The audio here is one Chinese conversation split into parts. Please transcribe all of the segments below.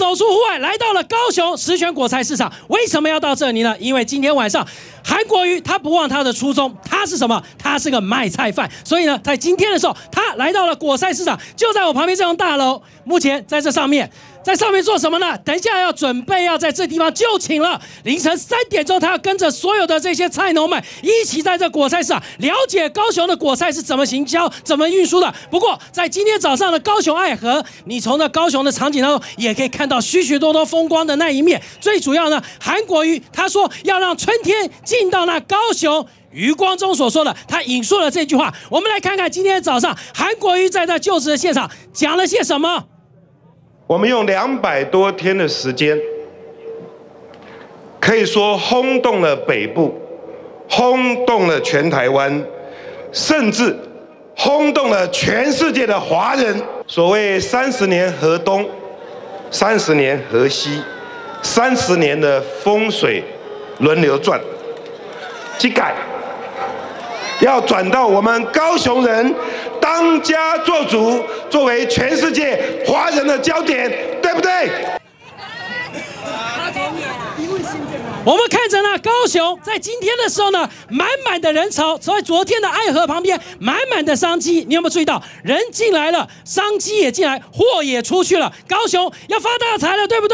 走出户外，来到了高雄十全果菜市场。为什么要到这里呢？因为今天晚上韩国瑜他不忘他的初衷，他是什么？他是个卖菜贩。所以呢，在今天的时候，他来到了果菜市场，就在我旁边这栋大楼。目前在这上面。 在上面做什么呢？等一下要准备要在这地方就寝了。凌晨3点钟，他要跟着所有的这些菜农们一起在这果菜市场了解高雄的果菜是怎么行销、怎么运输的。不过，在今天早上的高雄爱河，你从那高雄的场景当中也可以看到许许多多风光的那一面。最主要呢，韩国瑜他说要让春天进到那高雄。 余光中所说的，他引述了这句话。我们来看看今天早上韩国瑜在就职的现场讲了些什么。 我们用200多天的时间，可以说轰动了北部，轰动了全台湾，甚至轰动了全世界的华人。所谓30年河东，30年河西，30年的风水轮流转，这改要转到我们高雄人。 当家作主，作为全世界华人的焦点，对不对？ 我们看着呢，高雄在今天的时候呢，满满的人潮，在昨天的爱河旁边，满满的商机。你有没有注意到，人进来了，商机也进来，货也出去了，高雄要发大财了，对不对？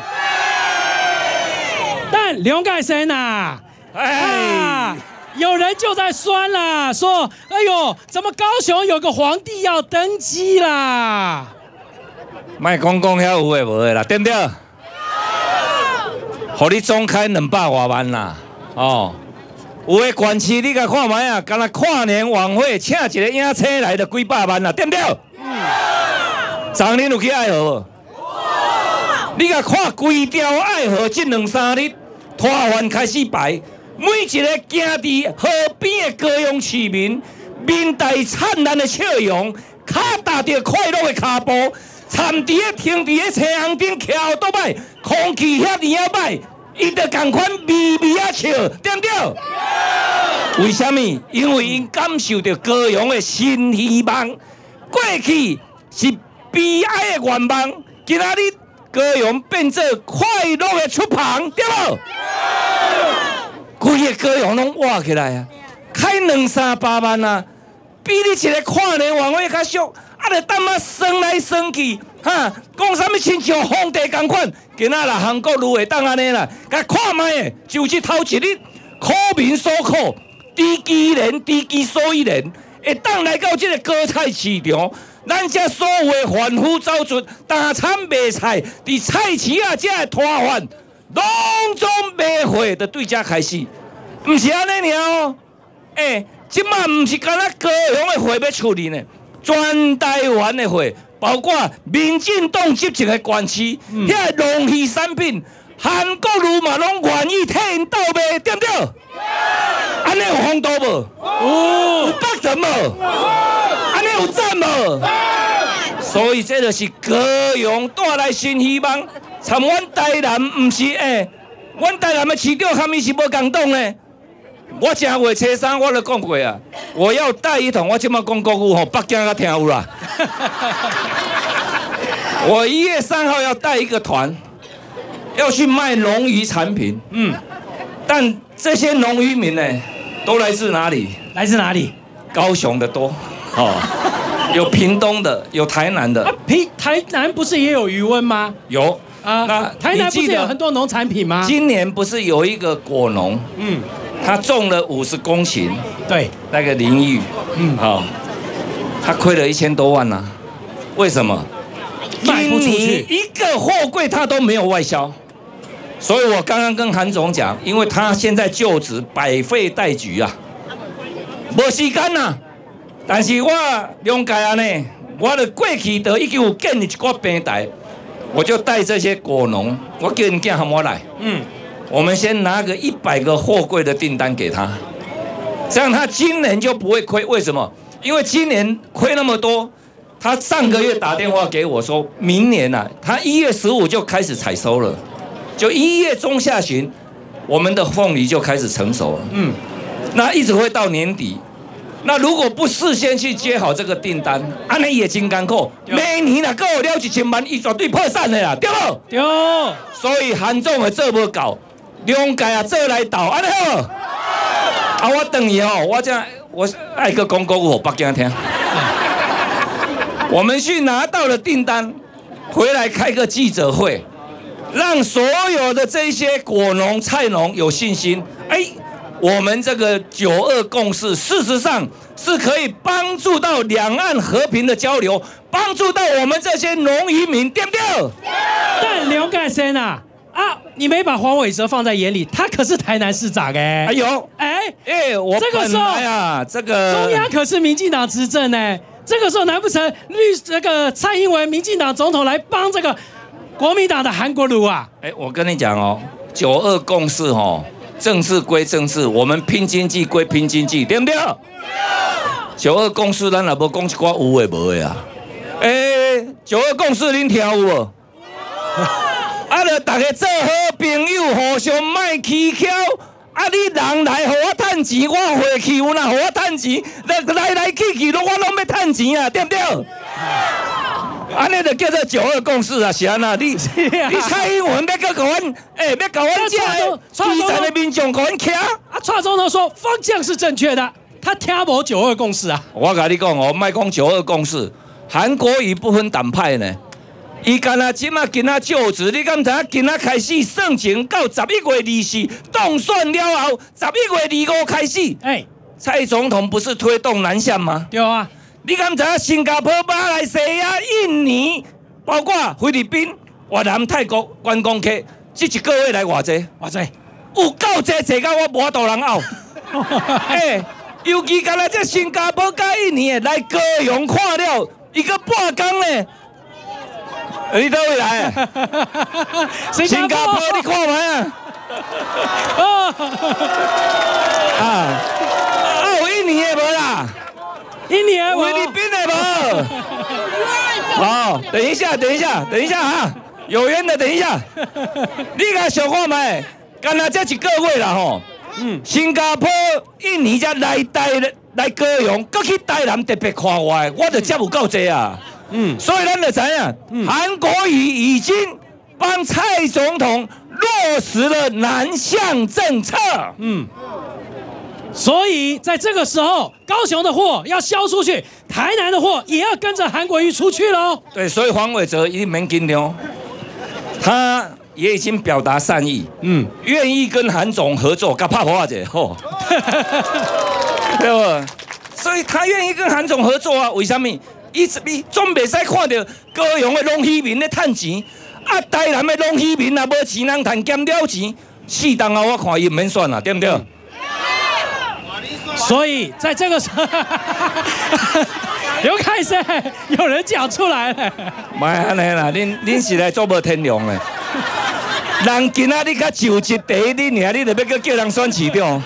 但刘盖生呐，有人就在酸啦，说：“哎呦，怎么高雄有个皇帝要登基啦？” 莫讲遐有诶无诶啦，对不对？互你总开200多万啦，哦，有诶县市你甲看卖啊，干那跨年晚会请一个影星来就几百万啦，对不对？昨日有去爱河无？你甲看规条爱河这2、3日，拖船开始排。 每一个行伫河边的高雄市民，面带灿烂的笑容，脚踏着快乐的脚步，站伫个停伫个车行顶徛倒摆，空气遐尼啊歹，伊就共款微微啊笑，对不对？为什么？因为因感受到高雄的新希望，过去是悲哀的愿望，今仔日高雄变做快乐的出旁，对无？ 规个高雄拢挖起来啊，开2、300万啊，比你一个跨年晚会较俗，啊，就当啊算来算去，哈，讲啥物亲像皇帝同款，今仔啦韩国瑜会当安尼啦，甲看卖诶，就这头一日苦民所苦，知其人知其所以然，会当来到这个果菜市场，咱这所有诶贩夫走卒，大产卖菜，伫菜市啊这个摊贩。 拢总卖货，就对这开始，唔是安尼尔哦。即马唔是干那高雄的货要处理呢，全台湾的货，包括民进党执政的县市，遐农渔产品，韩国瑜嘛拢愿意替因倒卖，对不对？安尼有风度无？有北辰无？安尼有赞无？所以这就是高雄带来新希望。 参阮台南唔是阮台南的市长和伊是无共党呢。我正月初3我就讲过啊，我要带一桶，我即马讲国语吼，北京也听有啦。我1月3号要带一个团，要去卖农渔产品。但这些农渔民呢，都来自哪里？ 来自哪里？ 高雄的多，哦，有屏东的，有台南的。 台南不是也有渔温吗？ 有。 那台南不是有很多农产品吗？ 今年不是有一个果农，他种了50公顷， 对， 那个林玉，好，他亏了1000多万呐、啊，为什么？ 卖不出去， 一个货柜他都没有外销，所以我刚刚跟韩总讲，因为他现在就职百废待举啊，没时间呐、啊，但是我了解啊呢，我的过去都已经有建立一个平台。 我就带这些果农，我叫人家喊我来，我们先拿个100个货柜的订单给他，这样他今年就不会亏。为什么？因为今年亏那么多，他上个月打电话给我说，明年啊，他1月15就开始采收了，就1月中下旬，我们的凤梨就开始成熟了。那一直会到年底， 那如果不事先去接好这个订单，安尼也真艰苦。每年啦，够了1000万，伊绝对破产的啦，对不？ 对。 所以韩总也做不到，两届啊做来倒，安尼好。啊，我等于哦，我爱个公告给北京听。我们去拿到了订单，回来开个记者会，让所有的这些果农、菜农有信心。我们这个9·2共识，事实上是可以帮助到两岸和平的交流，帮助到我们这些农渔民，对不对？ 但刘盖生啊，你没把黄伟哲放在眼里，他可是台南市长哎。 我这个时候中央可是民进党执政哎，这个时候难不成这个蔡英文民进党总统来帮这个国民党的韩国瑜啊？ 我跟你讲哦，9·2共识哦。政治归政治，我们拼经济归拼经济，对不对？9·2共识，咱也无讲一寡有诶无诶啊。9·2共识，恁听有无？就大家做好朋友，互相卖乞巧。你人来，互我趁钱，我回去有哪互我趁钱？来去，我拢要趁钱啊，对不对？安尼就叫做9·2共识啊，是安那？你蔡英文要甲阮，要甲阮这基层的民众甲阮徛。 蔡总统说方向是正确的，他听无9·2共识啊。 我甲你讲哦，莫讲9·2共识，韩国瑜不分党派呢。伊干那今仔就职，你敢知影？今仔开始算情到11月24当选了后，11月25开始，蔡总统不是推动南向吗？ 对啊。 你敢知影新加坡、马来西亚、印尼，包括菲律宾、越南、泰国观光客，这一个月来偌济？有够济，济到我无法度人拗。尤其敢若这新加坡甲印尼的来高雄看了，伊个半工呢。你倒位来？新加坡你看嘛？有印尼的无啦？ 印尼的菲律宾的无？好，等一下哈，有缘的等一下。你甲想看卖？干那这一个月啦吼。新加坡、印尼才来高雄，搁去台南特别看我就接有够济啊。所以咱就知影，韩国瑜已经帮蔡总统落实了南向政策。 所以在这个时候，高雄的货要销出去，台南的货也要跟着韩国瑜出去喽。 对，所以黄伟哲一定免紧张，他也已经表达善意，愿意跟韩总合作，甲拍破者吼，对不？所以他愿意跟韩总合作啊？为什么？伊总袂使看到高雄的农渔民咧趁钱，台南的农渔民也无钱人趁，减了钱，适当啊，我看伊免选啦，对不对？ 所以在这个时候，刘凯生有人讲出来了， 莫安尼啦，恁是来做无天良的，人今仔日较就职第一日尔，你就要叫人选市长。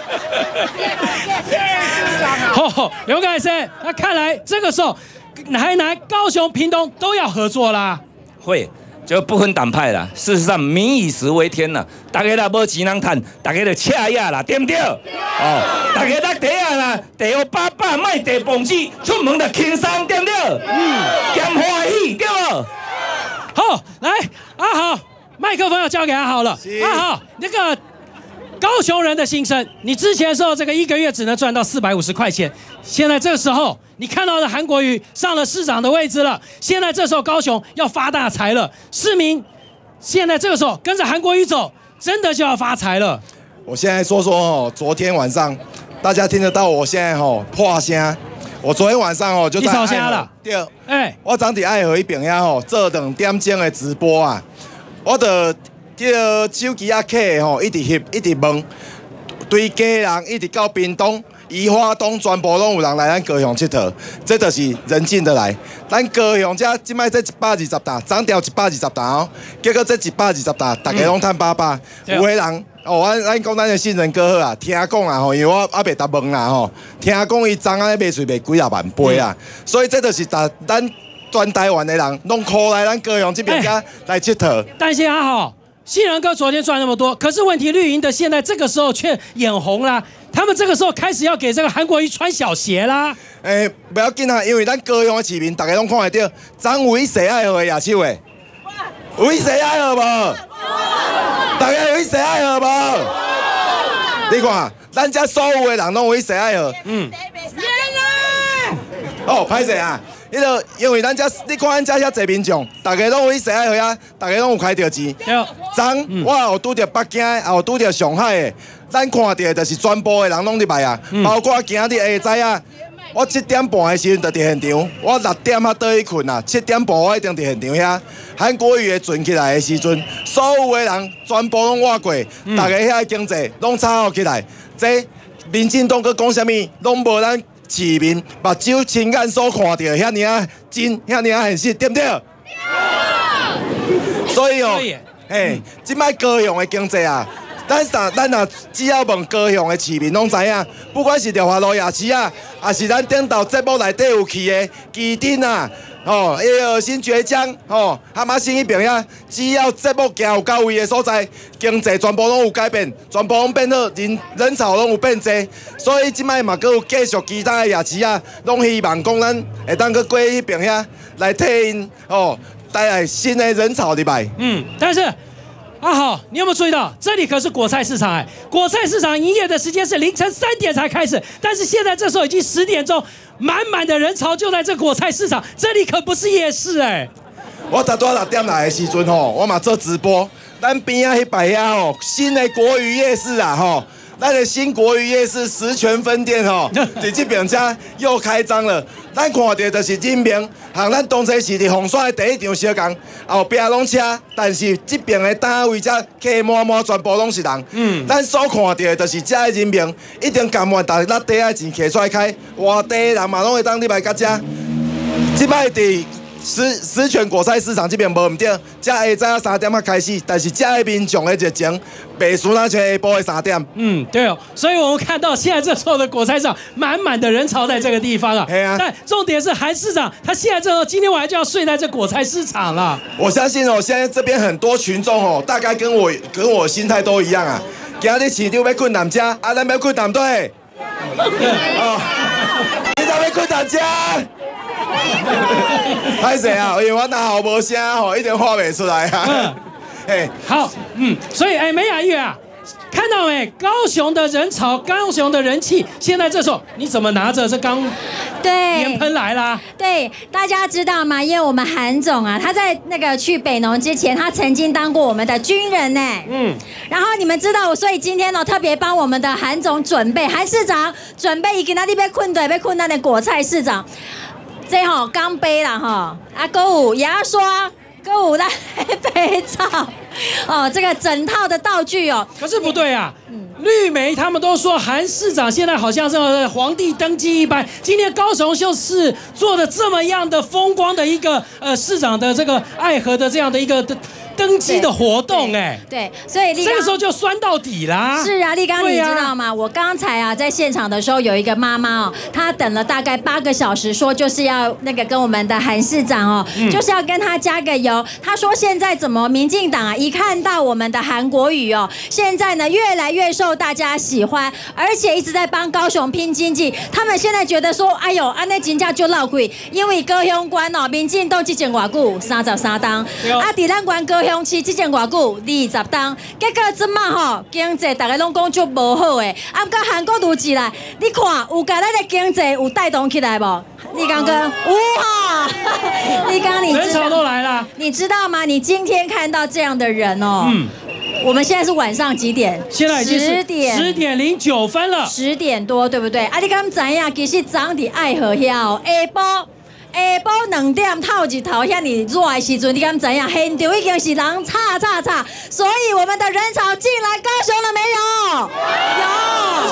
刘凯生，那看来这个时候，台南、高雄、屏东都要合作啦。 会。就不分党派啦，事实上民以食为天啦，大家若无钱人趁，大家就赤呀啦，对不对？大家落地啊啦，地有800，卖地蹦子，出门就轻松，对不对？兼欢喜，对不？ 好，来，阿豪，麦克风要交给阿豪了。阿豪，那个高雄人的心声，你之前说这个1个月只能赚到450块钱，现在这个时候。你看到的韩国瑜上了市长的位置了，现在这时候高雄要发大财了，市民现在这个时候跟着韩国瑜走，真的就要发财了。 我现在说哦，昨天晚上大家听得到我现在破声，我昨天晚上就在爱河了， 对，我昨天爱河一边做2点钟的直播啊，我就叫手机卡一直翕一直问，对家人一直到屏东。宜花东全部拢有人来咱高雄佚佗，这就是人进得来。咱高雄即摆这120担，涨掉120担哦，结果这120担，大家拢赚800。有个人咱讲咱的新人哥好啊，听讲啊因为我袂答问啦听讲伊昨仔卖出卖几啊万杯啊，所以这就是咱全台湾的人拢靠来咱高雄这边来佚佗。 但是还好， 信阳哥昨天赚那么多，可是问题绿营的现在这个时候却眼红啦，他们这个时候开始要给这个韩国瑜穿小鞋啦。 不要紧啊，因为咱高雄的市民大家拢看得到，张伟谁爱好的亚秋诶，伟谁爱好无？大家有谁爱好无？你看，咱遮所有的人拢有谁爱好。哦，歹势啊！因为咱遮，你看咱遮遐济民众，大家拢有谁爱好啊？大家拢有开着钱。昨我有拄着北京的，也有拄着上海的，咱看到的就是全部的人拢入来啊，包括今日下早啊。我7点半的时阵就伫现场，我6点倒去困啊，7点半我一定伫现场遐。韩国瑜的船起来的时阵，所有的人全部拢活过，大家遐经济拢炒好起来。这民进党佮讲啥物，拢无咱市民目睭亲眼所看到遐尔啊真，遐尔啊现实，对不对？所以哦，即摆高雄的经济啊。咱只要问高雄的市民拢知影，不管是廖华路夜市啊，还是咱顶头节目内底有去的基丁啊，新崛江，蛤蟆新迄边遐，只要节目行有到位的所在，经济全部拢有改变，全部拢变好，人潮拢有变济，所以即摆嘛阁有继续其他的夜市啊，拢希望讲咱会当去过迄边遐来替因带来新的人潮入来。 但是。好，你有没有注意到，这里可是果菜市场果菜市场营业的时间是凌晨3点才开始，但是现在这时候已经10点钟，满满的人潮就在这果菜市场，这里可不是夜市我昨6点来的时阵我嘛做直播，咱边仔迄摆遐新的国语夜市啊咱的新国语夜市十全分店在这边遮又开张了。咱看到就是人民，和咱当初是伫凤山的第一场相共，后壁拢车，但是这边的单位遮客满满，全部拢是人。咱所看到的就是遮的人民，一定甘愿把咱底下钱摕出来开，外地的人嘛拢会当入来甲遮。即摆伫十全果菜市场这边无唔对，遮下早3点开始，但是遮的民众的热情，袂输咱像下晡的3点。 对哦，所以我们看到现在这时候的果菜市场满满的人潮在这个地方但重点是韩市长，他现在这时候今天晚上就要睡在这果菜市场了。 我相信现在这边很多群众大概跟我心态都一样啊。今日市场要困难遮，咱要困难对。你怎要困难遮？歹势啊，因为我那喉无声一定发袂出来啊。 好，所以美雅玉啊，看到没？高雄的人潮，高雄的人气，现在这时候你怎么拿着这钢烟喷来啦？ 对，大家知道吗？因为我们韩总啊，他在那个去北农之前，他曾经当过我们的军人呢。然后你们知道，所以今天呢，特别帮我们的韩总准备，韩市长准备一个那里被困难的果菜市场。这钢杯啦还有牙刷，还有那肥皂，这个整套的道具可是不对啊，绿媒他们都说韩市长现在好像是皇帝登基一般，今天高雄就是做的这么样的风光的一个市长的这个爱河的这样的一个登基的活动对，所以这个时候就酸到底啦。 是啊，立刚，你知道吗？我刚才在现场的时候，有一个妈妈她等了大概8个小时，说就是要那个跟我们的韩市长就是要跟他加个油。她说现在怎么民进党一看到我们的韩国瑜现在呢越来越受大家喜欢，而且一直在帮高雄拼经济。他们现在觉得说，哎呦，那金价就闹贵，因为高雄关民进党之前偌久33档，伫咱关高雄市之前偌久20档，结果即马经济大家拢讲就无好诶，不过韩国如起来，你看有甲咱的经济有带动起来无？立刚哥，有立刚， 人潮都来了， 你知道吗？你今天看到这样的人我们现在是晚上几点？ 现在已经是10点09分了 ，10点多，对不对？你敢知影？其实昨伫爱河遐下晡2点透日头遐尼热的时阵，你敢知影？现场已经是人吵，所以我们的人潮进来高雄了没有？有。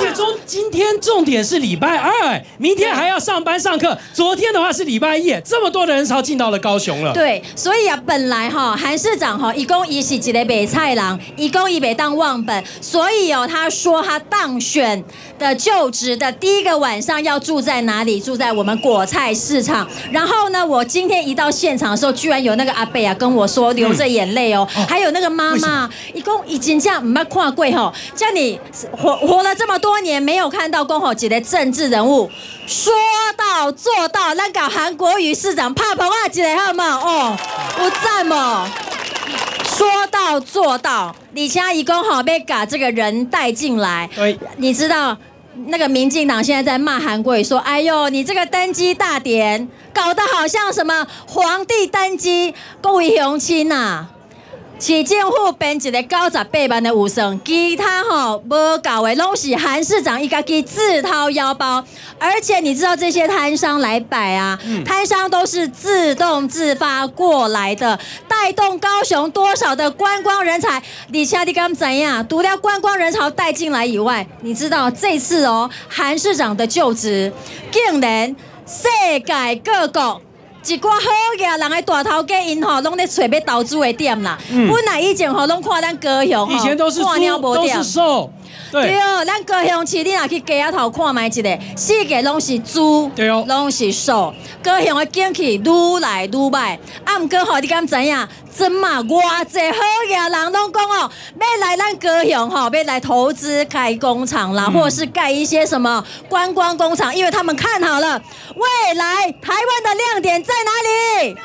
今天重点是礼拜2，明天还要上班上课。昨天的话是礼拜1，这么多的人潮进到了高雄了。 对，所以啊，本来韩市长伊讲伊是一个卖菜人，伊讲伊袂当忘本，所以他说他当选的就职的第一个晚上要住在哪里？住在我们果菜市场。然后呢，我今天一到现场的时候，居然有那个阿伯啊跟我说流着眼泪还有那个妈妈，伊讲已经这样唔捌看过叫你活了这么多年，没有看到讲一个政治人物说到做到，咱搞韩国瑜市长拍捧一个好吗？有赞哦！说到做到，李嘉怡公被把这个人带进来，你知道那个民进党现在在骂韩国瑜说：“哎呦，你这个登基大典搞得好像什么皇帝登基，各位乡亲呐！”市政府编一个98万的预算，其他无搞的拢是韩市长伊家己自掏腰包，而且你知道这些摊商来摆啊，摊商都是自动自发过来的，带动高雄多少的观光人才？李嘉你敢怎样？除了观光人潮带进来以外，你知道这次韩市长的就职，竟然世界各国。一寡好嘢人的大头家因拢咧找要投资的点啦。本来以前拢看咱高雄以前都是猪，都是瘦。 对哦，咱高雄市你若去街仔头看卖一个，四界拢是猪， 对哦， 拢是瘦。高雄的景气愈来愈歹，毋过你敢知影？真嘛，偌济好嘢人拢讲要来咱高雄要来投资开工厂啦，或者是盖一些什么观光工厂，因为他们看好了未来台湾的亮点在哪里。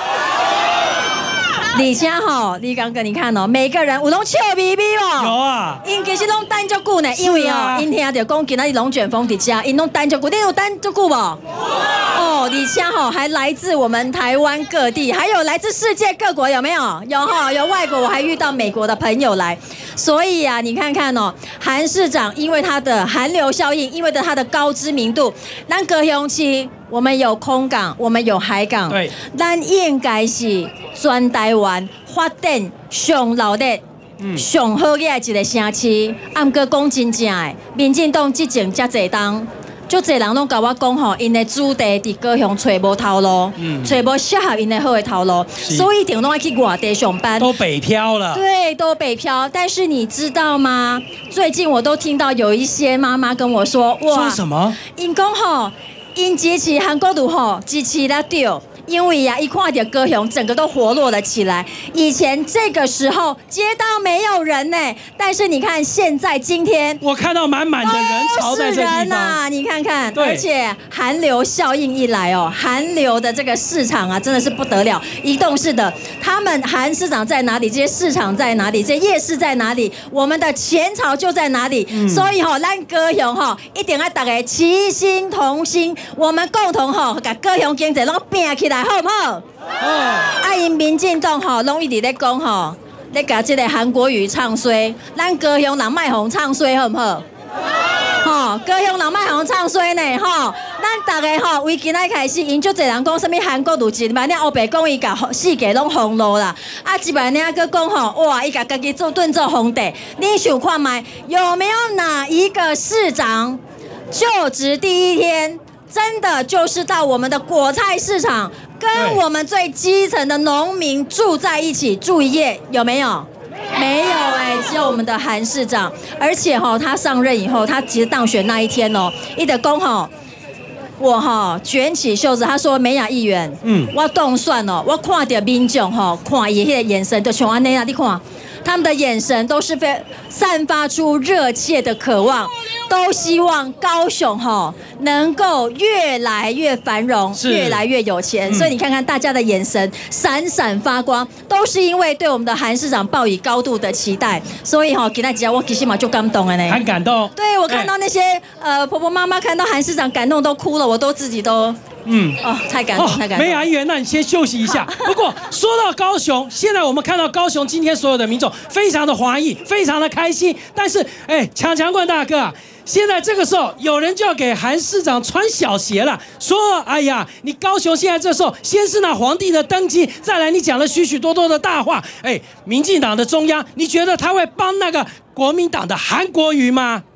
李嘉你刚刚你看每个人有拢笑眯眯有啊， 因其实拢等足久呢，因为因听到讲今仔日龙卷风伫遮，因拢等足久，你有等足久无？李嘉还来自我们台湾各地，还有来自世界各国，有没有？有外国，我还遇到美国的朋友来，所以啊，你看看韩市长因为他的韩流效应，因为他的高知名度，咱高雄市我们有空港，我们有海港， 对， 咱应该是全台湾发展上热烈。上好嘅一个城市，毋过讲真正的，民进党执政遮侪当，足侪人拢甲我讲因的主地伫高雄找无头路，找无适合因的好的头路，所以一定拢要去外地上班， 都北漂了。 对，都北漂。但是你知道吗？最近我都听到有一些妈妈跟我说， 说什么？ 因讲因支持韩国瑜支持得到。因为一看到高雄整个都活络了起来。以前这个时候街道没有人呢，但是你看现在今天， 我看到满满的人潮在这地方。 都是人啊，你看看，而且韩流效应一来韩流的这个市场啊，真的是不得了，移动式的。他们韩市场在哪里？这些市场在哪里？这些夜市在哪里？我们的前朝就在哪里？所以咱高雄一定要大家齐心同心，我们共同把高雄经济拢拼起来。好不好？因民进党拢一直在讲咧甲这个韩国瑜唱衰，咱高雄人卖红唱衰好不好？高雄人卖红唱衰呢咱大家为今仔开始，因足侪人讲什么韩国瑜一万领黑白讲伊甲世界拢封路啦，一万领佫讲哇，伊甲家己做皇帝，你想看卖有没有哪一个市长就职第一天？真的就是到我们的果菜市场，跟我们最基层的农民住在一起，住一夜，有没有？没有只有我们的韩市长，而且他上任以后，他其实当选那一天伊就讲我卷起袖子，他说美雅议员，我动算我看到民众看伊迄个眼神，就像安尼啊，你看。他们的眼神都是散发出热切的渴望，都希望高雄能够越来越繁荣，越来越有钱。所以你看看大家的眼神闪闪发光，都是因为对我们的韩市长抱以高度的期待。所以今天我其实嘛就感动了呢， 很感动。 对，我看到那些婆婆妈妈看到韩市长感动都哭了，我都自己都。太感动，太感动。 美雅议员，那你先休息一下。不过说到高雄，现在我们看到高雄今天所有的民众非常的华裔，非常的开心。但是，强冠大哥啊，现在这个时候有人就要给韩市长穿小鞋了，说：“哎呀，你高雄现在这时候先是那皇帝的登基，再来你讲了许许多多的大话。民进党的中央，你觉得他会帮那个国民党的韩国瑜吗？”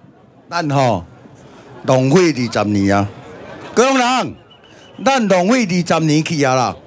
咱吼浪费20年啊！高雄人，咱浪费20年去啊啦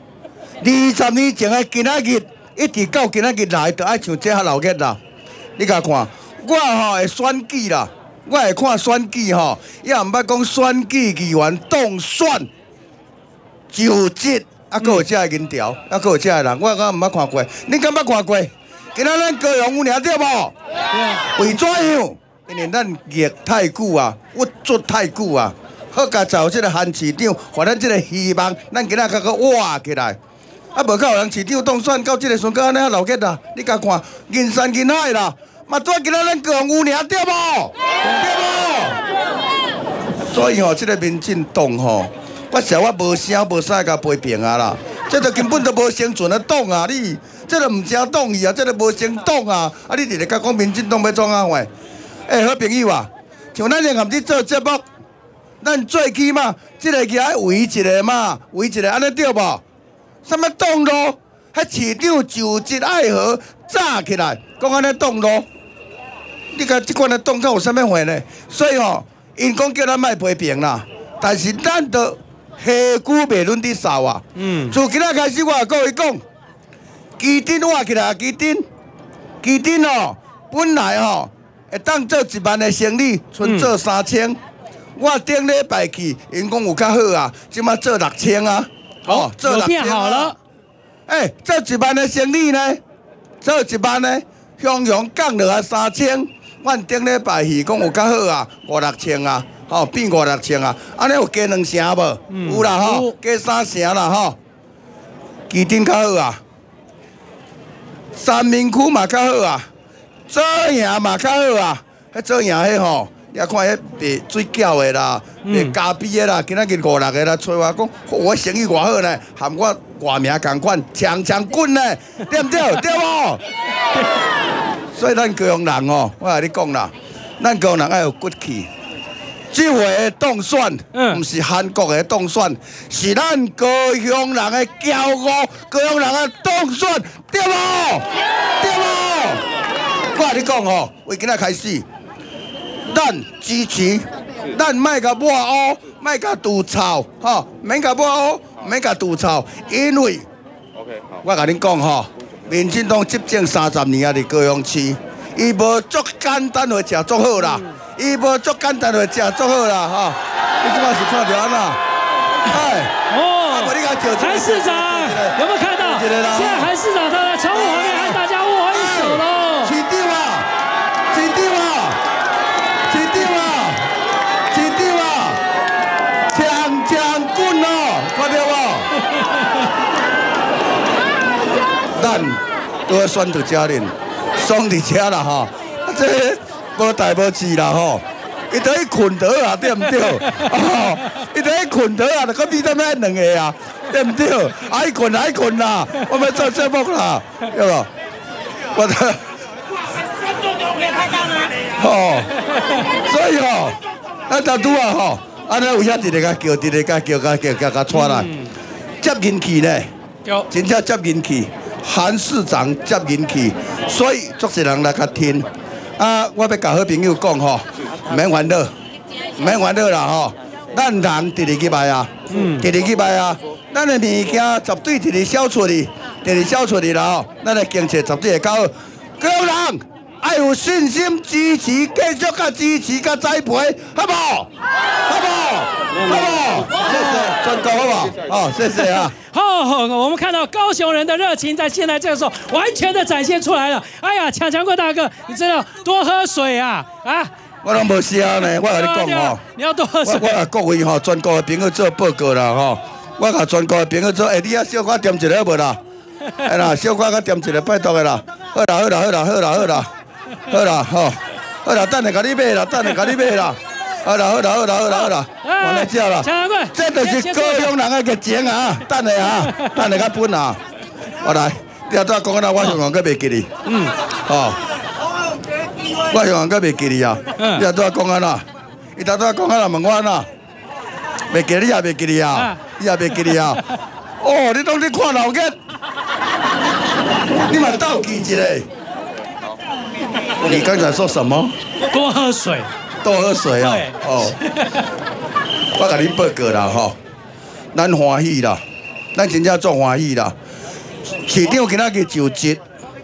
！20年前的今仔日，一直到今仔日来，就爱像这遐老热啦。你甲看，我吼会选举啦，我会看选举吼，也毋捌讲选举议员当选就职，啊，搁有这个银条，啊，搁有这个人，我敢毋捌看过，你敢捌看过？今仔咱高雄有尔对无？为怎样？因为咱热太久啊，屈足太久啊，好甲找这个韩市长，互咱这个希望，咱今仔甲个活起来。啊，无够有人市长当选到这个时阵，安尼老结啦，你甲看，银山银海啦，嘛拄今仔咱高雄有尔对无？对无？所以吼，这个民进党吼，我想我无声无啥甲批评啊啦，这个根本都无生存的党啊，你这个毋正党义啊，这个无生党啊，啊你直直甲讲民进党要怎啊话？好朋友啊，像咱连含伫做节目，咱最起码这个去爱围一个嘛，围一个安尼对无？什么动路？迄市长就职爱河炸起来，讲安尼动路，你甲即款的动作有啥物话呢？所以吼，因讲叫咱莫批评啦，但是咱都下句袂论伫扫啊。从今仔开始，我甲伊讲，基金挖起来，基金哦，本来吼。会当做1万的生意，剩做3000。我顶礼拜去，因讲有较好啊，即马做6000啊。 哦，做6000好了。 做1万的生意呢，做1万呢，向降落来3000。阮顶礼拜去讲有较好啊，5、6千啊，吼变5、6千啊，安尼有加2成无？有啦吼，加3成啦吼。基金较好啊，三民区嘛较好啊。做赢嘛较好啊！迄做赢迄吼，也看迄卖水饺的啦，卖咖啡的啦，今仔日5、6个啦，找我讲，我生意偌好呢，含我外名共款，强滚呢，对毋对？对无？所以咱高雄人哦，我甲你讲啦，咱高雄人爱有骨气。这回的当选，毋是韩国的当选，是咱高雄人的骄傲，高雄人的当选，对无？对无？我甲你讲吼，为今仔开始，咱支持，咱莫甲抹黑，莫甲杜臭，吼，免甲抹黑，免甲杜臭，因为，我甲恁讲吼，民进党执政30年啊，伫高雄市，伊无足简单话食足好啦，伊无足简单话食足好啦，吼，你即摆是看着安那？ 韩市长有没有看到？现在韩市长他在窗户旁边和大家握一手喽。 咱都要选到家人，爽伫遮啦吼，这无代无志啦吼，伊得去困倒啊，对毋对？伊得去困倒啊，就讲你他妈2个啊，对毋对？爱困啦，我们做节目啦，对无？我的，所以吼，咱当拄啊吼，安尼有遐直直甲叫带来，接人气呢，真正接人气。韩市长接人气，所以足侪人来甲听。啊，我要甲好朋友讲吼，免烦恼啦吼。咱人直直去卖啊，直直去卖啊。咱的物件绝对直直销出去，直直销出去啦吼。咱的经济绝对会较好。高雄人爱有信心支持，继续甲支持甲栽培，好不好？好不好？好不好？谢谢，专告好不好？好，谢谢啊。 好，我们看到高雄人的热情在现在这个时候完全的展现出来了。哎呀，强国大哥，你知道多喝水啊！啊， 我拢无笑呢，我甲你讲吼， 你要多喝水。 我甲各位吼，全国的朋友做报告啦吼，我甲全国的朋友做，你啊小可点一个好无啦？啦，小可点一个，拜托的啦。好啦，好啦，等下甲你买啦，好啦，完了叫啦，这就是高雄人的热情啊！等下较本啊，我来，你啊，再讲啦，我向往个袂记你，我向往个袂记你啊，你啊，再讲啊啦，伊头拄讲啊啦，问我啦，袂记你也袂记你啊，你也袂记你啊，哦，你当你看老热，你嘛斗记一个，你刚才说什么？ 多喝水。 多喝水哦。我甲你报告啦吼，咱欢喜啦，咱真正足欢喜啦。市长今仔日就职，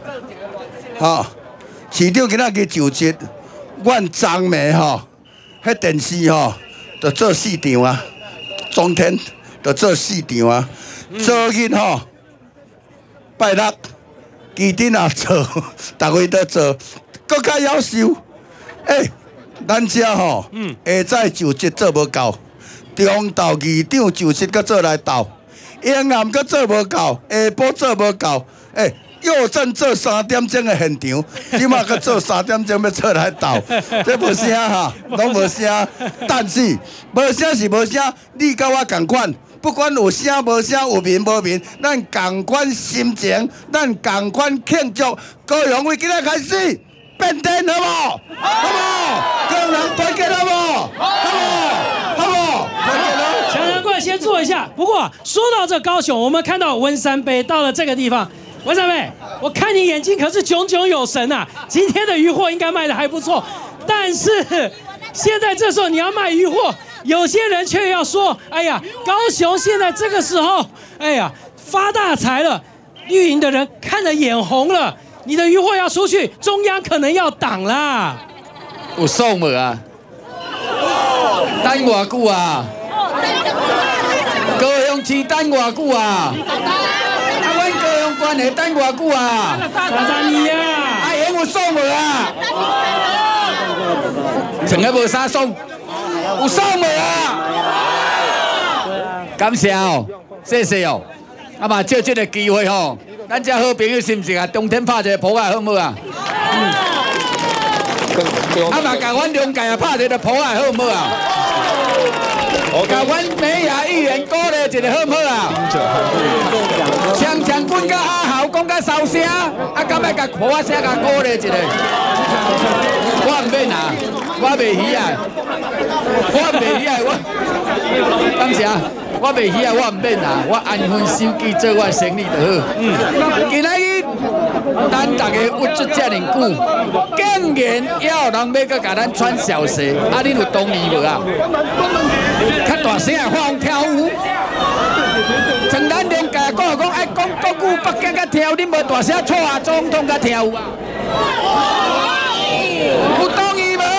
市长今仔日就职，阮昨暝迄电视就做4场啊，中天就做4场啊，昨日拜六。基丁也做，逐位都做，更加夭寿。咱遮下早就职做无够，中昼二场就职搁做来斗，永暗搁做无够，下晡做无够。右正做3点钟的现场，即马搁做3点钟要出来斗，这无声拢无声。但是无声是无声，你甲我共款。不管有声无声，有面无面，咱共款心情，咱共款庆祝。高雄为今仔开始变天，好无？好无？高雄人团结好无？好无？好无？团结了。 强强过来先坐一下。不过说到这高雄，我们看到文山杯到了这个地方，文山杯，我看你眼睛可是炯炯有神啊！今天的鱼货应该卖的还不错，但是现在这时候你要卖鱼货。有些人却要说：“哎呀，高雄现在这个时候，哎呀，发大财了，绿营的人看得眼红了。你的渔货要出去，中央可能要挡啦。” 有爽无啊？等偌久啊？高雄市等偌久啊？阮高雄县会等偌久啊 ？3年啊！ 有爽无啊？穿个无啥爽。有爽无啊？感谢哦，谢谢哦。嘛借这个机会吼，咱这好朋友是毋是啊？中天拍一个普海好唔好啊？嘛甲阮龙界啊拍一个普海好唔好啊？甲阮美雅议员鼓励一个好唔好啊？强强滚甲阿豪讲甲收声，敢要甲普海声甲鼓励一个？我唔免啊，我袂喜爱。我袂喜爱我，感谢啊！我袂喜爱我唔免啊！我安分守己做我生意就好。今仔日咱大家屈足遮尔久，竟然还有人要搁甲咱传消息，恁有同意无啊？较大声啊，发红跳舞。像咱连家讲爱讲国语北京甲跳，恁无大声错啊，总统甲跳舞啊？有同意无？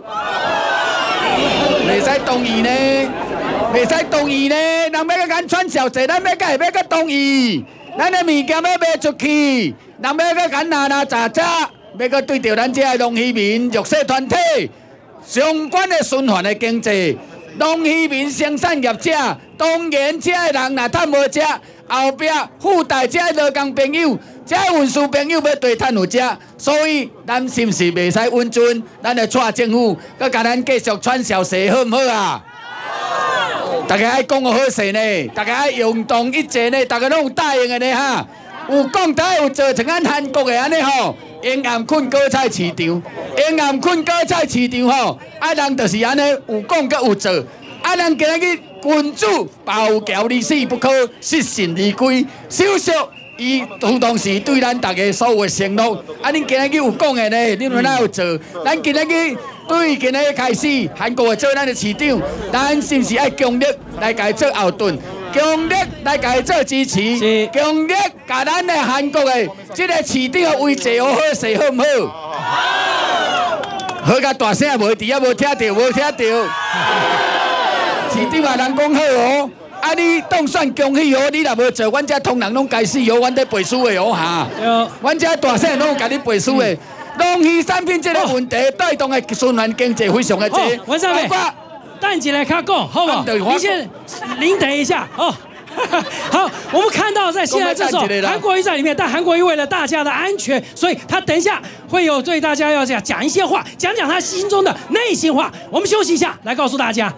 袂使同意呢，袂使同意呢。人要甲咱传消息，咱要甲会要甲同意。咱的物件要卖出去，人要甲咱拿查查，要甲对着咱这个农渔民弱势团体相关的循环的经济。农渔民生产业者，当然这个人若趁无食，后壁附带这个劳工朋友。这运输朋友要对趁有食，所以咱是毋是袂使稳准？咱来带政府，佮甲咱继续传消息，好唔好啊？大家爱讲个好势呢，大家爱用动一致呢，大家拢有答应的呢哈。有讲台有做，像咱韩国的安尼吼，永暗困果菜市场，永暗困果菜市场吼，人就是安尼有讲佮有做，人今日君主包教你死不可，失信而归，小小。伊有当时对咱大家所有的承诺，恁今日有讲的呢，恁哪有做？咱今日对今日开始，韩国会做咱的市长，咱是毋是爱强力来甲伊做后盾，强力来甲伊做支持，强力甲咱的韩国的这个市长的位置好好势，好唔好？好甲大声无伫啊，无听到，无听到。市长啊，人讲好哦。你当选恭喜哦！你若无做，阮遮通人拢该死哦！阮在背书的哦哈，阮遮大细拢有甲你背书的。农渔产品这个问题带动的循环经济非常的多。 文山妹，等一来卡讲，好不好？你先领等一下哦。好，我们看到在现在这时候，韩国瑜在里面，但韩国瑜为了大家的安全，所以他等一下会有对大家要讲一些话，讲他心中的内心话。我们休息一下，来告诉大家。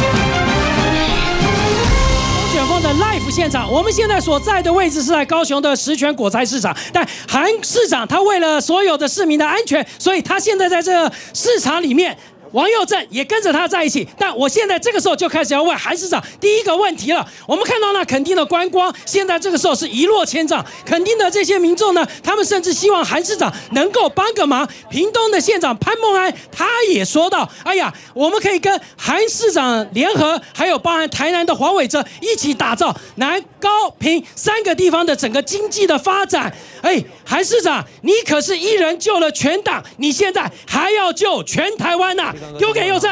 选风的 live 现场，我们现在所在的位置是在高雄的十全果菜市场。但韩市长他为了所有的市民的安全，所以他现在在这个市场里面王佑正也跟着他在一起。但我现在这个时候就开始要问韩市长第一个问题了。我们看到那垦丁的观光，现在这个时候是一落千丈。垦丁的这些民众呢，他们甚至希望韩市长能够帮个忙。屏东的县长潘孟安他也说到，哎呀，我们可以跟韩市长联合，还有包含台南的黄伟哲一起打造南高屏3个地方的整个经济的发展。哎，韩市长，你可是一人救了全党，你现在还要救全台湾呐！丢给佑正。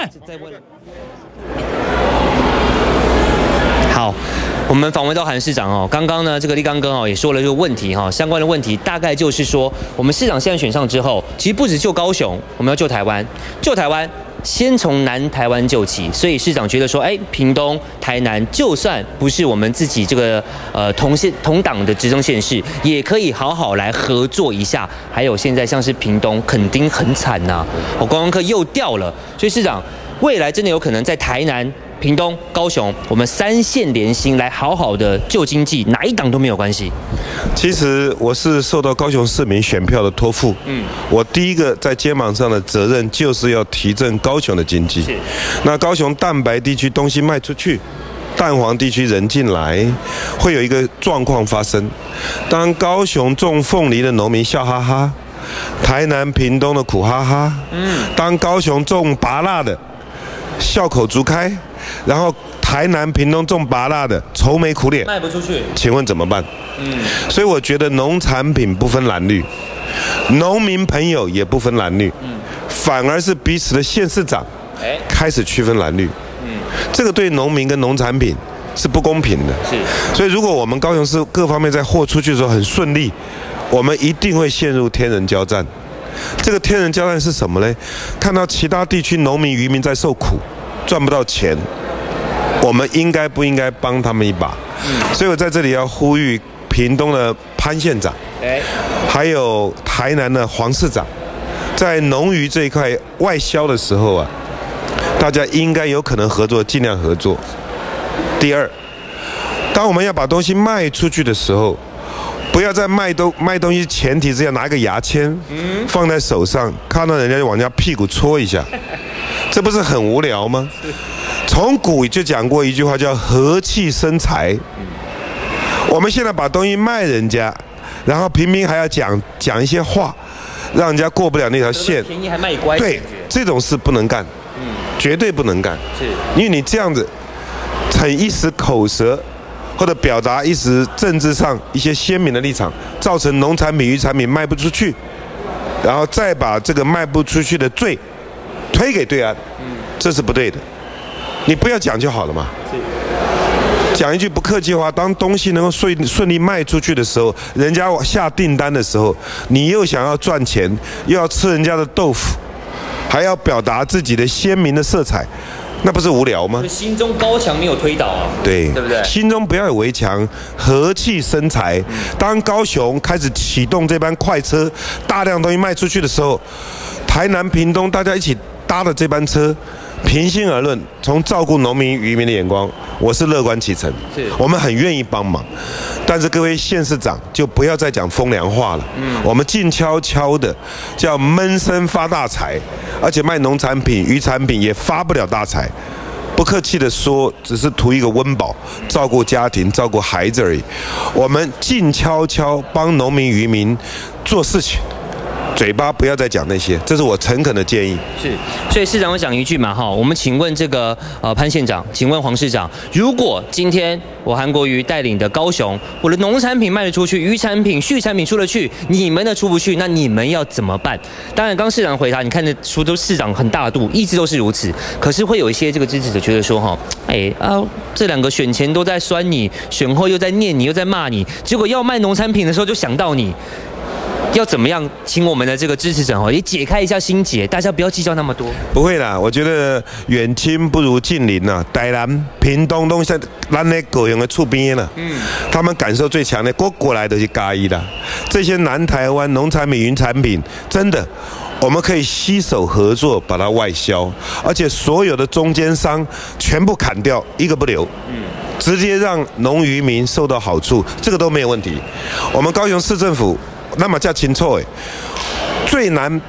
好，我们访问到韩市长哦，刚刚呢，这个立刚哥哦也说了这个问题哈，相关的问题大概就是说，我们市长现在选上之后，其实不止救高雄，我们要救台湾，救台湾。先从南台湾救起，所以市长觉得说，哎，屏东、台南就算不是我们自己这个同党的执政县市，也可以好好来合作一下。还有现在像是屏东垦丁很惨呐，观光客又掉了，所以市长未来真的有可能在台南、屏东、高雄，我们3县联心来好好的救经济，哪一党都没有关系。 其实我是受到高雄市民选票的托付，我第一个在肩膀上的责任就是要提振高雄的经济。那高雄蛋白地区东西卖出去，蛋黄地区人进来，会有一个状况发生。当高雄种凤梨的农民笑哈哈，台南、屏东的苦哈哈，当高雄种芭乐的笑口逐开，然后台南、屏东种芭乐的愁眉苦脸， 卖不出去， 请问怎么办？所以我觉得农产品不分蓝绿，农民朋友也不分蓝绿，反而是彼此的县市长开始区分蓝绿，这个对农民跟农产品是不公平的。所以如果我们高雄市各方面在豁出去的时候很顺利，我们一定会陷入天人交战。这个天人交战是什么呢？看到其他地区农民渔民在受苦，赚不到钱，我们应该不应该帮他们一把？所以我在这里要呼吁屏东的潘县长，还有台南的黄市长，在农渔这一块外销的时候啊，大家应该有可能合作，尽量合作。第二，当我们要把东西卖出去的时候，不要在卖东西前提之下拿一个牙签放在手上，看到人家就往人家屁股戳一下，这不是很无聊吗？从古就讲过一句话叫和气生财。我们现在把东西卖人家，然后平民还要讲一些话，让人家过不了那条线， 便宜还卖乖。 对，这种事不能干，绝对不能干。因为你这样子逞一时口舌，或者表达一时政治上一些鲜明的立场，造成农产品、渔产品卖不出去，然后再把这个卖不出去的罪推给对岸，这是不对的。你不要讲就好了嘛。讲一句不客气话，当东西能够顺利卖出去的时候，人家下订单的时候，你又想要赚钱，又要吃人家的豆腐，还要表达自己的鲜明的色彩，那不是无聊吗？ 心中高墙没有推倒啊， 对不对？ 心中不要有围墙，和气生财。当高雄开始启动这班快车，大量东西卖出去的时候，台南、屏东大家一起搭的这班车，平心而论，从照顾农民渔民的眼光，我是乐观其成，我们很愿意帮忙。但是各位县市长就不要再讲风凉话了，我们静悄悄的叫闷声发大财，而且卖农产品、渔产品也发不了大财。不客气的说，只是图一个温饱，照顾家庭、照顾孩子而已。我们静悄悄帮农民渔民做事情，嘴巴不要再讲那些，这是我诚恳的建议。 所以市长我讲一句嘛哈，我们请问这个潘县长，请问黄市长，如果今天我韩国瑜带领的高雄，我的农产品卖得出去，渔产品、畜产品出得去，你们的出不去，那你们要怎么办？当然，刚市长回答，你看这出都市长很大度，一直都是如此。可是会有一些这个支持者觉得说哈，这2个选前都在酸你，选后又在念你，又在骂你，结果要卖农产品的时候就想到你。要怎么样请我们的这个支持者也解开一下心结，大家不要计较那么多。 不会啦，我觉得远亲不如近邻呐。台南、屏东都是咱的高雄的厝边啦，他们感受最强的，过来的是嘉义啦。这些南台湾农产品、渔产品，真的我们可以携手合作把它外销，而且所有的中间商全部砍掉，一个不留。直接让农渔民受到好处，这个都没有问题。我们高雄市政府那么叫清楚最难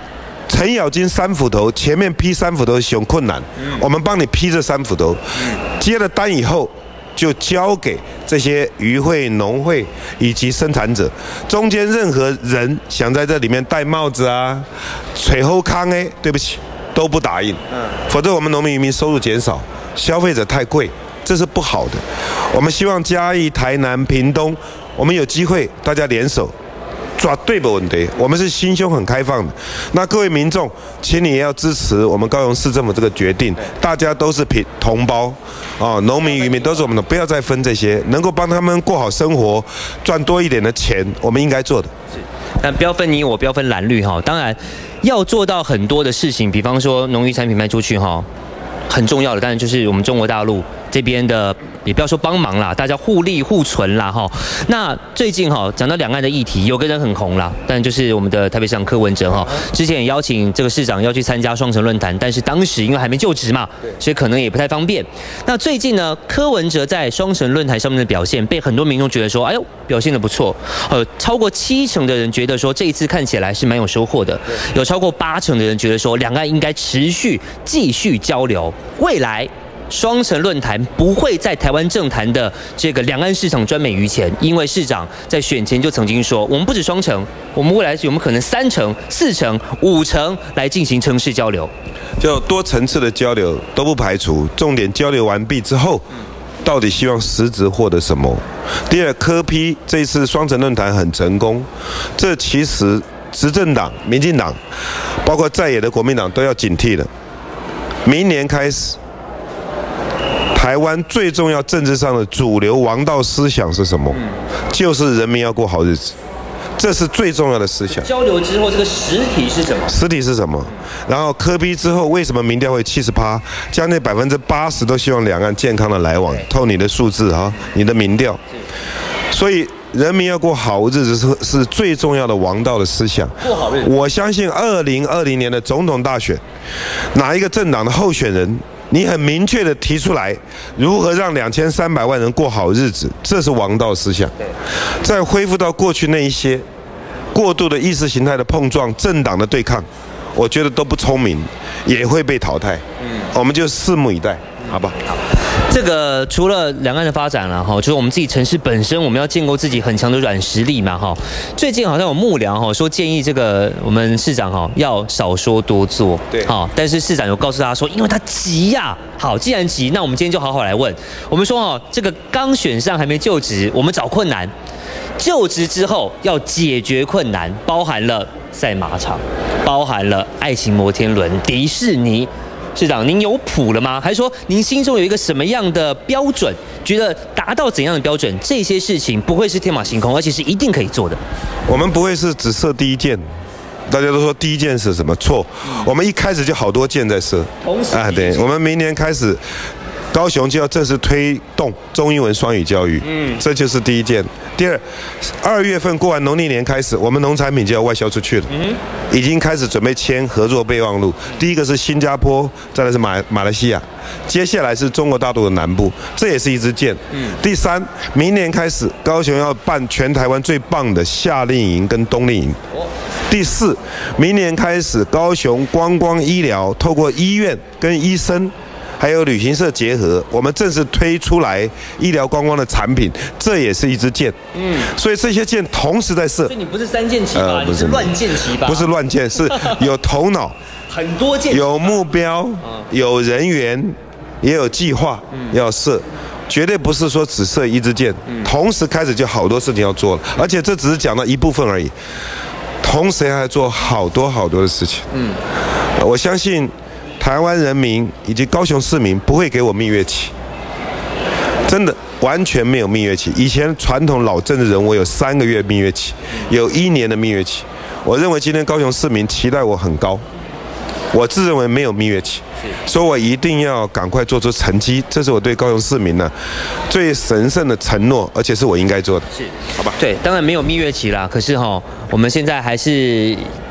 程咬金3斧头，前面劈3斧头是很困难，我们帮你劈这3斧头，接了单以后。就交给这些渔会、农会以及生产者，中间任何人想在这里面戴帽子啊、吹后康对不起，都不答应。否则我们农民渔民收入减少，消费者太贵，这是不好的。我们希望嘉义、台南、屏东，我们有机会大家联手。抓对的问题，我们是心胸很开放的。那各位民众，请你也要支持我们高雄市政府这个决定。大家都是同胞，农民渔民都是我们的，不要再分这些，能够帮他们过好生活，赚多一点的钱，我们应该做的。 是，但不要分你我，不要分蓝绿哈。当然要做到很多的事情，比方说农渔产品卖出去哈，很重要的当然就是我们中国大陆这边的。也不要说帮忙啦，大家互利互存啦哈。那最近哈讲到两岸的议题，有个人很红啦，但就是我们的台北市长柯文哲哈，之前也邀请这个市长要去参加双城论坛，但是当时因为还没就职嘛，所以可能也不太方便。那最近呢，柯文哲在双城论坛上面的表现，被很多民众觉得说，哎呦表现得不错，超过70%的人觉得说这一次看起来是蛮有收获的，有超过80%的人觉得说两岸应该持续继续交流，未来。双城论坛不会在台湾政坛的这个两岸市场专美于前，因为市长在选前就曾经说，我们不止双城，我们未来有没有可能3成、4成、5成来进行城市交流？ 就多层次的交流都不排除，重点交流完毕之后，到底希望实质获得什么？第二，柯 P 这一次双城论坛很成功，这其实执政党、民进党，包括在野的国民党都要警惕了。明年开始。台湾最重要政治上的主流王道思想是什么？就是人民要过好日子，这是最重要的思想。 交流之后，这个实体是什么？ 实体是什么？然后柯 P 之后，为什么民调会70%？将近80%都希望两岸健康的来往。透你的数字哈，你的民调。所以人民要过好日子是最重要的王道的思想。 过好日子。 我相信2020年的总统大选，哪一个政党的候选人？你很明确的提出来，如何让2300万人过好日子，这是王道思想。再恢复到过去那一些过度的意识形态的碰撞、政党的对抗，我觉得都不聪明，也会被淘汰。我们就拭目以待，好不好？好。 这个除了两岸的发展啦，哈，就是我们自己城市本身，我们要建构自己很强的软实力嘛，哈。最近好像有幕僚哈说建议这个我们市长哈要少说多做， 对， 好，但是市长有告诉他说，因为他急呀，好，既然急，那我们今天就好好来问。我们说哦，这个刚选上还没就职，我们找困难；就职之后要解决困难，包含了赛马场，包含了爱情摩天轮、迪士尼。市长，您有谱了吗？还是说您心中有一个什么样的标准？觉得达到怎样的标准，这些事情不会是天马行空，而且是一定可以做的。 我们不会是只设第一件，大家都说第一件是什么？错，我们一开始就好多件在设。对，我们明年开始。高雄就要正式推动中英文双语教育，这就是第一件。第二，2月份过完农历年开始，我们农产品就要外销出去了，已经开始准备签合作备忘录。第一个是新加坡，再来是马来西亚，接下来是中国大陆的南部，这也是一支箭。第三，明年开始高雄要办全台湾最棒的夏令营跟冬令营。第四，明年开始高雄观光医疗透过医院跟医生。还有旅行社结合，我们正式推出来医疗观光的产品，这也是一支箭。所以这些箭同时在射。 所以你不是3箭齐拔，你是乱箭齐拔。 不是乱箭，是有头脑， 很多箭， 有目标，有人员，也有计划要射。绝对不是说只射一支箭，同时开始就好多事情要做了，而且这只是讲到一部分而已，同时还做好多的事情。我相信。台湾人民以及高雄市民不会给我蜜月期，真的完全没有蜜月期。以前传统老政治人物有3个月蜜月期，有1年的蜜月期。我认为今天高雄市民期待我很高，我自认为没有蜜月期，所以我一定要赶快做出成绩，这是我对高雄市民呢最神圣的承诺，而且是我应该做的。 是，好吧？对，当然没有蜜月期啦，可是我们现在还是。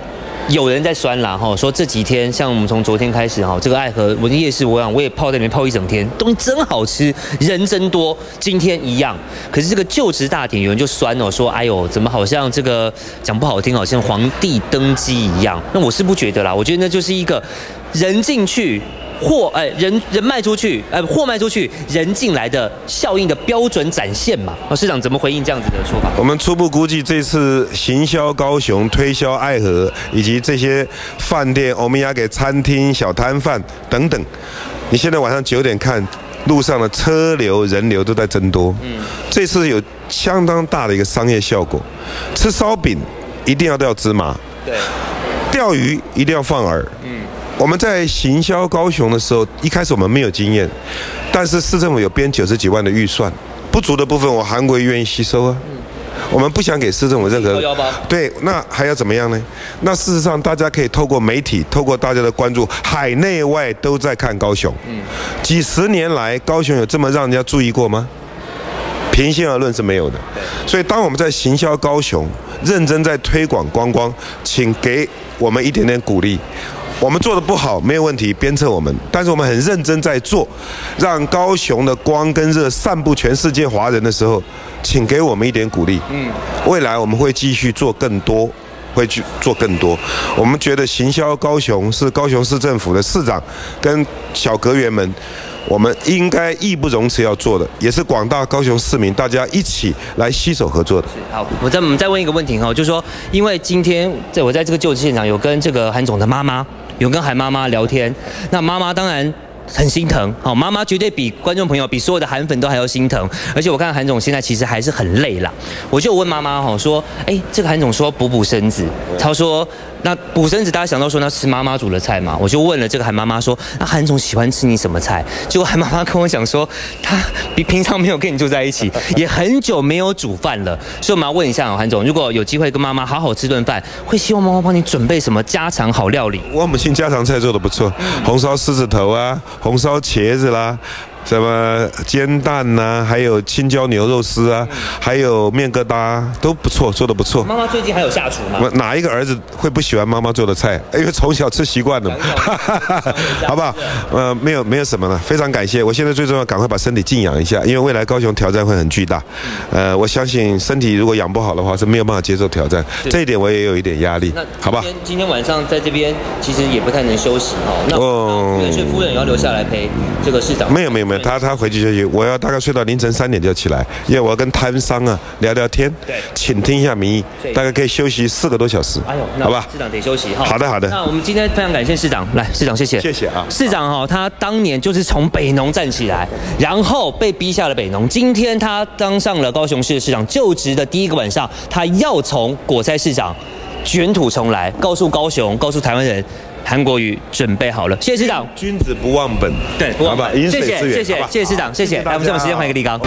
有人在酸啦哈，说这几天像我们从昨天开始哈，这个爱河文夜市，我也泡在里面泡一整天，东西真好吃，人真多，今天一样。可是这个就职大典，有人就酸哦，说哎呦，怎么好像这个讲不好听，好像皇帝登基一样。那我是不觉得啦，我觉得那就是一个人进去。人卖出去，货卖出去，人进来的效应的标准展现嘛。市长怎么回应这样子的说法？ 我们初步估计，这次行销高雄、推销爱河，以及这些饭店、欧米亚给餐厅、小摊贩等等，你现在晚上9点看，路上的车流、人流都在增多。这次有相当大的一个商业效果。吃烧饼一定要掉芝麻，对，钓鱼一定要放饵。我们在行销高雄的时候，一开始我们没有经验，但是市政府有编90几万的预算，不足的部分我韩国愿意吸收啊。我们不想给市政府任何对，那还要怎么样呢？那事实上，大家可以透过媒体，透过大家的关注，海内外都在看高雄。几十年来，高雄有这么让人家注意过吗？平心而论是没有的。所以，当我们在行销高雄，认真在推广观光，请给我们一点点鼓励。我们做的不好没有问题，鞭策我们，但是我们很认真在做，让高雄的光跟热散布全世界华人的时候，请给我们一点鼓励。未来我们会继续做更多，会去做更多。我们觉得行销高雄是高雄市政府的市长跟小阁员们，我们应该义不容辞要做的，也是广大高雄市民大家一起来携手合作的。 好，我们再问一个问题哈，就是说，因为今天我在这个就职现场有跟这个韩总的妈妈。有跟韩妈妈聊天，那妈妈当然很心疼，好，妈妈绝对比观众朋友、比所有的韩粉都还要心疼。而且我看韩总现在其实还是很累啦，我就问妈妈哈说，这个韩总说补身子，他说那补身子，大家想到说那吃妈妈煮的菜嘛，我就问了这个韩妈妈说，那韩总喜欢吃你什么菜？结果韩妈妈跟我讲说，他比平常没有跟你住在一起，也很久没有煮饭了。所以我们要问一下韩总，如果有机会跟妈妈好好吃顿饭，会希望妈妈帮你准备什么家常好料理？ 我母亲家常菜做得不错，红烧狮子头啊，红烧茄子啦。什么煎蛋呐，还有青椒牛肉丝啊，还有面疙瘩都不错，做得不错。 妈妈最近还有下厨吗？ 哪一个儿子会不喜欢妈妈做的菜？因为从小吃习惯了，好不好？没有什么了，非常感谢。我现在最重要，赶快把身体静养一下，因为未来高雄挑战会很巨大。我相信身体如果养不好的话，是没有办法接受挑战。这一点我也有一点压力，好吧？ 今天晚上在这边其实也不太能休息哦。那所以夫人也要留下来陪这个市长。 没有。他回去休息，我要大概睡到凌晨3点就起来，因为我要跟摊商啊聊聊天，倾听一下民意，大概可以休息4个多小时，好吧？ 市长得休息哈。 好的。 那我们今天非常感谢市长，来，市长谢谢啊。 市长他当年就是从北农站起来，然后被逼下了北农，今天他当上了高雄市的市长，就职的第一个晚上，他要从果菜市长卷土重来，告诉高雄，告诉台湾人。韩国瑜准备好了，谢谢市长。 君子不忘本， 对，不忘本。谢谢市长，谢谢。来，我们这种时间换一个立刚。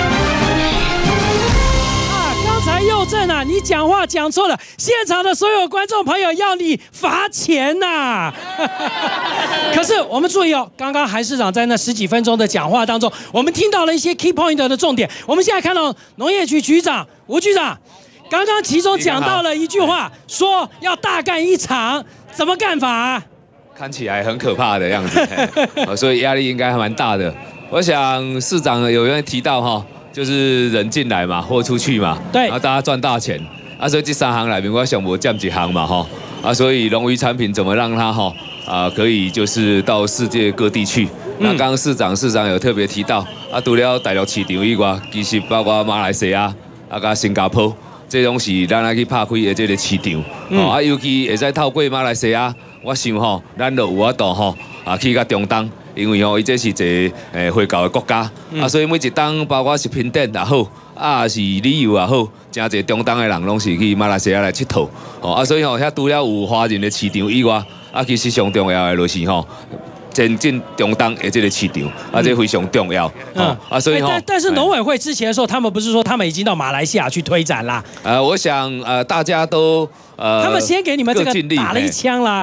刚才佑正啊，你讲话讲错了，现场的所有观众朋友要你罚钱呐。可是我们注意哦，刚刚韩市长在那10几分钟的讲话当中，我们听到了一些 key point 的重点。我们现在看到农业局局长吴局长，刚刚其中讲到了一句话，说要大干一场。怎么干法啊？ 看起来很可怕的样子，所以压力应该还蛮大的。我想市长有人提到哈，就是人进来嘛，货出去嘛， 对， 然后大家赚大钱啊，所以这3行里面我想我占几行嘛哈啊，所以农渔产品怎么让它可以就是到世界各地去。那刚刚市长有特别提到啊，除了大陆市场以外，其实包括马来西亚加新加坡。这拢是咱来去拍开的这个市场，尤其会使透过马来西亚，我想咱就有法度去到中东，因为伊这是一个回教的国家，所以每一档包括食品店也好，是旅游也好，真侪中东的人拢是去马来西亚来佚佗，所以遐除了有华人的市场以外，其实上重要的就是前进中东的这个市场，这非常重要。所以但是农委会之前的时候，他们不是说他们已经到马来西亚去推展啦？ 我想大家都他们先给你们这个打了一枪啦。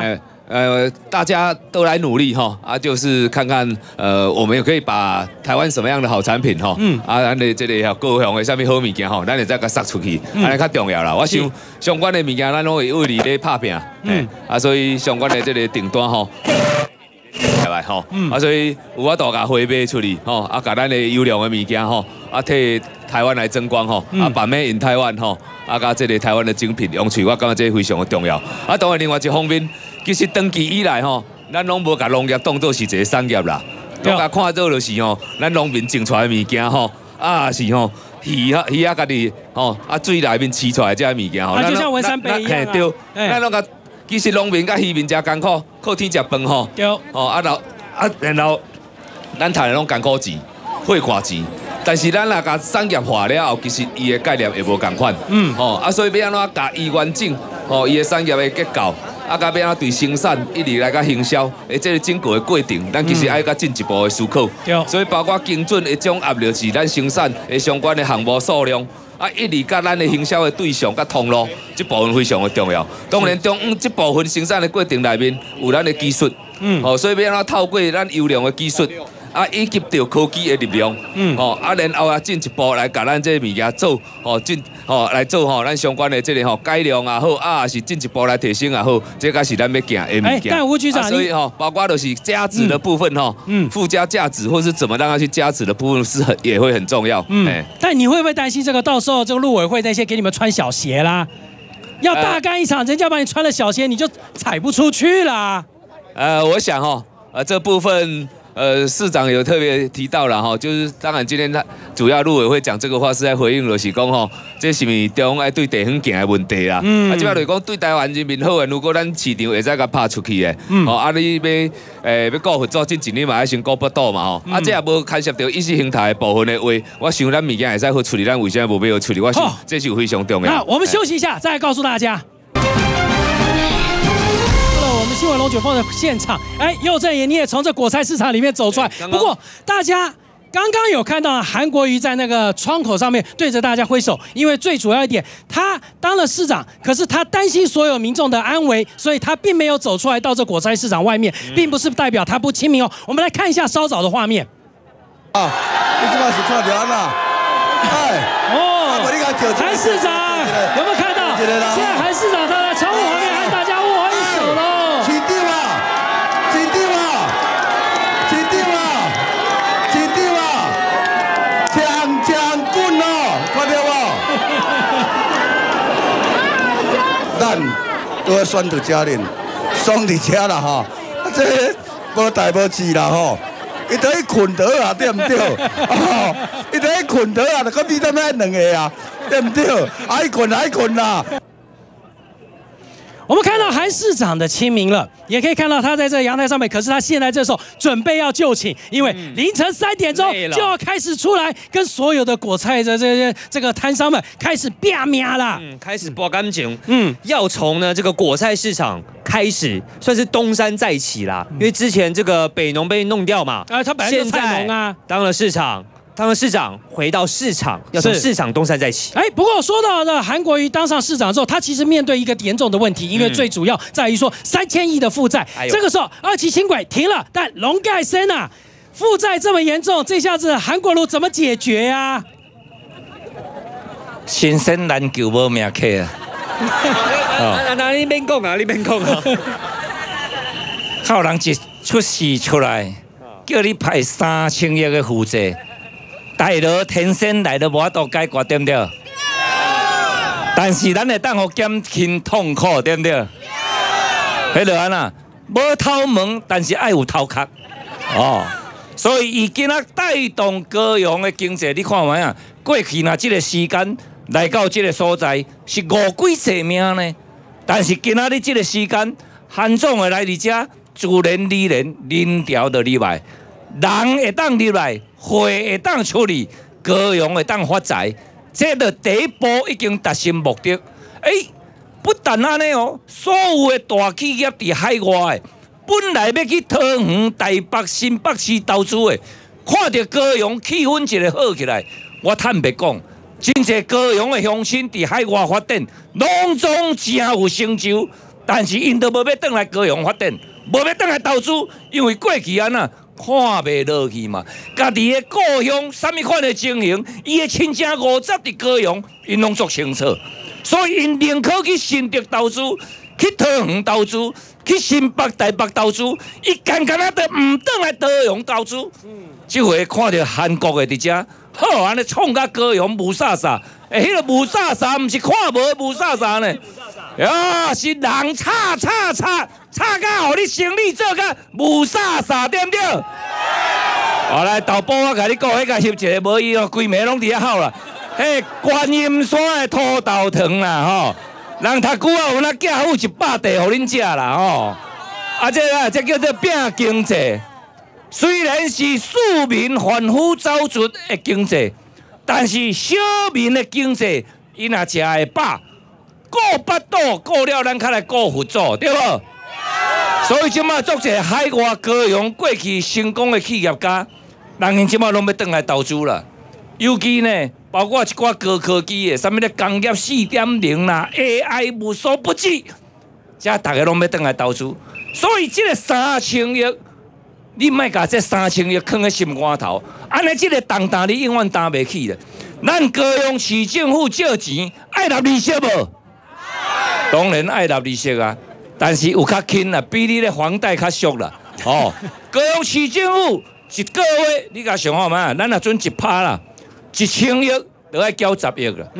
大家都来努力哈就是看看我们也可以把台湾什么样的好产品哈，咱的这个高雄的什么好物件哈，咱就再给撒出去，安尼较重要啦。我想相关的物件咱拢会为你咧拍拼，所以相关的这个订单哈。下来吼，所以有法度甲货卖出去吼，甲咱的优良的物件吼，替台湾来争光吼，版面in台湾吼，甲这个台湾的精品用处，我感觉这非常的重要。当然另外一方面，其实长期以来吼，咱拢无甲农业当作是一个产业啦，拢甲看做就是吼，咱农民种出来的物件吼，是吼鱼啊家己吼，水内面饲出来这物件吼， 就像文山杯一样对，咱拢甲。其实农民甲渔民真艰苦，靠天食饭吼。 对。 然后咱赚的拢艰苦钱、血汗钱，但是咱若甲产业化了后，其实伊的概念会无共款。所以要安怎甲伊完整伊的产业的结构，要安怎对生产一直来甲行销，这个整个的过程，咱其实爱甲进一步的思考。 对。 所以包括精准的种压力是咱生产的相关的项目数量。一直甲咱的行销的对象甲通路，这部分非常的重要。当然，这部分生产的过程内面有咱的技术，所以要安怎透过咱优良的技术，以及着科技的力量，然后进一步来甲咱这物件做，来做咱相关的这个改良也好，是进一步来提升也好，这才是咱要行的物件。 但吴局长， 所以包括就是价值的部分附加价值或是怎么让它去加值的部分是也会很重要。 但你会不会担心这个到时候这个陆委会那些给你们穿小鞋啦？要大干一场，人家把你穿了小鞋，你就踩不出去啦。 我想这部分。市长有特别提到了哈，就是当然今天他主要陆委会讲这个话是在回应就是讲这是咪中爱对地方行的问题啦。即摆就是讲对台湾人民好的，如果咱市场会使甲拍出去的，你要顾合作进前你嘛要先顾不到嘛这也无牵涉到意识形态的部分的话，我想咱物件会使好处理，咱为什么无要处理？我想这是非常重要。 那我们休息一下，再来告诉大家。我们新闻龙卷风的现场，佑正也你也从这果菜市场里面走出来。不过大家刚刚有看到韩国瑜在那个窗口上面对着大家挥手，因为最主要一点，他当了市长，可是他担心所有民众的安危，所以他并没有走出来到这果菜市场外面，并不是代表他不亲民哦。我们来看一下稍早的画面。 你这把是看到啦？ 韩市长有没有看到？现在韩市长他在窗户旁边和大家握一手喽。 咱都要选到家人，爽伫遮啦吼，这无代无志啦吼，伊得去困倒啊，对唔对？伊得去困倒啊，就讲你怎么两个啊，对唔对？爱困啦。 我们看到韩市长的亲民了，也可以看到他在这阳台上面。可是他现在这时候准备要就寝，因为凌晨3点钟就要开始出来跟所有的果菜的这个摊商们开始拼命啦， 开始拔干净，要从呢这个果菜市场开始，算是东山再起啦。因为之前这个北农被弄掉嘛， 他本来就是菜农啊， 当了市长，回到市场，要从市场东山再起。 不过说到的韩国瑜当上市长之后，他其实面对一个严重的问题，因为最主要在于说3000亿的负债。这个时候2期轻轨停了，但龙盖森啊，负债这么严重，这下子韩国瑜怎么解决呀？ 新生篮球无命客啊！那你免讲啊， 靠人一出事出来，叫你派3000亿的负债。大佬天生来都无法度解决，对不对？但是咱会当互减轻痛苦，对不对？迄落安那，无头毛，但是爱有头壳。所以伊今仔带动高雄的经济，你看卖啊，过去那这个时间来到这个所在是5几世命呢，但是今仔日这个时间，韩总会来伫遮，自然而然人调就入来，人会当入来。会会当处理，高雄会当发财，这个第一步已经达成目的。不但安尼所有的大企业伫海外的，本来要去桃园、台北、新北市投资的，看到高雄气氛一个好起来，我坦白讲，真侪高雄的乡亲伫海外发展，拢总真有成就， 但是因都无要转来高雄发展，无要转来投资，因为过去安那看袂落去嘛。家己的故乡什么款的情形，伊的亲戚50伫高雄，因拢足清楚，所以因宁可去新竹投资，去桃园投资，去新北、台北投资，伊干干都唔转来高雄投资。这回看到韩国的伫遮，好安尼创甲高雄无啥啥，迄个无啥啥，毋是看无无啥啥呢。呀，是人吵到互你生理做甲无啥啥，对不对？好来，导播我甲你讲，迄个翕一个无伊哦，规暝拢伫遐好啦。迄观音山的土豆糖啦，吼，人读久啊有那寄付100袋互恁食啦，吼。啊，这叫做拼经济。虽然是市民凡夫走卒的经济，但是小民的经济，伊若食会饱，顾巴肚，顾了咱较来顾佛祖，对无？所以即马足侪海外高雄过去成功的企业家，人因即马拢要转来投资啦。尤其呢，包括一寡高科技的，啥物咧工业4.0啦 ，AI 无所不至，遮大家拢要转来投资。所以即个3000亿。你莫甲这3000亿放喺心肝头，安尼即个重担你永远担袂起咧。咱高雄市政府借钱爱纳利息无？当然爱纳利息啊，但是有较轻啦，比你咧房贷较俗啦。哦，高雄市政府一个月你甲想看嘛，咱若准1%啦，1000亿就爱交10亿啦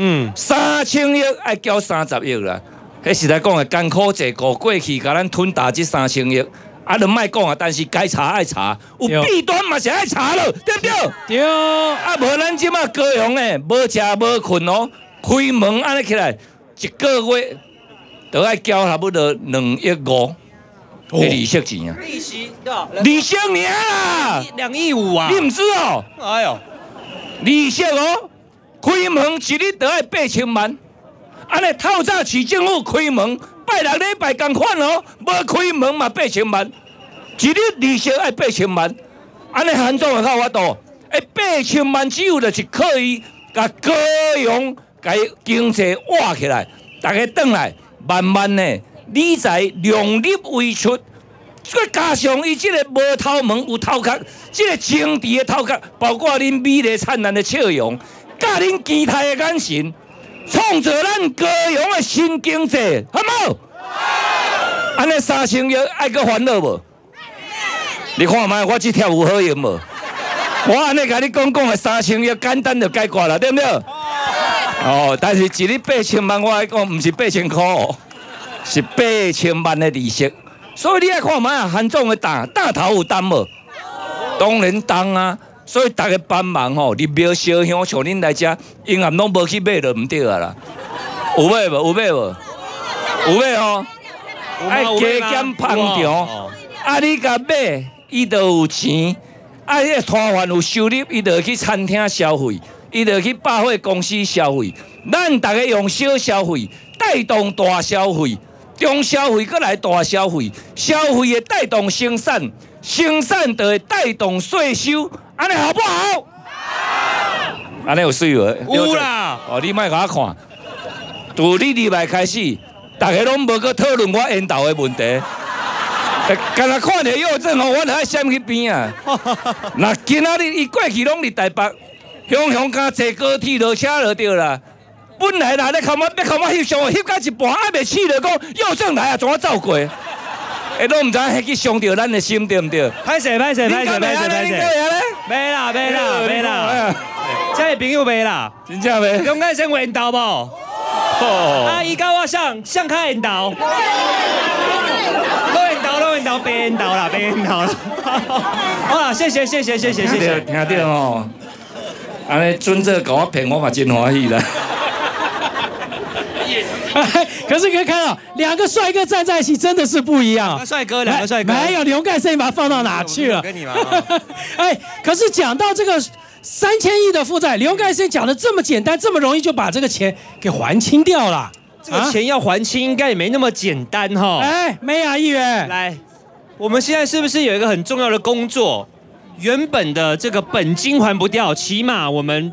，3000亿爱交30亿啦。迄实在讲的艰苦济过，过去甲咱吞大这3000亿。啊，就莫讲啊，但是该查爱查，有弊端嘛是爱查了，对不对？ 对。 啊，无咱即马高雄诶，无食无困哦，开门安尼起来，一个月都爱交差不多2亿5的利息钱啊。 利息多少？ 利息尔啦 ，2亿5啊！ 你唔知哦？ 哎呦， 利息哦，开门一日都爱8000万，安尼透早市政府开门。拜6礼拜同款哦，无开门嘛8000万，一日利息爱8000万，安尼韩总会较有法度。8000万只有就是可以甲高雄甲经济活起来，大家转来慢慢呢理财量入为出，再加上伊即个无头毛有头壳，即个政治的头壳，包括恁美丽灿烂的笑容，甲恁期待的眼神。创造咱高雄的新经济，好冇？安尼3000亿爱阁烦恼无？你看卖，我这条有好用无？我安尼甲你讲的3000亿简单就解决了，对不对？哦，但是一日8000万，我来讲唔是8000块哦，是8000万的利息。所以你爱看卖啊，韩总的担头有担无？当然担啊。所以大家帮忙吼，入庙烧香，像恁来遮，银行拢无去买就唔对啊啦。有买无？有买无？有买吼？爱加减捧场，啊你甲买，伊就有钱。啊，迄个摊贩有收入，伊就去餐厅消费，伊就去百货公司消费。咱大家用小消费带动大消费，中消费搁来大消费，消费会带动生产，生产就会带动税收。安尼好不好？安尼有水无？ 有啦！ 哦，你莫甲我看，从你入来开始，大家拢无去讨论我缘投的问题。干那看到右正吼，我就爱闪去边啊！那今仔日伊过去拢伫台北，雄敢坐高铁落车就对啦。本来啦，要看我翕相，翕到一半还袂起就讲右正来啊，怎啊走过？拢唔知迄去伤着咱的心对唔对？ 歹势，袂啦，这个朋友袂啦， 真正袂。 勇敢先缘投无？啊，伊甲我像较缘投，拢缘投，白缘投啦。好啦，谢谢。 听到哦，安尼准这甲我骗，我嘛真欢喜啦。 可是可以看到2个帅哥站在一起，真的是不一样。 两个帅哥， 没有刘盖森把它放到哪去了？ 跟你嘛。 可是讲到这个3000亿的负债，刘盖森讲的这么简单，这么容易就把这个钱给还清掉了。 这个钱要还清，应该也没那么简单哈。 梅雅议员， 来，我们现在是不是有一个很重要的工作？原本的这个本金还不掉，起码我们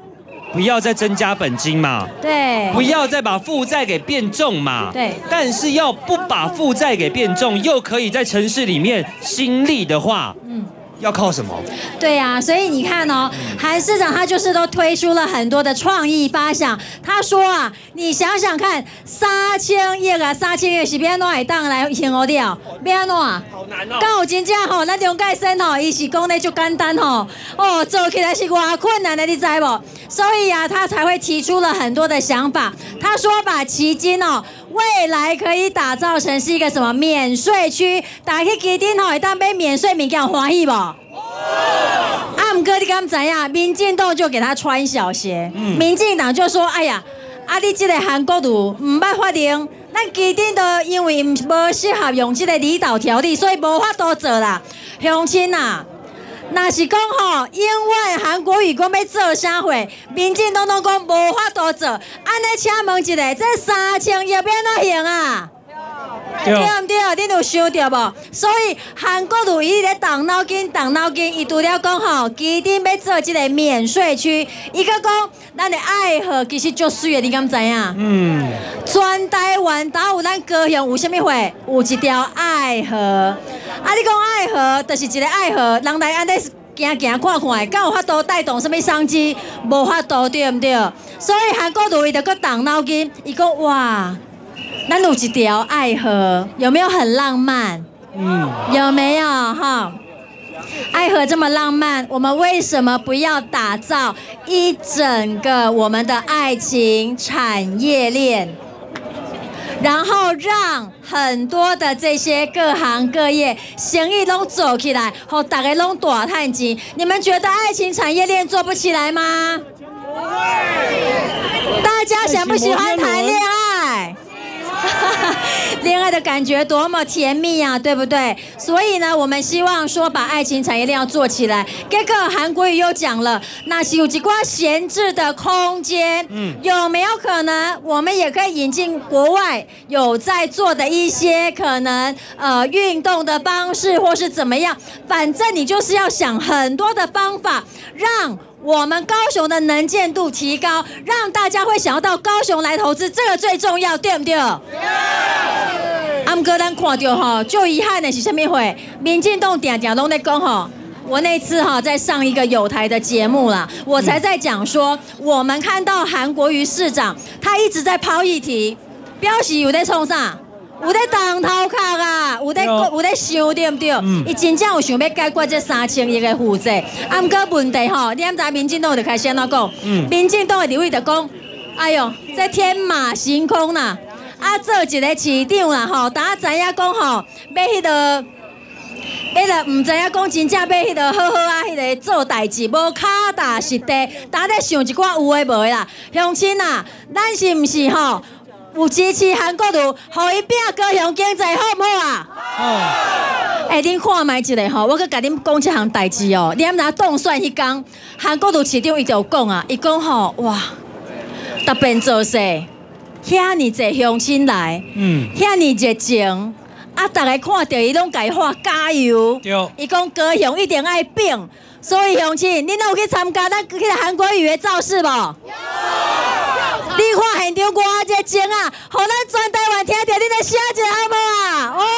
不要再增加本金嘛， 对， 不要再把负债给变重嘛， 对。 但是要不把负债给变重，又可以在城市里面兴利的话，要靠什么？ 对啊，所以你看哦，韩市长他就是都推出了很多的创意发想。他说啊，你想想看，3000亿啊，3000亿是要安怎会当来行得了？要安怎？好难哦。刚有真正吼，咱龙介生吼，伊是讲的就简单吼，哦，做起来是偌困难的，你知无？所以啊，他才会提出了很多的想法。他说把旗津哦，未来可以打造成是一个什么免税区，大家去旗津吼会当买免税物件，欢喜无？啊，唔过你敢知影？民进党就给他穿小鞋，民进党就说：“哎呀，啊你这个韩国瑜唔捌法令，咱基丁都因为无适合用这个离岛条例，所以无法度做啦。乡亲啊，若是讲吼，因为韩国瑜讲要做啥货，民进党都讲无法度做，安尼请问一下，这3000亿要怎行啊？”对唔对？恁有想到无？所以韩国瑜伊咧动脑筋，伊除了讲吼，基丁要做这个免税区，伊个讲咱的爱河其实足水的，你敢知影？全台湾都有咱高雄有啥物会？有一条爱河。啊，你讲爱河，就是一个爱河，人来安尼行看看，敢有法度带动什么商机？无法度，对唔对？所以韩国瑜伊就搁动脑筋，伊讲哇。咱有一条爱河，有没有很浪漫？有没有哈？爱河这么浪漫，我们为什么不要打造一整个我们的爱情产业链？然后让很多的这些各行各业生意都走起来，后大家都大赚钱。你们觉得爱情产业链做不起来吗？不会。大家喜不喜欢谈恋爱？恋爱的感觉多么甜蜜啊，对不对？所以呢，我们希望说把爱情产业链要做起来。结果韩国瑜又讲了，那是有几块闲置的空间，有没有可能我们也可以引进国外有在做的一些可能运动的方式，或是怎么样？反正你就是要想很多的方法，让我们高雄的能见度提高，让大家会想要到高雄来投资，这个最重要，对不对？啊，不过咱看到哈，最遗憾的是什么会？民进党常常都在讲哈，我那次哈在上一个友台的节目啦，我才在讲说，我们看到韩国瑜市长他一直在抛议题，表示有在冲啥？有在当头壳啊，有在想对不对？伊真正有想要解决这3000亿的负债，啊，不过问题吼，你知民进党就开始安怎讲？民进党的立委就讲，哎呦，这天马行空啦，啊，做一个市长啦吼，大家知影讲吼，要迄个。唔知影讲真正要迄个好好啊，迄个做代志，无脚踏实地，大家在想一寡有诶无诶啦。乡亲啊，咱是唔是吼？有支持韩国瑜，互伊拼高雄经济好唔好啊？好。恁看卖一下吼，我佮甲恁讲一项代志哦。你知当选迄天，韩国瑜市长伊就讲啊，伊讲吼，哇，特别做势，遐尼济乡亲来，遐尼热情。啊！大家看到伊拢甲伊喊加油，伊讲高雄一定爱拼，所以乡亲，恁有去参加咱迄个韩国瑜的造势无？有。你看现场偌热情啊，互咱全台湾听到恁的声音好无啊？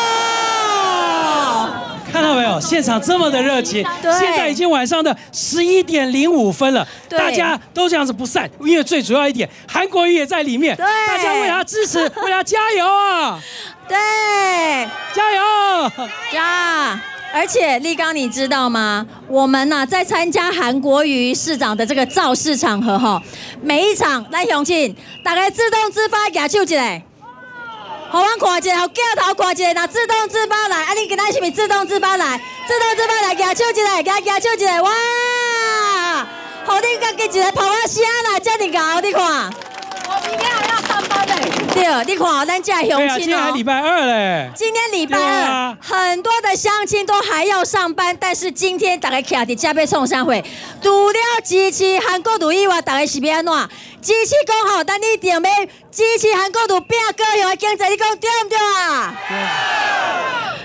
哦。 看到没有？现场这么的热情，现在已经晚上的11点05分了，大家都这样子不散，因为最主要一点，韩国瑜也在里面，大家为他支持，为他加油啊！ 对， 加油！ 而且立刚，你知道吗？我们呢、在参加韩国瑜市长的这个造势场合哈，每一场咱乡亲大家自动自发举手一下。好，我看一下，好，镜头看一下，那自动自发来，啊，你今仔是不是自动自发来？自动自发来，举手一下，举手一下，哇！好，你家己一个头啊声啦，这么高，你看。我明天还要上班嘞。对，你看咱这乡亲哦。 今天还礼拜2嘞。 今天礼拜2，很多的乡亲都还要上班，但是今天大家徛伫这要创啥货？除了支持韩国瑜以外，大家是要安怎？支持讲吼，咱一定要支持韩国瑜拼高雄的经济，你讲对不对啊？对。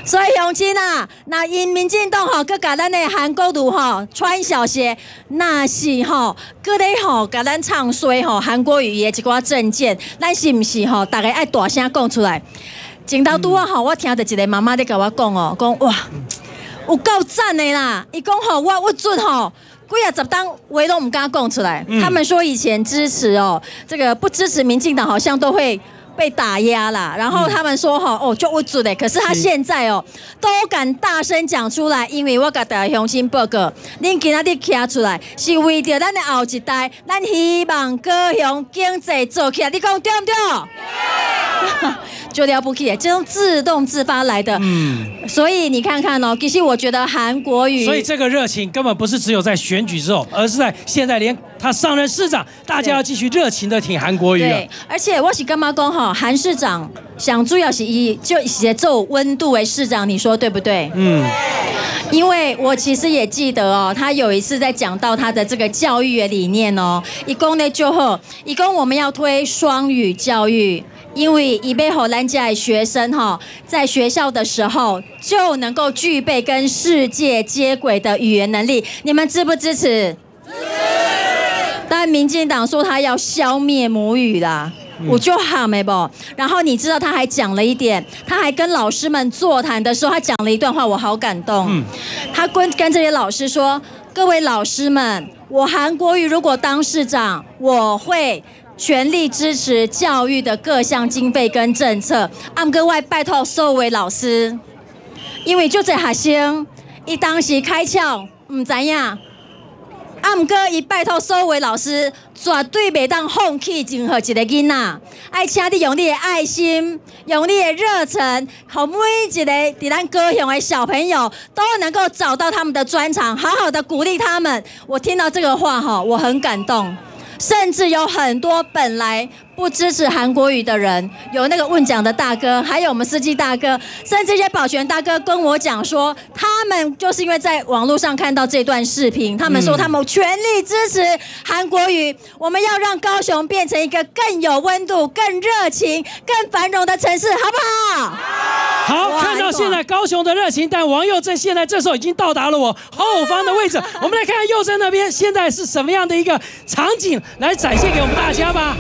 所以乡亲啊，那因民进党吼，佮甲咱的韩国瑜吼穿小鞋，那是吼，佮咧吼甲咱唱衰吼韩国瑜的一寡政见，咱是毋是吼？大家爱大声讲出来。前头拄啊吼，我听到一个妈妈咧甲我讲哦，讲哇，有够赞的啦！伊讲吼，我准吼。几啊十档话都唔敢讲出来，他们说以前支持哦，这个不支持民进党好像都会被打压啦。然后他们说就有准的，可是他现在都敢大声讲出来，因为我甲大家乡亲报告，恁今仔日徛出来是为着咱的后一代，咱希望高雄经济做起来，你讲对不对？就了不起，这种自动自发来的，所以你看看其实我觉得韩国瑜， 所以这个热情根本不是只有在选举之后，而是在现在连他上任市长，大家要继续热情的挺韩国瑜。 对，而且我是干嘛讲韩市长想主要是就是做温度的市长，你说对不对？因为我其实也记得他有一次在讲到他的这个教育的理念一共呢就好，一共我们要推双语教育。因为伊要让咱家的学生在学校的时候就能够具备跟世界接轨的语言能力，你们支不支持？支持。但民进党说他要消灭母语啦，我就喊没不。然后你知道他还讲了一点，他还跟老师们座谈的时候，他讲了一段话，我好感动。他跟这些老师说：“各位老师们，我韩国瑜如果当市长，我会。”全力支持教育的各项经费跟政策，不过我拜托所有的老师，因为就这学生，伊当时开窍唔知影，不过伊拜托所有的老师，绝对袂当放弃任何一个囡仔，爱请你用你的爱心，用你的热忱，让每一个在咱高雄的小朋友都能够找到他们的专长，好好的鼓励他们。我听到这个话我很感动。甚至有很多本来不支持韩国瑜的人，有那个问奖的大哥，还有我们司机大哥，甚至一些保全大哥跟我讲说，他们就是因为在网络上看到这段视频，他们说他们全力支持韩国瑜。我们要让高雄变成一个更有温度、更热情、更繁荣的城市，好不好？ 好，看到现在高雄的热情，但王佑正现在这时候已经到达了我后方的位置。我们来看看佑正那边现在是什么样的一个场景，来展现给我们大家吧。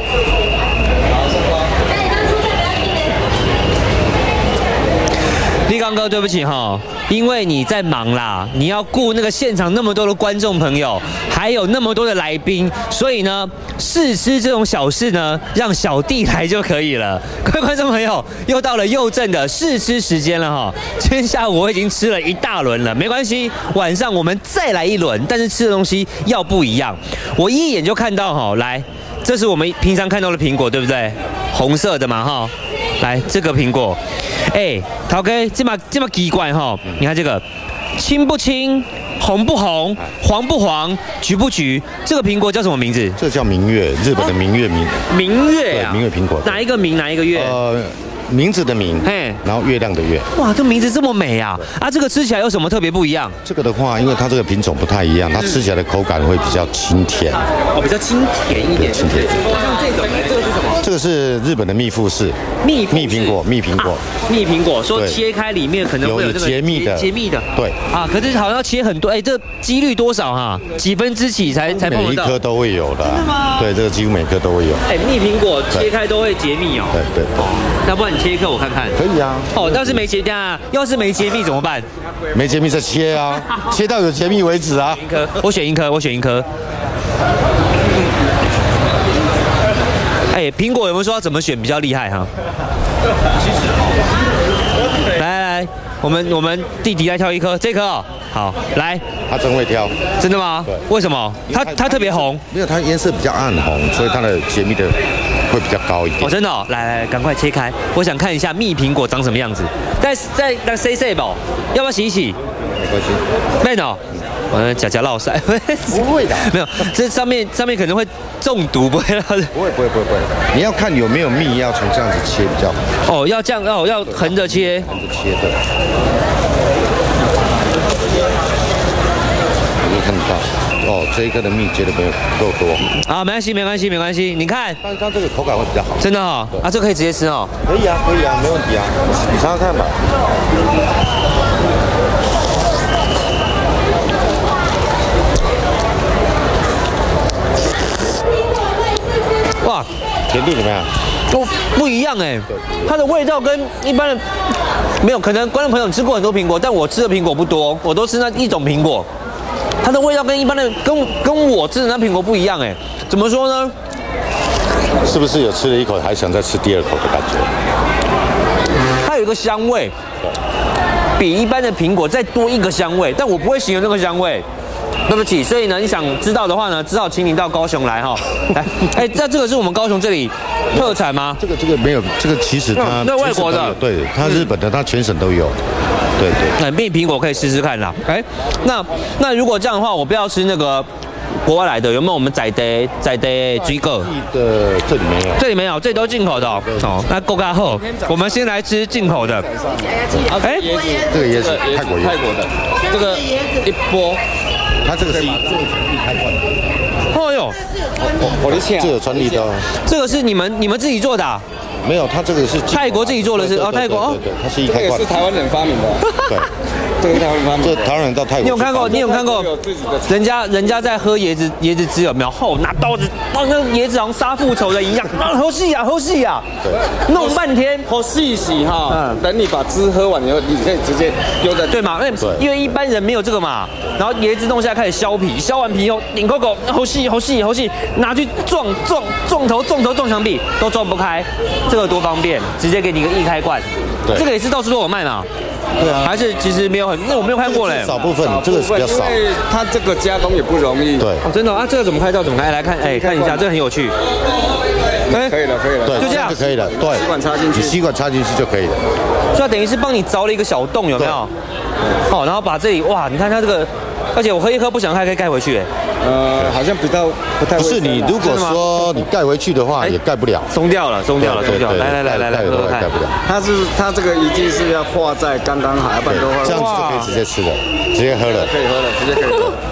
立刚哥，对不起因为你在忙啦，你要顾那个现场那么多的观众朋友，还有那么多的来宾，所以呢，试吃这种小事呢，让小弟来就可以了。各位观众朋友，又到了佑正的试吃时间了今天下午我已经吃了一大轮了，没关系，晚上我们再来一轮，但是吃的东西要不一样。我一眼就看到来，这是我们平常看到的苹果，对不对？红色的嘛来，这个苹果，陶哥，这么奇怪你看这个，青不青，红不红，黄不黄，橘不橘，这个苹果叫什么名字？ 这叫明月，日本的明月明月啊， 明月苹果。 哪一个明，哪一个月？ 名字的名，然后月亮的月。 哇，这名字这么美啊！这个吃起来有什么特别不一样？ 这个的话，因为它这个品种不太一样，它吃起来的口感会比较清甜。 比较清甜一点。清甜。像这种，这个是什么？ 这个是日本的蜜富士。蜜苹果。蜜苹果，说切开里面可能会有这个结蜜的。对。 可是好像要切很多，这几率多少几分之几才碰得到？ 每一颗都会有的。 真的吗？ 对，这个几乎每颗都会有。 蜜苹果切开都会结蜜哦。 对。 要不然你切一颗我看看。 可以啊。 要是没结要是没结蜜怎么办？ 没结蜜再切啊，切到有结蜜为止啊。 我选一颗。苹果有没有说要怎么选比较厉害来，我们弟弟来挑一颗，这颗好，来， 他真会挑， 真的吗？对，为什么？它特别红？ 没有，它颜色比较暗红，所以它的结蜜的会比较高一点。 真的来，赶快切开，我想看一下蜜苹果长什么样子。再洗吧，要不要洗一洗？ 没关系。 没有。假落塞， 不会的， 没有，这上面可能会中毒，不会。 不会，你要看有没有蜜，要从这样子切比较好。 要这样，要横着切。 横着切的。你可以看得到，这这一颗的蜜结的没有够多。 啊，没关系，没关系，没关系。你看， 但是它这个口感会比较好。 真的哦，啊，这可以直接吃哦。 可以啊，可以啊，没问题啊。你尝尝看吧。 哇， 甜度怎么样？ 哦，不一样哎，它的味道跟一般的没有，可能观众朋友吃过很多苹果，但我吃的苹果不多，我都吃那一种苹果，它的味道跟一般的跟我吃的那苹果不一样哎，怎么说呢？ 是不是有吃了一口还想再吃第二口的感觉？ 它有一个香味，比一般的苹果再多一个香味，但我不会形容那个香味。对不起，所以呢，你想知道的话呢，只好请你到高雄来哈。来，哎，那这个是我们高雄这里特产吗？ 这个没有，这个其实它那外国的， 对，它日本的，它全省都有。对对。 蜜苹果可以试试看啦。哎，那如果这样的话，我不要吃那个国外来的，有没有我们在地追个？ 的这里没有， 这里没有，这里都进口的哦。哦，那够嘎后，我们先来吃进口的。 哎，这个椰子，泰国的， 这个一波。 它这个是一开罐的。 哦哟， 我的天，这有专利的哦。 这个是你们自己做的啊？ 没有，它这个是泰国自己做的是哦，泰国哦， 对，它是一开罐。 是台湾人发明的。 对，这个台湾人发明。这台湾人到泰国。 你有看过？人家在喝椰子汁有没有？后拿刀子，那个椰子好像杀父仇人一样，好细呀。对，弄半天， 好细哈。等你把汁喝完以后，你可以直接丢在对嘛？因为一般人没有这个嘛。然后椰子弄下来开始削皮，削完皮以后拧扣，好细，拿去撞头撞墙壁都撞不开。这个多方便，直接给你一个易开罐。对，这个也是到处都有卖嘛。 对啊， 还是其实没有很，那我没有看过嘞。 少部分，这个是比较少。 因为它这个加工也不容易。 对， 哦，真的啊，这个怎么开？来看，哎，看一下，这个很有趣。 可以了， 对， 就这样就可以了。对， 吸管插进去， 吸管插进去就可以了。 所以等于是帮你凿了一个小洞，有没有？哦，然后把这里，哇，你看它这个。而且我喝一喝不想开，可以盖回去， 好像不太。 不是你如果说你盖回去的话，也盖不了， 松掉了。来， 盖不了。 它这个一定是要化在刚刚好，要不然的话这样子就可以直接吃了，直接喝了， 可以喝了，直接可以喝。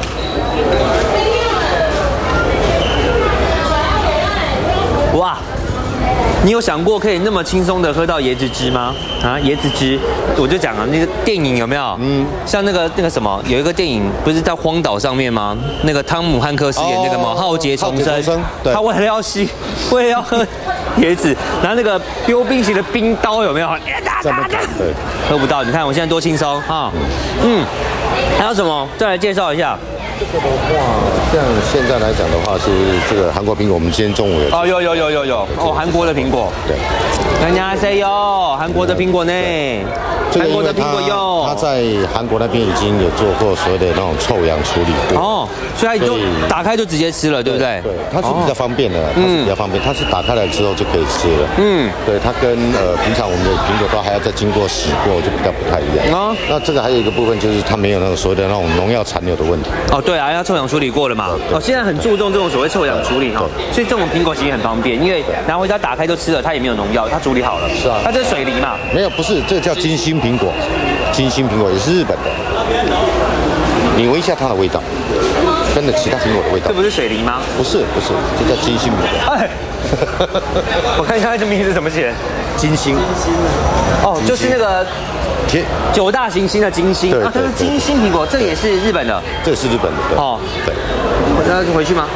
哇！你有想过可以那么轻松的喝到椰子汁吗？啊，椰子汁，我就讲啊，那个电影有没有？像那个什么，有一个电影不是在荒岛上面吗？那个汤姆汉克斯演那个嘛，浩劫重生，他为了要喝椰子，拿那个丢冰淇淋的冰刀有没有？对，喝不到。你看我现在多轻松啊！还有什么？再来介绍一下。 这个的话，像现在来讲的话，是这个韩国苹果，我们今天中午有。 哦，有哦，韩国的苹果。对。人家谁有韩国的苹果呢？韩国的苹果有。 他在韩国那边已经有做过所谓的那种臭氧处理过。 哦，所以他就打开就直接吃了，对不对？ 对，它是比较方便的，它是比较方便，它是打开来之后就可以吃了。对，它跟平常我们的苹果都还要再经过洗过，就比较不太一样。那这个还有一个部分就是它没有那个所谓的那种农药残留的问题。 哦，对啊，要臭氧处理过了嘛。哦，现在很注重这种所谓臭氧处理哈，所以这种苹果其实很方便，因为拿回家打开就吃了，它也没有农药，它处理好了。 是啊， 它这是水梨嘛？ 没有，不是，这个叫金星苹果，金星苹果也是日本的。你闻一下它的味道，跟着其他苹果的味道。 这不是水梨吗？ 不是，这叫金星苹果。哎， 我看一下这名字怎么写。 金星。 哦，就是那个9大行星的金星啊，这是金星苹果，这也是日本的。 这是日本的。 哦，对。我要回去吗？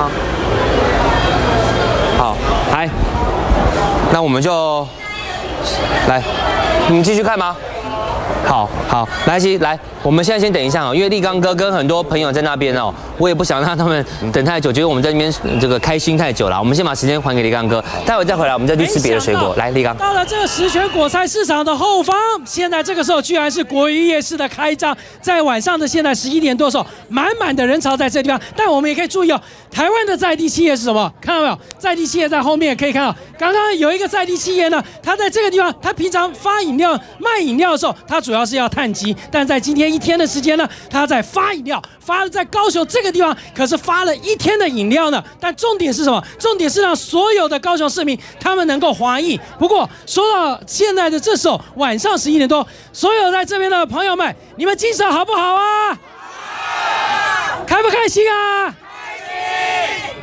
好，来，那我们就来，你们继续看吗？好，来，我们现在先等一下哦，因为立刚哥跟很多朋友在那边哦，我也不想让他们等太久，觉得我们在那边这个开心太久了。我们先把时间还给立刚哥，待会再回来，我们再去吃别的水果。来，立刚。 到了这个十全果菜市场的后方，现在这个时候居然是国鱼夜市的开张，在晚上的现在11点多的时候，满满的人潮在这地方。但我们也可以注意哦，台湾的在地企业是什么？看到没有？在地企业在后面可以看到，刚刚有一个在地企业呢，他在这个地方，他平常发饮料、卖饮料的时候，他主要是要碳基，但在今天一天的时间呢，他在发饮料，发了在高雄这个地方，可是发了1天的饮料呢。但重点是什么？重点是让所有的高雄市民他们能够华裔。不过说到现在的这时候，晚上11点多，所有在这边的朋友们，你们精神好不好啊？开不开心啊？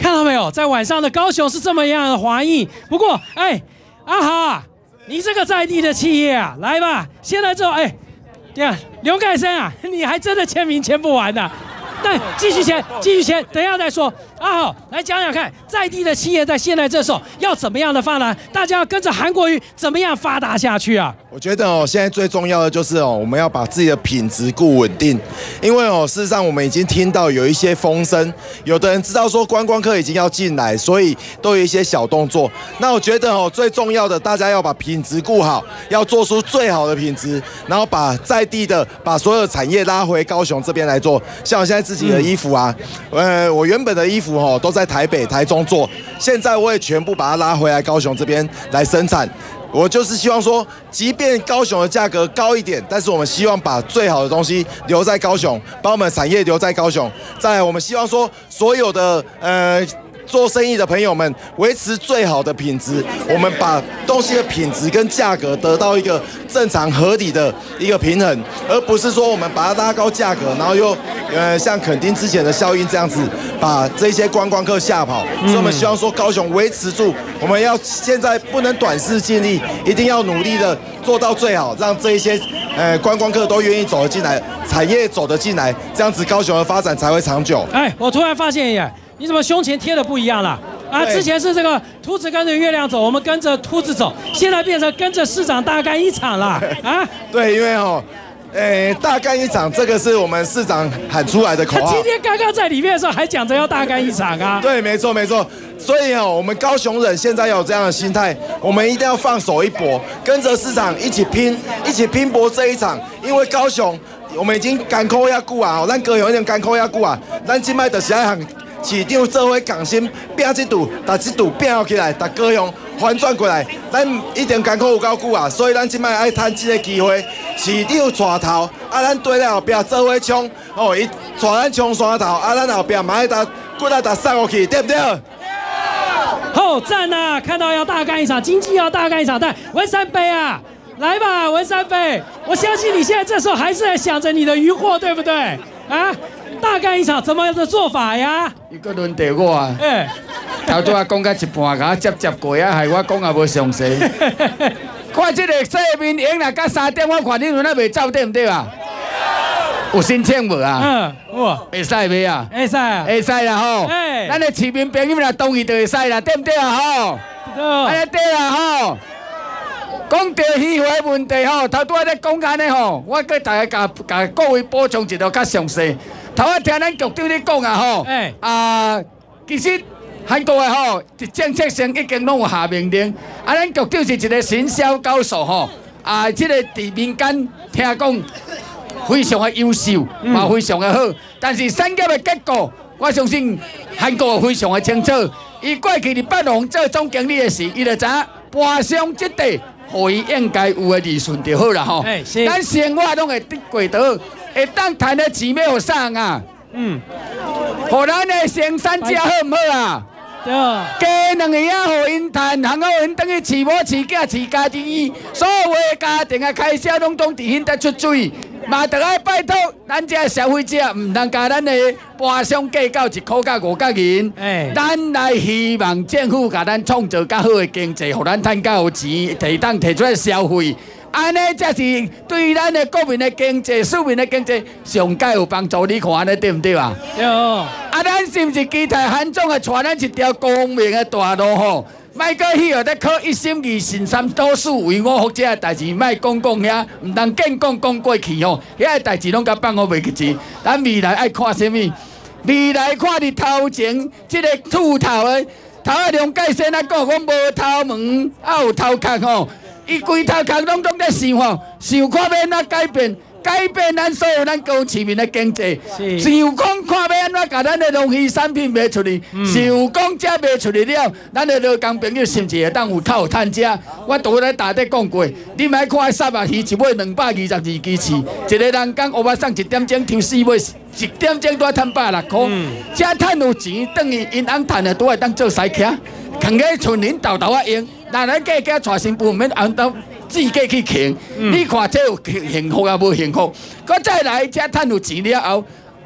看到没有，在晚上的高雄是这么样的华裔。不过，阿豪啊，你这个在地的企业啊，来吧，现在之后，这样刘盖生啊，你还真的签名签不完的。但继续签，等一下再说。阿豪，来讲讲看，在地的企业在现在这时候要怎么样的发展？大家要跟着韩国瑜怎么样发达下去啊？ 我觉得现在最重要的就是我们要把自己的品质顾稳定，因为事实上我们已经听到有一些风声，有的人知道说观光客已经要进来，所以都有一些小动作。那我觉得最重要的，大家要把品质顾好，要做出最好的品质，然后把在地的把所有产业拉回高雄这边来做。像我现在自己的衣服啊，我原本的衣服都在台北、台中做，现在我也全部把它拉回来高雄这边来生产。我就是希望说，即便高雄的价格高一点，但是我们希望把最好的东西留在高雄，把我们的产业留在高雄。再来，我们希望说，所有的做生意的朋友们维持最好的品质，我们把东西的品质跟价格得到一个正常合理的一个平衡，而不是说我们把它拉高价格，然后又像垦丁之前的效应这样子，把这些观光客吓跑。所以我们希望说高雄维持住，我们要现在不能短视尽力，一定要努力的做到最好，让这一些观光客都愿意走得进来，产业走得进来，这样子高雄的发展才会长久。 我突然发现耶。你怎么胸前贴的不一样了？之前是这个秃子跟着月亮走，我们跟着秃子走，现在变成跟着市长大干一场了对，因为大干一场，这个是我们市长喊出来的口号。 他今天刚刚在里面的时候还讲着要大干一场啊。 对，没错。所以我们高雄人现在有这样的心态，我们一定要放手一搏，跟着市长一起拼搏这一场。因为高雄我们已经艰苦遐久啊，咱高雄已经艰苦遐久啊，咱今摆就是要向市长做伙共心，拼这赌，把这赌拼好起来，把高雄反转过来。咱一定艰苦有够久啊，所以咱今摆爱趁这个机会，市长带头，咱对了后壁做伙冲，伊带咱冲山头，咱后壁嘛爱打骨力打杀过去，对不对？ 好赞啊！看到要大干一场，经济要大干一场，但文山杯啊，来吧，文山杯！我相信你现在这时候还是在想着你的渔获，对不对？大干一场怎么样的做法呀？ 伊个轮到我啊！头拄啊讲到一半，甲接过啊，害我讲也无详细。看这个洗面营啦，到3点我看你轮啊袂走，对唔对啊？有申请无啊？会使袂啊？ 会使啊， 会使啦吼！咱的市民朋友啦，同意就会使啦，对唔对啊？吼，安尼对啦吼。讲到渔获问题吼，头拄仔咧讲安尼吼，我给大家甲各位补充一条较详细。头仔听咱局长咧讲啊吼，其实韩国的吼，政策上已经拢有下命令。咱局长是一个行销高手吼，这个伫民间听讲非常的优秀，嘛非常的好。但是产业的结果，我相信韩国非常的清楚。伊过去伫北农做总经理的时，伊就知搬上这地。互伊应该有的利润就好啦吼，咱生活拢会得过倒，会当赚的钱要互啥啊？互咱的生产者好唔好啊？加两个仔互因赚，然后因等于饲某饲囝饲家己，所有的家庭的开销拢伫因得出水。嘛，得爱拜托咱这消费者，唔通甲咱的搬上计较1块甲5角银。咱来希望政府甲咱创造较好的经济，互咱赚较有钱，提出来消费。安尼才是对咱的国民的经济、市民的经济上界有帮助。你看安尼对唔对啊？ 对。 咱是唔是期待韩总啊，带咱一条光明的大路吼？莫搁迄个咧靠一心二信三多数为我福这个代志，莫讲遐，唔通见讲过去吼，遐个代志拢甲放我袂记住。咱未来爱看什么？未来看你头前这个秃头的头啊，梁介生啊讲，我无头毛，有头壳吼，伊规头壳拢在想吼，想看要哪改变。改变咱所有咱高市民的经济，想讲看要安怎甲咱的农渔产品卖出去，想讲这卖出去了，咱的劳工朋友是不是会当有口趁食？我拄咧大底讲过，你莫看杀肉鱼一尾222支翅，一个人工乌巴送1点钟抽4尾，1点钟都要赚160块，这赚有钱，等于因翁赚的都会当做西客，扛个村人豆啊用，咱家家带新妇免红豆。自己去扛，你看这有幸福啊，无幸福？搁再来，这赚有钱了后，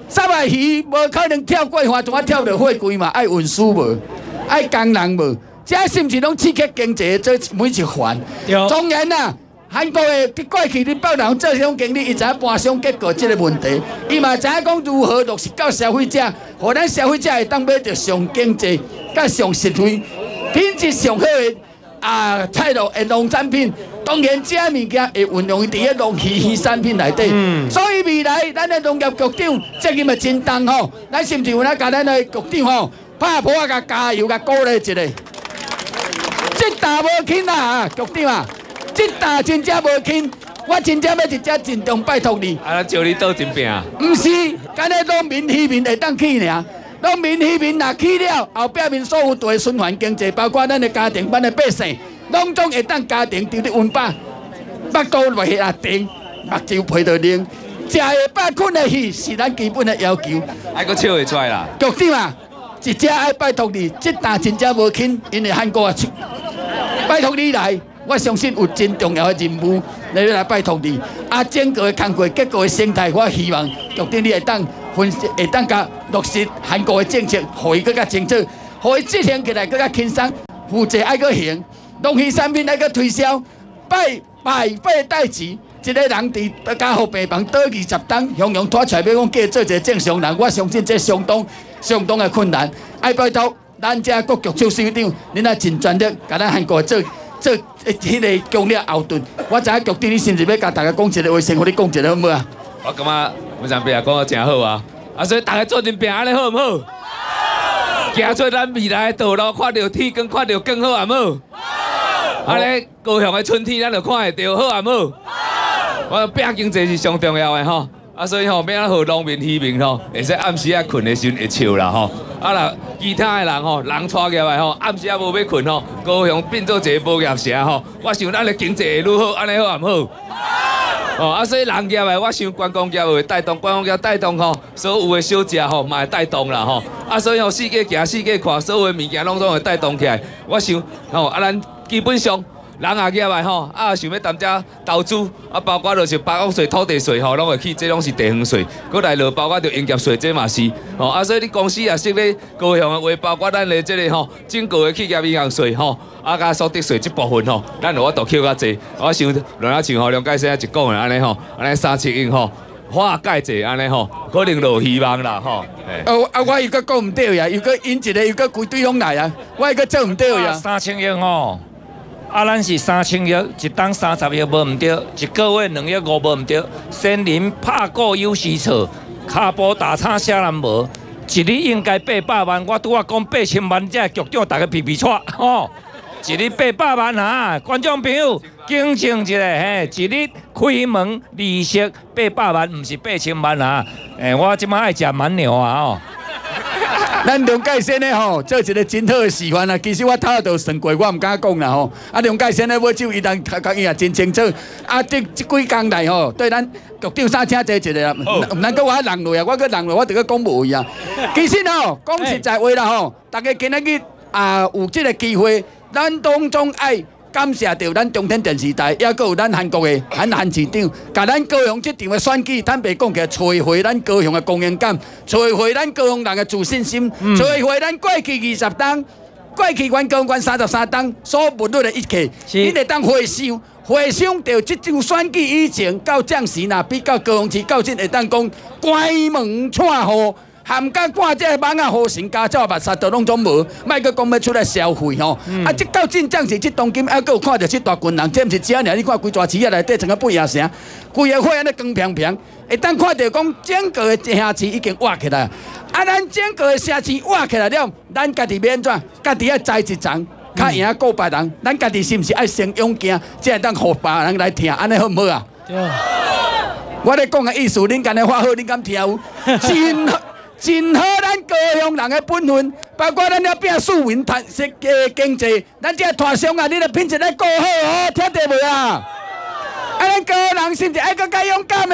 三尾鱼无可能跳过花，怎啊跳到货柜嘛？爱运输无，爱工人无，这是毋是拢刺激经济做每一环？当然啦，韩国的过去你报人做商经理，伊知影搬商结果这个问题，伊嘛知影讲如何落实到消费者，互咱消费者会当买到上经济、甲上实惠、品质上好的菜肉的农产品。当然，这物件会运用伫咧农渔产品内底，所以未来咱的农业局长责任嘛真重吼。咱是毋是有甲咱的局长吼拍破啊，甲加油，甲鼓励一下。这打无轻啦，局长啊，这打真正无轻，我真正要一只尽量拜托你。 啊，叫你倒真拼。 毋是，干那农民渔民会当去尔。农民渔民若去了，后壁面所有大的循环经济，包括咱的家庭版的百姓。拢总会当家庭伫咧温饱，腹肚落下定，目睭配到冷，食会饱困会去是咱基本的要求。 还阁笑会出来啦？ 局长啊，一只爱拜托你，这单真正无轻，因为韩国啊，拜托你来，我相信有真重要的任务，来拜托你。整个的工作结果的生态，我希望局长你会当分析，会当甲落实韩国的政策，互伊更加清楚，互伊执行起来更加轻松，负责爱阁行。农渔产品那个推销，百倍代志，一个人伫家护病房倒20担，雄雄拖出来要讲叫做一个正常人，我相信这相当的困难。爱拜托咱这国局处首长，恁啊尽全力，甲咱韩国做迄个攻略后盾。我知影局长你是毋是要甲大家讲一个话，先互你讲一个好唔好啊？ 我感觉文长伯讲得真好啊！所以大家做阵拼安尼好唔好？行出咱未来的道路，看到天光，看到更好啊，唔好？安尼高雄的春天，咱就看会到，好啊，唔好？我拼经济是上重要的吼，所以吼，免咱互农民渔民吼，会使暗时困的时阵会笑啦吼。啦，其他的人吼，人带入来吼，暗时无要困吼，高雄变做一个无业城吼。我想咱的经济会愈好，安尼好啊，唔好？所以人业的，我想观光业会带动，观光业带动吼，所有的小食吼嘛会带动啦吼。所以吼，世界行，世界看，所有的物件拢会带动起来。我想吼，咱基本上人也入来吼，想要担遮投资，包括就是百货税、土地税吼，拢会去，这拢是地方税。搁来落包括着营业税，这嘛是。所以你公司也设咧高雄的话，包括咱的这个吼，整个的企业银行税吼，甲所得税这部分吼，咱有法度扣较济。我想，然后像梁解生一讲的安尼吼，安尼3-7亿吼。化解者安尼吼，可能就有希望啦吼。 我又搁讲唔对呀，又搁引一个，又搁规对方来啊，我又搁做唔对呀。 3000亿吼，咱是3000亿，一档30亿无唔对，一个月2亿5无唔对。森林拍果有时错，骹步打叉啥人无？一日应该800万，我拄仔讲8000万，这局长大家皮喘吼。一日800万啊！观众朋友，警醒一下，一日开门利息800万，唔是8000万啊！我即摆爱食蛮牛啊吼。 咱梁介生呢吼，做一个真好的示范啊！其实我头都算过，我唔敢讲啦吼。梁介生呢，我就伊人讲伊也真清楚。这几工来吼，对咱局长啥请坐一个啦，唔能够我人落啊，我个人落，我就个讲无伊啊。其实吼，讲实在话啦吼，大家今仔日有这个机会。咱当中爱感谢到咱中天电视台，也佮有咱韩国的韩市长，甲咱高雄这场的选举，坦白讲起来，找回咱高雄的公应感，找回咱高雄人的自信心，找回咱过去20档，过去阮高雄33档所付出的一切，你会当回想到这场选举以前到这时呐，比较高雄市到今会当讲关门串户。含甲赶这网啊，好成家照目杀都拢总无，莫阁讲要出来消费吼。这到真正是这当今，还阁有看到这大群人，这毋是只尔，你看规大市啊内底整个八爷城，规个火安尼光平平，会当看到讲整个的城市已经活起来。咱整个的城市活起来了，咱家己要安怎？家己要栽一丛，较赢过别人。咱家己是毋是爱先勇行，才会当互别人来听？安尼好唔好啊？我咧讲的意思，恁敢若发好，恁敢听有？真好，咱高雄人的本分，包括咱要拼市民经济，咱这大商啊，你著品质来顾好哦，听到无啊？咱高雄人是毋是爱更加勇敢的？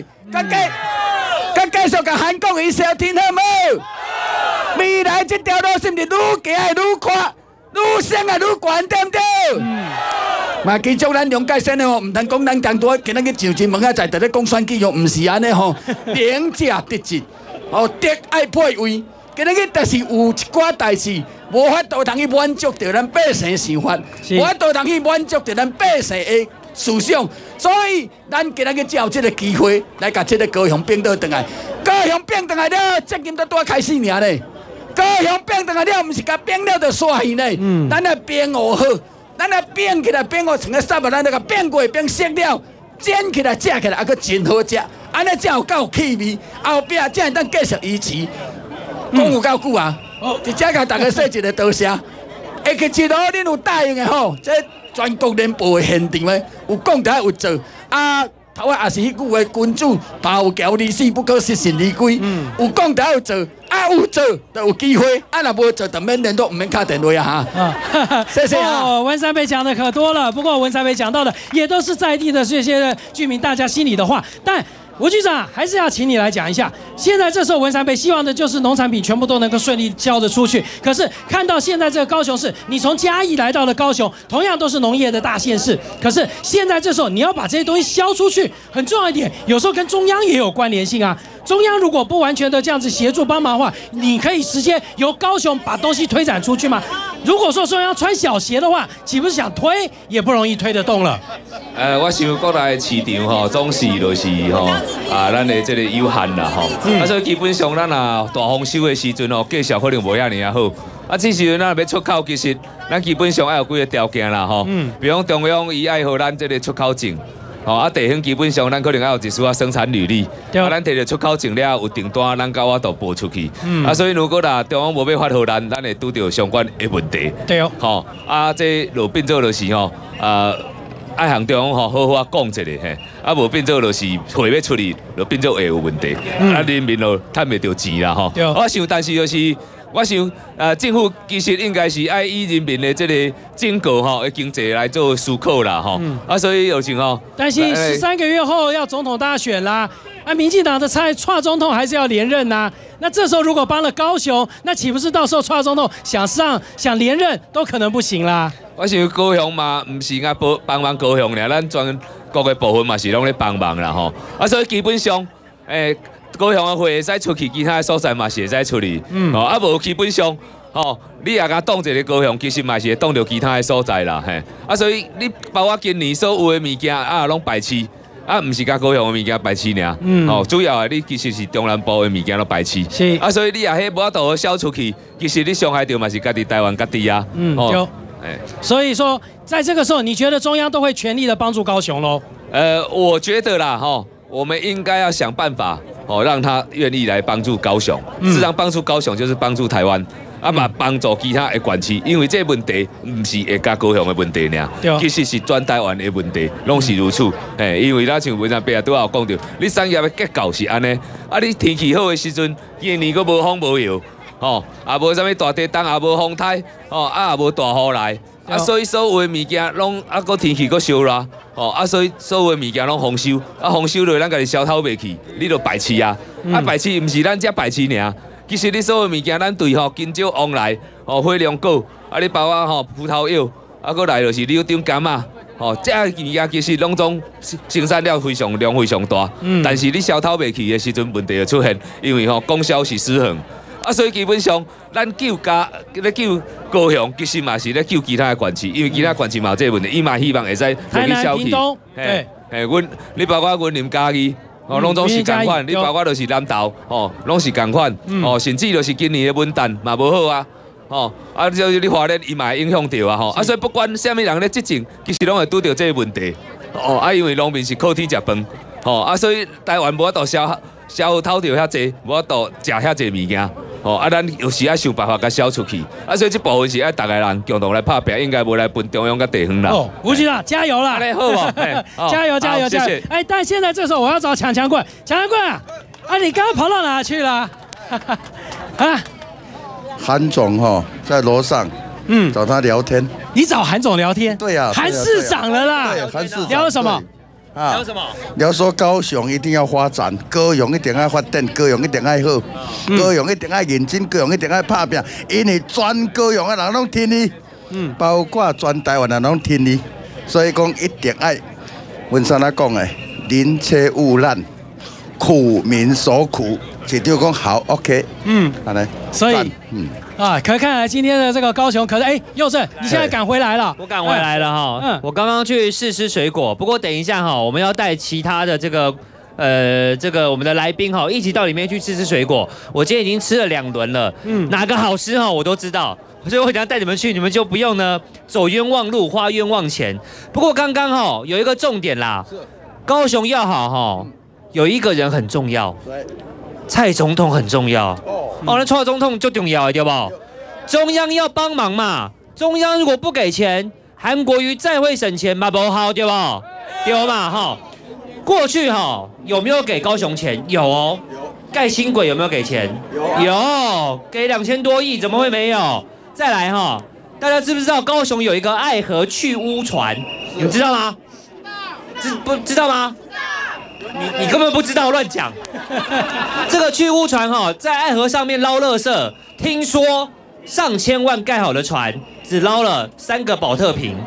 更继续甲韩国瑜消停好无？未来这条路是毋是愈行愈宽、愈升啊愈悬，对不对？嘛，其中咱梁介生吼，唔通讲咱更多，今仔日上前门啊，在伫咧讲选举哟，唔是安尼吼，两者得志。 德爱配位。今日但是有一寡代志，无法度通去满足到咱百姓想法，无法度通去满足到咱百姓的思想，所以咱今日才有这个机会来把这个高雄变倒转来。高雄变转来了，责任都多开始尔咧。高雄变转来了，唔是甲变了就煞去咧。咱来变好好，咱来变起来，变好成个沙巴，咱那个变过变熟了，煎起来食起来，还佫真好食，安尼才有够气味，后壁才会当继续维持。讲有够久啊！直接甲大家说一个多谢。下去一路恁有答应的吼，这全国联播的现场的有讲台有做啊。头啊也是迄句话，君主怕有条理死，不可失信离规。有讲台有做，啊有做就有机会，啊若无做就免联络，唔免打电话啊哈。谢谢啊。 文三杯讲的可多了，不过文三杯讲到的也都是在地的这些居民大家心里的话，但。吴局长还是要请你来讲一下，现在这时候文山杯希望的就是农产品全部都能够顺利交得出去。可是看到现在这个高雄市，你从嘉义来到了高雄，同样都是农业的大县市，可是现在这时候你要把这些东西销出去，很重要一点，有时候跟中央也有关联性啊。中央如果不完全的这样子协助帮忙的话，你可以直接由高雄把东西推展出去吗？如果说中央穿小鞋的话，岂不是想推也不容易推得动了？ 我想国内市场吼，总是就是吼咱的这个有限啦吼，所以基本上咱大丰收的时阵吼，价格可能无遐尔好。这时阵咱要出口，其实咱基本上要有几个条件啦吼，比方中央伊爱互咱这个出口证。地方基本上咱可能要有一丝生产履历，咱摕着出口证了有订单，咱到我都报出去。所以如果中央无要发互咱会拄到相关的问题。对哦。这就变做就是爱向中央好好讲一下嘿，无变做就是货要出去，就变做会有问题。人民就赚袂到钱啦吼。我想，但是就是。我想，政府其实应该是爱以人民的这个整个的经济来做思考啦吼。所以有情吼。担心13个月后要总统大选啦，民进党的蔡总统还是要连任呐。那这时候如果帮了高雄，那岂不是到时候蔡总统想连任都可能不行啦？我想高雄嘛，唔是帮忙高雄俩，咱全国的部分嘛是拢咧帮忙啦吼。所以基本上，高雄的货会使出去，其他的所在嘛是会使出去。无基本上，你也甲当一个高雄，其实嘛是会当到其他的所在啦，嘿。所以你包括今年所有的物件拢排斥，唔是甲高雄的物件排斥尔。主要的你其实是中南部的物件都排斥。是。所以你也迄无法度销出去，其实你伤害到嘛是家己台湾家己啊。有。所以说，在这个时候，你觉得中央都会全力的帮助高雄咯？我觉得啦，我们应该要想办法。让他愿意来帮助高雄。事实上，帮助高雄就是帮助台湾，帮助其他的县市，因为这问题不是会甲高雄的问题尔，其实是全台湾的问题，拢是如此。因为咱像文山伯都有讲到，你产业的结构是安尼，你天气好的时阵，今年佫无风无摇，无啥物大地震，也无风台，也无大雨来。所以所有的物件拢个天气佫烧热，所以所有的物件拢丰收，丰收落咱家己消透袂去，你就排斥啊！排斥毋是咱只排斥尔，其实你所有物件咱对金蕉往来，火龙果，你包括葡萄柚，佫来就是柳丁柑啊，这物件其实拢总生产量非常大，但是你消透袂去的时阵，问题就出现，因为供销是失衡。所以基本上，咱救高雄，其实嘛是咧救其他的县市，因为其他县市嘛有这个问题，伊嘛希望会使台南、屏东，你包括云林嘉义，拢总是同款，你包括就是南投，拢是同款，甚至就是今年的文旦嘛无好啊，就是你花莲伊嘛会影响到啊，所以不管什么人咧执政，其实拢会拄到这个问题，因为农民是靠天食饭，所以台湾无法度消透着遐济，无法度食遐济物件。咱有时爱想办法甲销出去，所以这部分是爱大家人共同来拍拼，应该无来分中央甲地方啦。吴局长加油啦！好不？加油！但现在这时候我要找强冠啊！你刚刚跑到哪去了？ 韩总在楼上，找他聊天。 你找韩总聊天？对呀，韩市长了啦。 对，韩市长聊什么？ 聊什么？ 聊说高雄一定要发展，高雄一定要发展，高雄一定要好，高雄一定要认真，高雄一定要拍拼，因为全高雄的人拢听你，包括全台湾的人拢听你，所以讲一定要文山仔讲的，宁缺毋滥， 苦民所苦，就对我讲好 ，OK， 好嘞， 所以可看来今天的这个高雄，可是佑正，你现在赶回来了， 我赶回来了哈，我刚刚去试吃水果，不过等一下哈，我们要带其他的这个我们的来宾哈，一起到里面去吃水果。我今天已经吃了2轮了，哪个好吃哈我都知道，所以我等下带你们去，你们就不用呢走冤枉路，花冤枉钱。不过刚刚哈有一个重点啦，高雄要好哈，有一个人很重要，蔡总统很重要。那蔡总统就重要，对不？中央要帮忙嘛，中央如果不给钱，韩国瑜再会省钱嘛，不好，对不？对嘛哈。过去哈有没有给高雄钱？有哦。盖轻轨有没有给钱？有，给2000多亿，怎么会没有？再来哈，大家知不知道高雄有一个爱河去污船？你们知道吗？知道吗？你根本不知道，乱讲。这个去污船哈，在爱河上面捞垃圾，听说上千万盖好的船，只捞了3个保特瓶，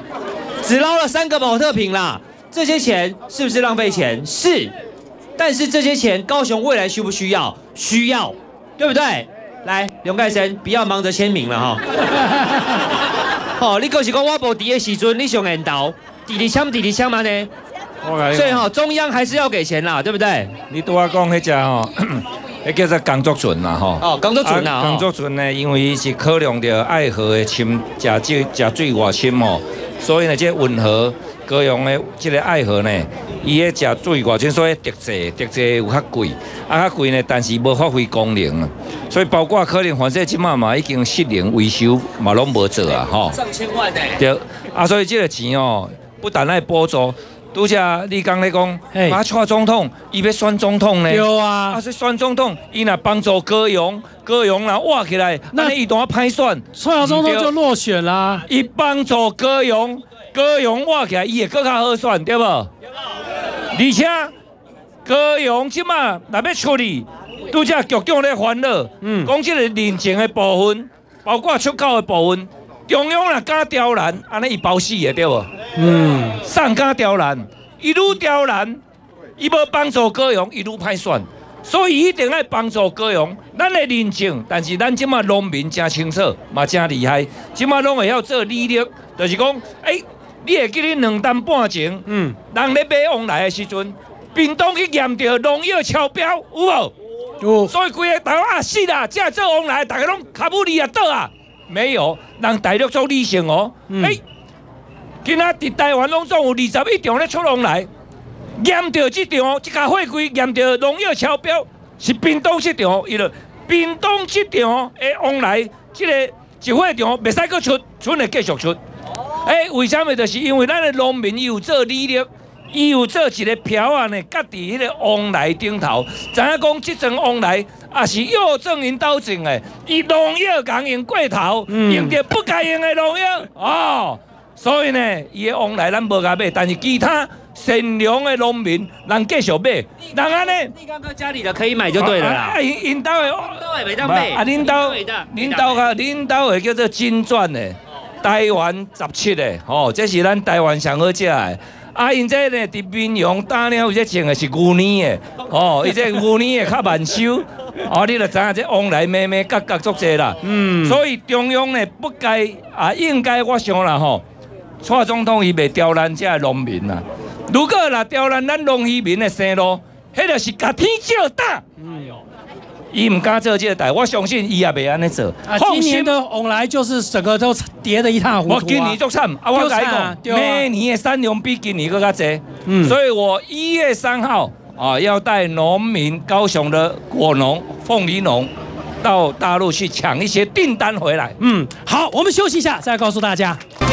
啦。这些钱是不是浪费钱？是，但是这些钱高雄未来需不需要？需要，对不对？来，龙盖生，不要忙着签名了哈。你就是讲我无伫的时阵，你上缘投，弟弟签嘛呢？所以中央还是要给钱啦，对不对？ 你对我讲迄只迄叫做工作船啦工作船啊， 工作船呢，因为是考量到爱河的深，食水外深所以呢，这运河。高雄的这个爱河呢，伊咧食水外深，所以特税有较贵，较贵呢，但是无发挥功能，所以包括可能反正即马嘛已经失能维修嘛拢无做上千万对，所以这个钱不但爱补助，拄则你刚咧讲，蔡总统伊要选总统呢， 对啊， 所以选总统，伊若帮助高雄若挖起来，那伊当歹选， 蔡总统就落选啦， 伊帮助高雄挖起来，伊会更较好选，对不？而且高雄即马若要处理，拄则局长咧烦恼，讲即个人情的部分，包括出口的部分，中央若敢刁难，安尼伊包死的，对不？上敢刁难，伊愈刁难，伊无帮助高雄，伊愈歹选，所以一定要帮助高雄。咱的人情，但是咱即马农民真清楚，嘛真厉害，即马拢会晓做履历，就是讲，你会记得2担半前，人咧买往来的时阵，屏东去验到农药超标，有无？有。所以规个台湾死啦，这做往来，大家拢卡不离啊倒啊，没有，人大陆做理性哦。今仔伫台湾拢总有21场咧出往来，验到这场，这家货柜验到农药超标，是屏东这场，伊就屏东这场的往来，这个一货场袂使搁出会继续出。为什么？就是因为咱的农民有做履历，伊有做一个票啊呢，夹伫迄个往来顶头，知影讲即阵往来也是右正因斗阵的，伊农药共用过头，用着不该用的农药所以呢，伊的往来咱无甲买，但是其他善良的农民，人继续买，人安尼。 你刚刚家里的可以买就对了啦。 因兜的袂当买， 恁兜的叫做金钻的。台湾17的，这是咱台湾上好食的。因这呢，伫民雄打鸟有这种的是牛年的，伊这牛年的较慢收，你就知影这往来咩咩角足济啦。所以中央呢不该应该我想啦蔡总统伊袂刁难这农民啦。如果若刁难咱农渔民的生路，迄就是甲天照打。伊唔敢做这个代，我相信伊也袂安尼做。 今年的往来就是整个都跌得一塌糊涂。 我今年足惨，我甲你讲，明年的产量比今年更加济。所以我1月3号要带农民高雄的果农、凤梨农到大陆去抢一些订单回来。 好，我们休息一下，再告诉大家。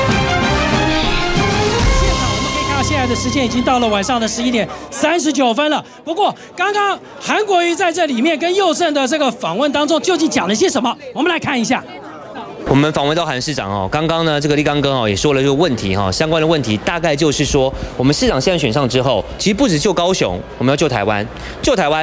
现在的时间已经到了晚上的11点39分了。不过，刚刚韩国瑜在这里面跟佑胜的这个访问当中，究竟讲了些什么？我们来看一下。 我们访问到韩市长刚刚呢，这个立刚哥也说了这个问题相关的问题大概就是说，我们市长现在选上之后，其实不止救高雄，我们要救台湾，救台湾。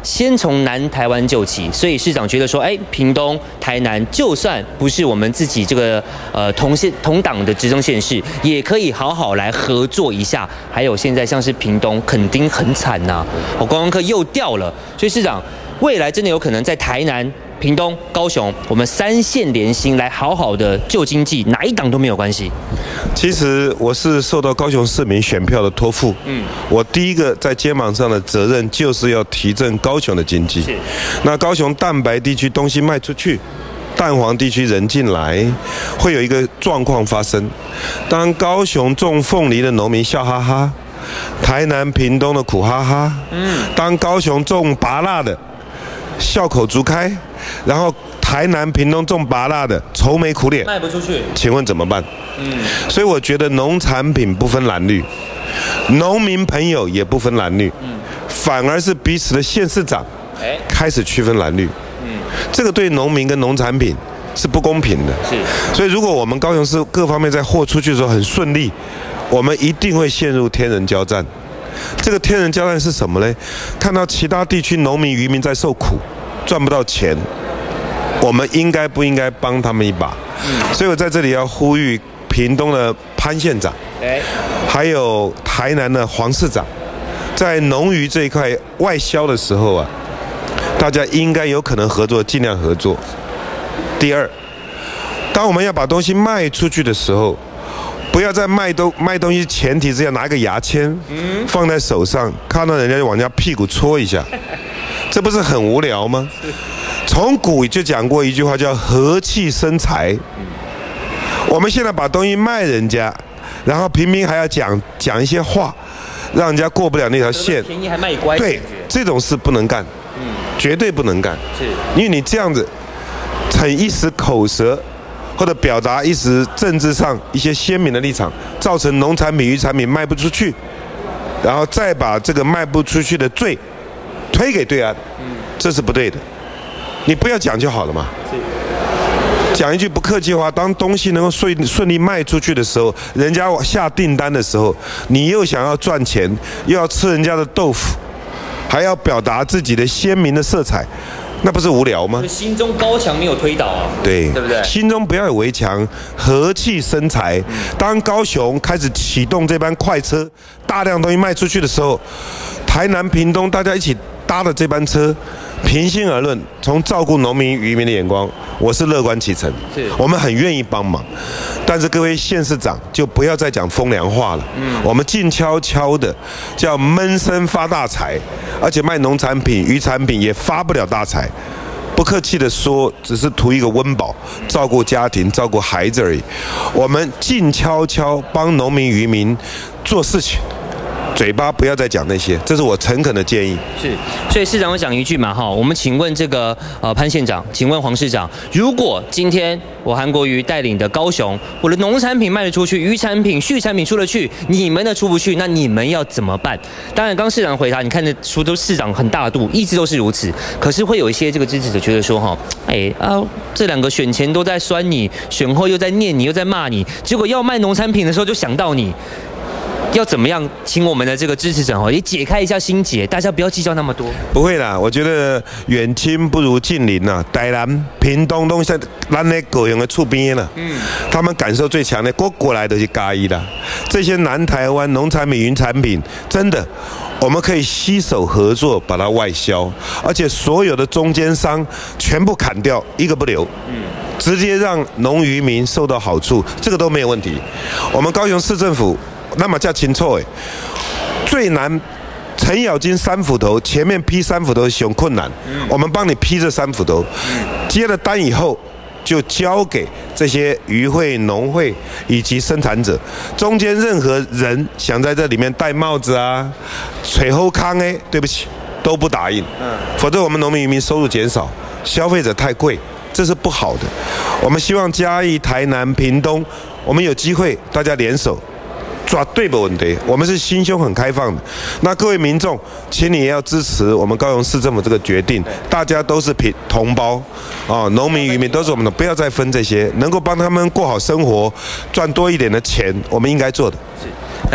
先从南台湾救起，所以市长觉得说，屏东、台南就算不是我们自己这个同党的执政县市，也可以好好来合作一下。还有现在像是屏东垦丁很惨呐，观光客又掉了，所以市长未来真的有可能在台南、屏东、高雄，我们3县联心来好好的救经济，哪一党都没有关系。 其实我是受到高雄市民选票的托付，我第一个在肩膀上的责任就是要提振高雄的经济。那高雄蛋白地区东西卖出去，蛋黄地区人进来，会有一个状况发生。当高雄种凤梨的农民笑哈哈，台南、屏东的苦哈哈。当高雄种芭乐的笑口逐开，然后台南、屏东种芭乐的愁眉苦脸， 卖不出去， 请问怎么办？所以我觉得农产品不分蓝绿，农民朋友也不分蓝绿，反而是彼此的县市长开始区分蓝绿。这个对农民跟农产品是不公平的。所以如果我们高雄市各方面在货出去的时候很顺利，我们一定会陷入天人交战。这个天人交战是什么呢？看到其他地区农民渔民在受苦，赚不到钱，我们应该不应该帮他们一把？所以我在这里要呼吁屏东的潘县长，还有台南的黄市长，在农渔这一块外销的时候啊，大家应该有可能合作，尽量合作。第二，当我们要把东西卖出去的时候，不要在卖东西前提之下拿一个牙签放在手上，看到人家就往人家屁股戳一下，这不是很无聊吗？从古就讲过一句话叫和气生财。我们现在把东西卖人家，然后平民还要讲一些话，让人家过不了那条线， 便宜还卖乖。 对，这种事不能干，绝对不能干。因为你这样子逞一时口舌，或者表达一时政治上一些鲜明的立场，造成农产品、渔产品卖不出去，然后再把这个卖不出去的罪推给对岸，这是不对的。你不要讲就好了嘛。讲一句不客气话，当东西能够顺利卖出去的时候，人家下订单的时候，你又想要赚钱，又要吃人家的豆腐，还要表达自己的鲜明的色彩，那不是无聊吗？ 心中高墙没有推倒啊， 对不对？ 心中不要有围墙，和气生财。当高雄开始启动这班快车，大量东西卖出去的时候，台南、屏东大家一起搭的这班车，平心而论，从照顾农民渔民的眼光，我是乐观其成。我们很愿意帮忙，但是各位县市长就不要再讲风凉话了。我们静悄悄的叫闷声发大财，而且卖农产品、渔产品也发不了大财。不客气的说，只是图一个温饱，照顾家庭、照顾孩子而已。我们静悄悄帮农民渔民做事情，嘴巴不要再讲那些，这是我诚恳的建议。 所以市长会讲一句嘛，我们请问这个潘县长，请问黄市长，如果今天我韩国瑜带领的高雄，我的农产品卖得出去，渔产品、畜产品出得去，你们的出不去，那你们要怎么办？当然，刚市长回答，你看得出都市长很大度，一直都是如此。可是会有一些这个支持者觉得说，这2个选前都在酸你，选后又在念你，又在骂你，结果要卖农产品的时候就想到你。要怎么样请我们的这个支持者也解开一下心结，大家不要计较那么多。 不会啦，我觉得远亲不如近邻呐。台南、屏东都是咱的高雄的厝边啦，他们感受最强的，过来的是嘉义啦。这些南台湾农产品、渔产品，真的我们可以携手合作把它外销，而且所有的中间商全部砍掉，一个不留。直接让农渔民受到好处，这个都没有问题。我们高雄市政府那么叫清楚最难程咬金3斧头，前面批3斧头很困难，我们帮你批这3斧头，接了单以后就交给这些渔会、农会以及生产者，中间任何人想在这里面戴帽子啊、吹后康对不起，都不答应，否则我们农民渔民收入减少，消费者太贵，这是不好的。我们希望嘉义、台南、屏东，我们有机会大家联手。绝对没问题，我们是心胸很开放的。那各位民众，请你也要支持我们高雄市政府这个决定，大家都是同胞农民渔民都是我们的，不要再分这些，能够帮他们过好生活，赚多一点的钱，我们应该做的。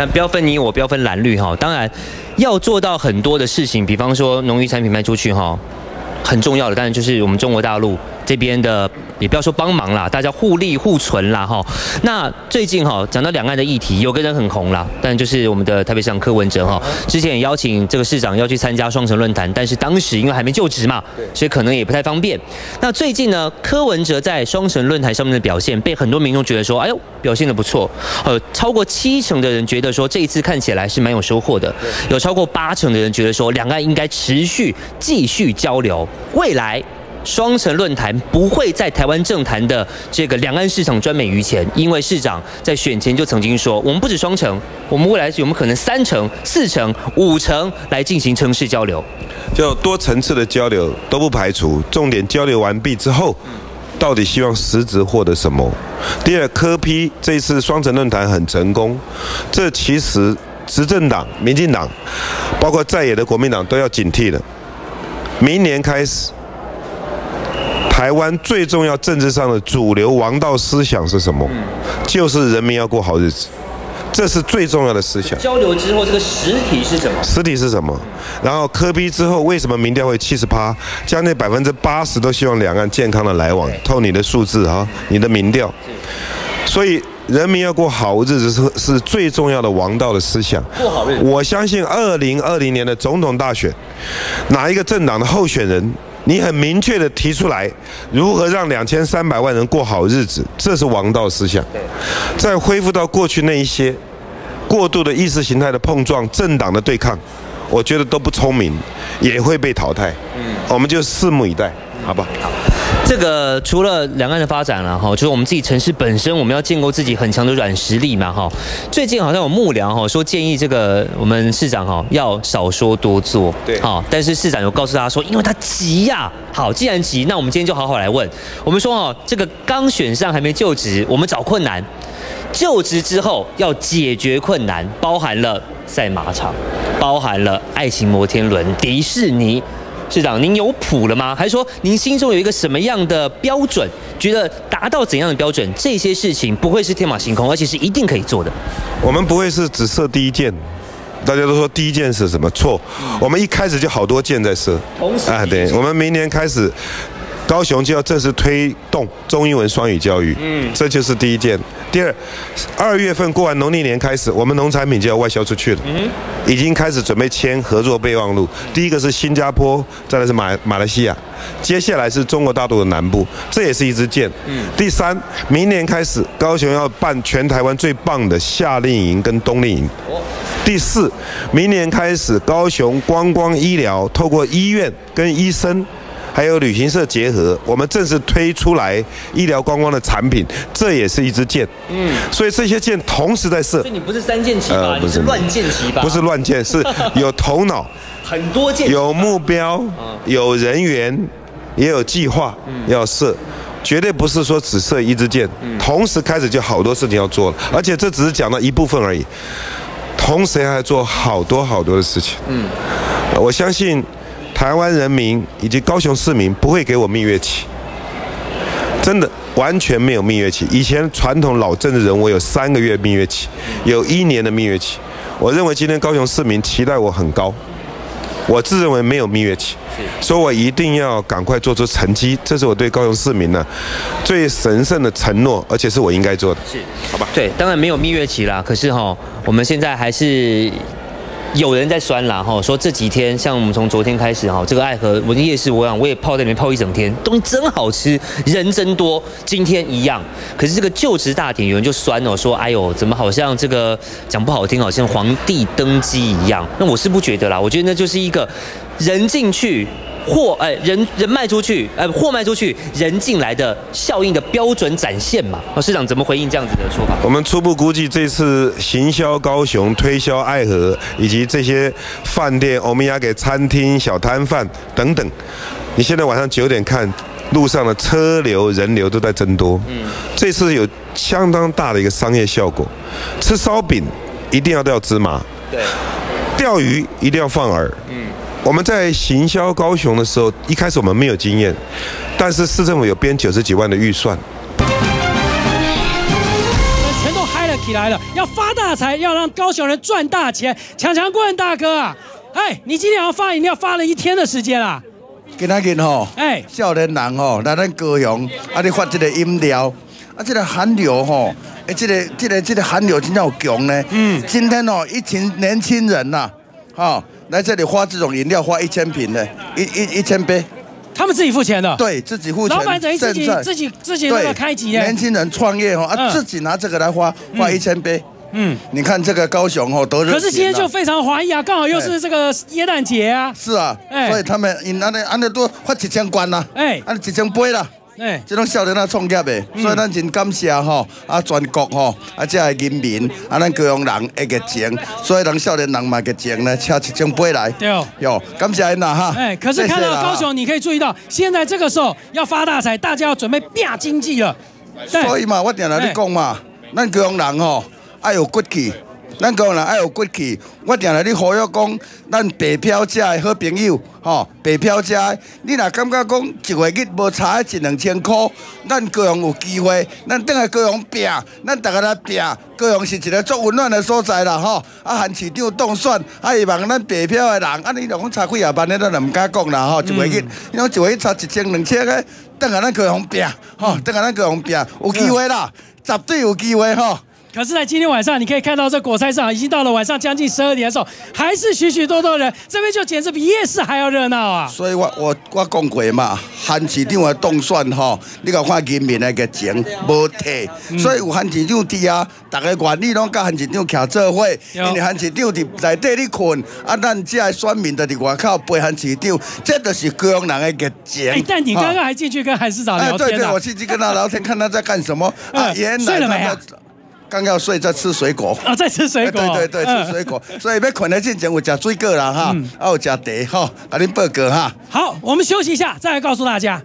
但不要分你我，不要分蓝绿哈。当然要做到很多的事情，比方说农渔产品卖出去哈，很重要的当然就是我们中国大陆这边的，也不要说帮忙啦，大家互利互存啦哈。那最近哈讲到两岸的议题，有个人很红啦，但就是我们的台北市长柯文哲哈，之前也邀请这个市长要去参加双城论坛，但是当时因为还没就职嘛，所以可能也不太方便。那最近呢，柯文哲在双城论坛上面的表现，被很多民众觉得说，哎呦，表现得不错，超过70%的人觉得说这一次看起来是蛮有收获的，有超过80%的人觉得说两岸应该持续继续交流，未来双城论坛不会在台湾政坛的这个两岸市场专美于前，因为市长在选前就曾经说，我们不止双城，我们未来有没有可能3成、4成、5成来进行城市交流？ 就多层次的交流都不排除，重点交流完毕之后，到底希望实质获得什么？第二，柯 P 这一次双城论坛很成功，这其实执政党、民进党，包括在野的国民党都要警惕了。明年开始，台湾最重要政治上的主流王道思想是什么？就是人民要过好日子，这是最重要的思想。 交流之后，这个实体是什么？ 实体是什么？然后柯 P 之后，为什么民调会70%？将近80%都希望两岸健康的来往。透你的数字啊，你的民调。所以人民要过好日子是最重要的王道的思想。 过好日子。 我相信2020年的总统大选，哪一个政党的候选人，你很明确的提出来如何让2300万人过好日子，这是王道思想。再恢复到过去那一些过度的意识形态的碰撞、政党的对抗，我觉得都不聪明，也会被淘汰。我们就拭目以待，好不好？ 这个除了两岸的发展了哈，就是我们自己城市本身，我们要建构自己很强的软实力嘛哈。最近好像有幕僚哈说建议这个我们市长哈要少说多做， 对， 好，但是市长有告诉他说，因为他急呀。好，既然急，那我们今天就好好来问。我们说哦，这个刚选上还没就职，我们找困难；就职之后要解决困难，包含了赛马场，包含了爱情摩天轮、迪士尼。市长，您有谱了吗？还是说您心中有一个什么样的标准？觉得达到怎样的标准，这些事情不会是天马行空，而且是一定可以做的。 我们不会是只设第一件，大家都说第一件是什么？错，我们一开始就好多件在设。对，我们明年开始，高雄就要正式推动中英文双语教育，这就是第一件。第二，2月份过完农历年开始，我们农产品就要外销出去了，已经开始准备签合作备忘录。第一个是新加坡，再来是马来西亚，接下来是中国大陆的南部，这也是一支箭。第三，明年开始，高雄要办全台湾最棒的夏令营跟冬令营。第四，明年开始，高雄观光医疗透过医院跟医生还有旅行社结合，我们正式推出来医疗观光的产品，这也是一支箭。所以这些箭同时在射。 所以你不是3箭齐拔，你是乱箭齐拔。 不是乱箭，是有头脑， 很多箭， 有目标，有人员，也有计划要射。绝对不是说只射一支箭，同时开始就好多事情要做了，而且这只是讲到一部分而已，同时还做好多好多的事情。我相信台湾人民以及高雄市民不会给我蜜月期，真的完全没有蜜月期。以前传统老政治人物有3个月蜜月期，有1年的蜜月期。我认为今天高雄市民期待我很高，我自认为没有蜜月期，所以我一定要赶快做出成绩，这是我对高雄市民呢最神圣的承诺，而且是我应该做的。 是，好吧？对，当然没有蜜月期啦，可是我们现在还是有人在酸啦，说这几天像我们从昨天开始这个爱河文夜市，我也泡在里面泡一整天，东西真好吃，人真多，今天一样。可是这个就职大典，有人就酸说，哎呦，怎么好像这个讲不好听，好像皇帝登基一样？那我是不觉得啦，我觉得那就是一个人进去。人卖出去，货卖出去，人进来的效应的标准展现嘛。市长怎么回应这样子的说法？ 我们初步估计，这次行销高雄、推销爱河，以及这些饭店、欧米亚给餐厅、小摊贩等等，你现在晚上9点看，路上的车流、人流都在增多。这次有相当大的一个商业效果。吃烧饼一定要掉芝麻，对，钓鱼一定要放饵。我们在行销高雄的时候，一开始我们没有经验，但是市政府有编90几万的预算。 全都嗨了， 起来了，要发大财，要让高雄人赚大钱。强强棍大哥啊，你今天要发饮料发了1天的时间啦。 今仔日吼，少年人吼来咱高雄，你发这个饮料，这个韩流吼，这个韩流真正有强呢。今天哦，一群年轻人呐，来这里发这种饮料，发1000瓶的，1000杯。 他们自己付钱的， 对自己付钱。 老板等于自己那个开机耶。 年轻人创业自己拿这个来发1000杯。你看这个高雄多热情。 可是今天就非常华丽啊，刚好又是这个耶诞节啊。 是啊，所以他们安尼都发1000罐啦，1000杯啦。这种少年创业的，所以咱真感谢全国这个人民咱高雄人的热情，所以咱少年人嘛热情呢，请1000杯来。 对哦， 感谢您哈。 可是看到高雄，你可以注意到，现在这个时候要发大财，大家要准备拼经济了。 所以嘛，我定来你讲嘛，咱高雄人爱有骨气。咱高雄人爱有骨气，我定来你呼吁讲，咱白票者的好朋友，白票者，你若感觉讲1月日无差1-2000块，咱高雄有机会，咱等下高雄拼，咱大家来拼，高雄是一个足温暖的所在啦，韩市长当选，希望咱白票的人，你若讲差几廿万的，咱就唔敢讲啦，1月日，你讲1月日差1000-2000个，等下咱高雄拼，等下咱高雄拼，有机会啦，绝对有机会可是，在今天晚上，你可以看到这果菜市场已经到了晚上将近12点的时候，还是许许多多人，这边就简直比夜市还要热闹啊！ 所以我讲过嘛，韩市长的当选你讲看人民的热情无退，所以有韩市长伫啊，大家愿意拢甲韩市长徛做伙，因为韩市长伫内底咧困，咱这些选民就伫外口陪韩市长，这就是高雄人的热情。 但你刚刚还进去跟韩市长聊天对，我进去跟他聊天，看他在干什么睡了没啊？ 刚要睡，在吃水果。 在吃水果。 对，吃水果。所以要困的之前有吃水果啦有吃茶给您报告好，我们休息一下，再来告诉大家。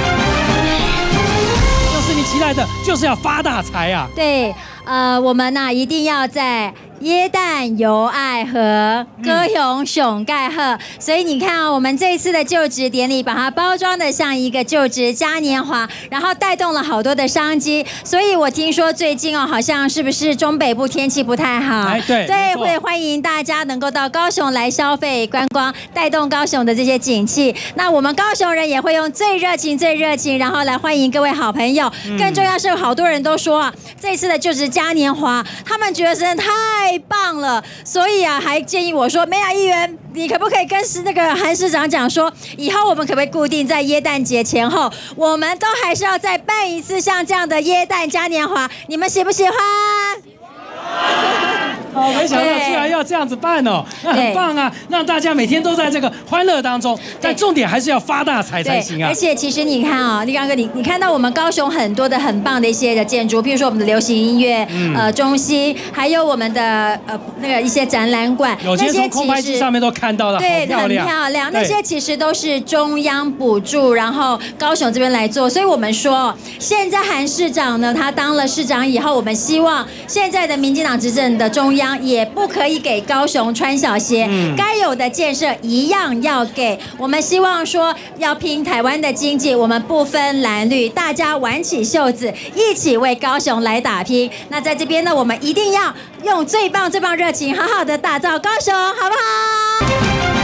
就是你期待的，就是要发大财啊！ 对，我们一定要在耶诞游爱河，高雄熊盖贺。所以你看我们这一次的就职典礼，把它包装的像一个就职嘉年华，然后带动了好多的商机。所以我听说最近好像是不是中北部天气不太好？对，会欢迎大家能够到高雄来消费观光，带动高雄的这些景气。那我们高雄人也会用最热情，然后来欢迎各位好朋友。更重要是，好多人都说这次的就职嘉年华，他们觉得真的太棒了，所以还建议我说，美雅议员，你可不可以跟那个韩市长讲说，以后我们可不可以固定在耶诞节前后，我们都还是要再办一次像这样的耶诞嘉年华，你们喜不喜欢？ 没想到居然要这样子办那很棒啊！让大家每天都在这个欢乐当中，但重点还是要发大财才行啊！ 而且其实你看立刚哥，你看到我们高雄很多的很棒的一些的建筑，譬如说我们的流行音乐中心，还有我们的那个一些展览馆， 有些从空拍机上面都看到了， 对，很漂亮。那些其实都是中央补助，然后高雄这边来做。所以我们说，现在韩市长呢，他当了市长以后，我们希望现在的民进党执政的中央也不可以给高雄穿小鞋，该有的建设一样要给。我们希望说要拼台湾的经济，我们不分蓝绿，大家挽起袖子，一起为高雄来打拼。那在这边呢，我们一定要用最棒热情，好好的打造高雄，好不好？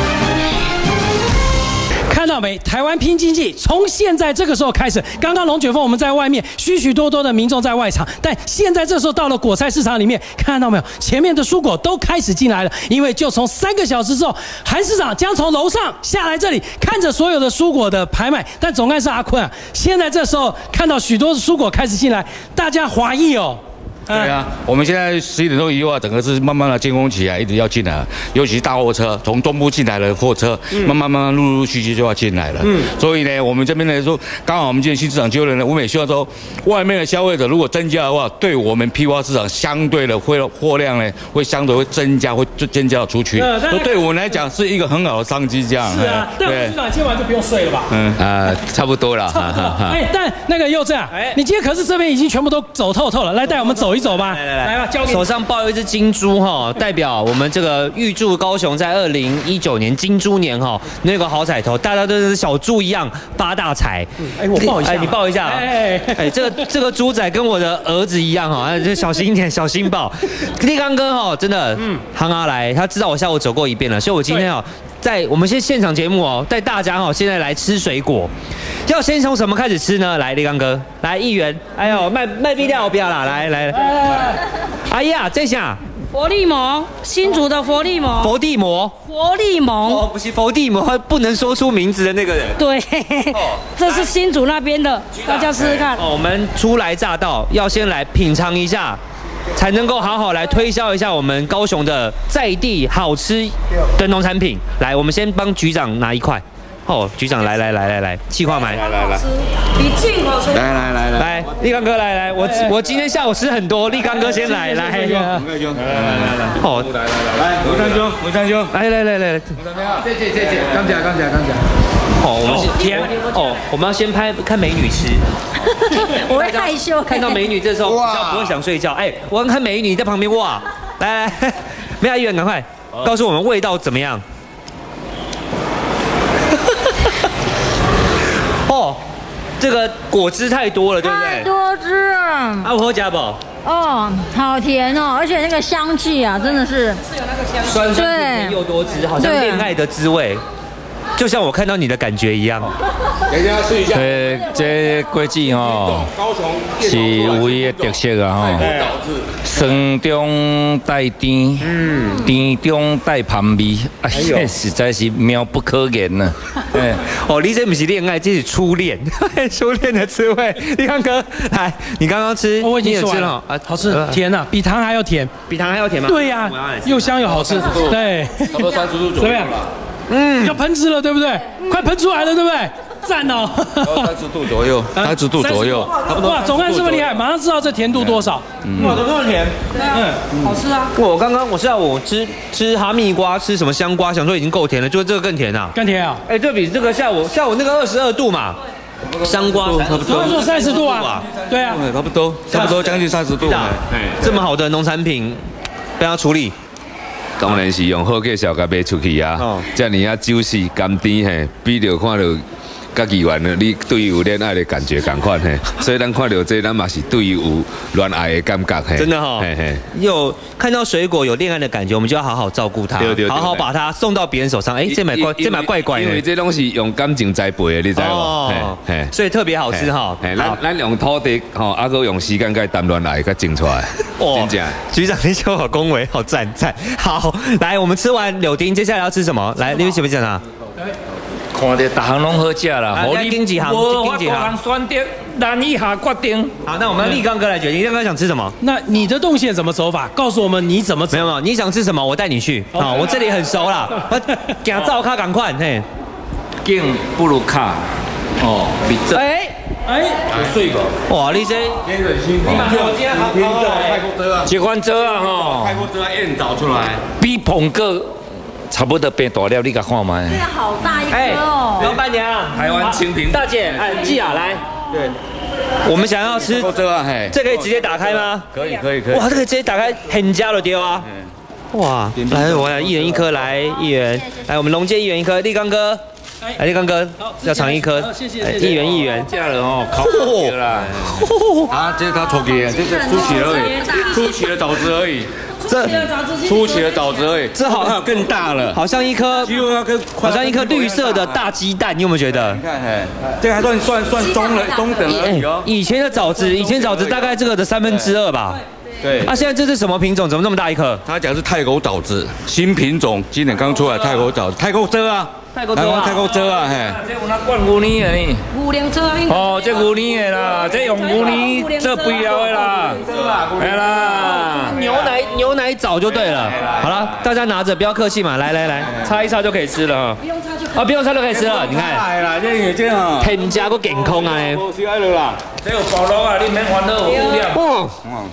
看到没？台湾拼经济，从现在这个时候开始。刚刚龙卷风我们在外面，许许多多的民众在外场，但现在这时候到了果菜市场里面，看到没有？前面的蔬果都开始进来了，因为就从3个小时之后，韩市长将从楼上下来这里，看着所有的蔬果的拍卖。但总干事阿坤现在这时候看到许多的蔬果开始进来，大家怀疑对啊，我们现在11点多以后整个是慢慢的监控起来，一直要进来，尤其是大货车，从东部进来的货车，慢慢陆续就要进来了。所以呢，我们这边呢说，刚好我们今天新市场就任呢，我们也希望说，外面的消费者如果增加的话，对我们批发市场相对的货量呢，会相对会增加，会增加出去。所以对我们来讲是一个很好的商机，这样。 是啊，但市长今晚就不用睡了吧？ 差不多了。 但那个佑正你今天可是这边已经全部都走透了，来带我们走一走吧。来吧，交给你手上抱有一只金猪哈，代表我们这个预祝高雄在2019年金猪年哈，那个好彩头，大家都是小猪一样发大财。 哎，我抱一下， 你抱一下。哎，这个猪仔跟我的儿子一样哈，就小心一点，小心抱。立刚哥哈，真的，行阿来，他知道我下午走过一遍了，所以我今天哦。在我们现场节目哦，带大家哦，现在来吃水果，要先从什么开始吃呢？来，立刚哥，来1元，哎呦，卖必料不要啦，来，哎呀，这下佛利蒙，新竹的佛利蒙， 佛地魔， 佛利蒙， 哦，不是佛地魔，不能说出名字的那个人， 对，这是新竹那边的，大家试试看。 哦，我们初来乍到，要先来品尝一下。才能够好好来推销一下我们高雄的在地好吃的农产品。来，我们先帮局长拿一块。哦，局长来，气化买，来， 比进口水果。 来，立刚哥来，我今天下午吃很多，立刚哥先来。哦， 来，吴三兄， 来， 谢，刚讲。 哦，我们是天哦，我们要先看美女吃。 我会害羞。 看到美女这时候比较不会想睡觉。哎，我看美女在旁边哇，来，梅亚议员赶快告诉我们味道怎么样？哦，这个果汁太多了，对不对？ 太多汁了。 啊，我喝加宝。 哦，好甜哦，而且那个香气啊，真的是有那个香气，酸甜又多汁，好像恋爱的滋味。就像我看到你的感觉一样。 等一下试一下。这果子吼，是有伊的特色啊吼。酸中带甜，甜中带香味，啊，实在是妙不可言呢。 哦，你这不是恋爱，这是初恋，初恋的滋味。立刚哥，来，你刚刚吃， 我已经吃了啊， 好吃，甜啊，比糖还要甜， 比糖还要甜吗？ 对呀，又香又好吃，对， 差不多30度左右了。 要喷汁了，对不对？快喷出来了，对不对？赞哦 ！30度左右，30度左右，差不多。 哇，总干这么厉害，马上知道这甜度多少。 哇，怎么那么甜？ 好吃啊！ 我下午吃哈密瓜，吃什么香瓜，想说已经够甜了，就这个更甜啊！ 更甜啊！ 哎，这比这个下午那个22度嘛，香瓜差不多。 他说30度啊，对啊， 差不多将近30度。 这么好的农产品被他处理。 当然是用好介绍甲卖出去啊，这样啊酒是甘甜嘿，比着看到甲议员呢，你对有恋爱的感觉同款嘿，所以咱看到这咱嘛是对有恋爱的感觉嘿。 真的哈，有看到水果有恋爱的感觉，我们就要好好照顾它，好好把它送到别人手上。哎，这买怪怪的， 因为这东西用感情栽培的，你知无？ 哦，所以特别好吃哈。 咱用土地吼，啊个用时间甲谈恋爱，甲种出来。真正， 局长你说好恭维，好赞。好，来，我们吃完柳丁，接下来要吃什么？来，你们喜不喜欢啊？ 看到大行拢好食啦， 经几行， 选择难以下决定。 好，那我们立刚哥来决定，立刚哥想吃什么？ 那你的动线怎么走法？告诉我们你怎么走？ 没有，你想吃什么？我带你去。啊，我这里很熟啦，给他照卡赶快，嘿， 景不如卡。哦，比这。有水无？ 哇，你这， 你嘛好正好，结婚做啊吼，泰国做啊宴找出来，比捧个。差不多变大了，你甲看卖。 这个好大一颗哦！ 老板娘， 台湾清平大姐，季雅来。对，我们想要吃这可以直接打开吗？ 可以。 哇，这可以直接打开，很加了丢啊！哇，来，我来1元1颗，来1元，来我们龙街1元1颗，立刚哥。来，立刚哥要尝1颗， 谢谢。 1元1元， 价了哦，烤过了。啊，这是他抽给，这是初期而已，初期的枣子而已。初期的枣子而已， 这好更大了， 好像一颗绿色的大鸡蛋，你有没有觉得？ 你看，这还算中等而已哦。 以前枣子大概这个的2/3吧。 对。 啊，现在这是什么品种？怎么这么大一颗？ 他讲是泰国枣子，新品种，今年刚出来泰国枣，泰国蔗啊。泰国蔗啊，嘿。 这有那灌牛奶的呢。牛奶蔗啊。 哦，这牛奶的啦，这用牛奶做肥料的啦。哎啦。 牛奶枣就对了。好了，大家拿着，不要客气嘛，来，擦一擦就可以吃了哈。 不用擦就。 啊，不用擦就可以吃了，你看。 哎啦，这哈。 添加个健康啊。 无需要了啦。这有保罗啊，你免烦恼有量。 哇。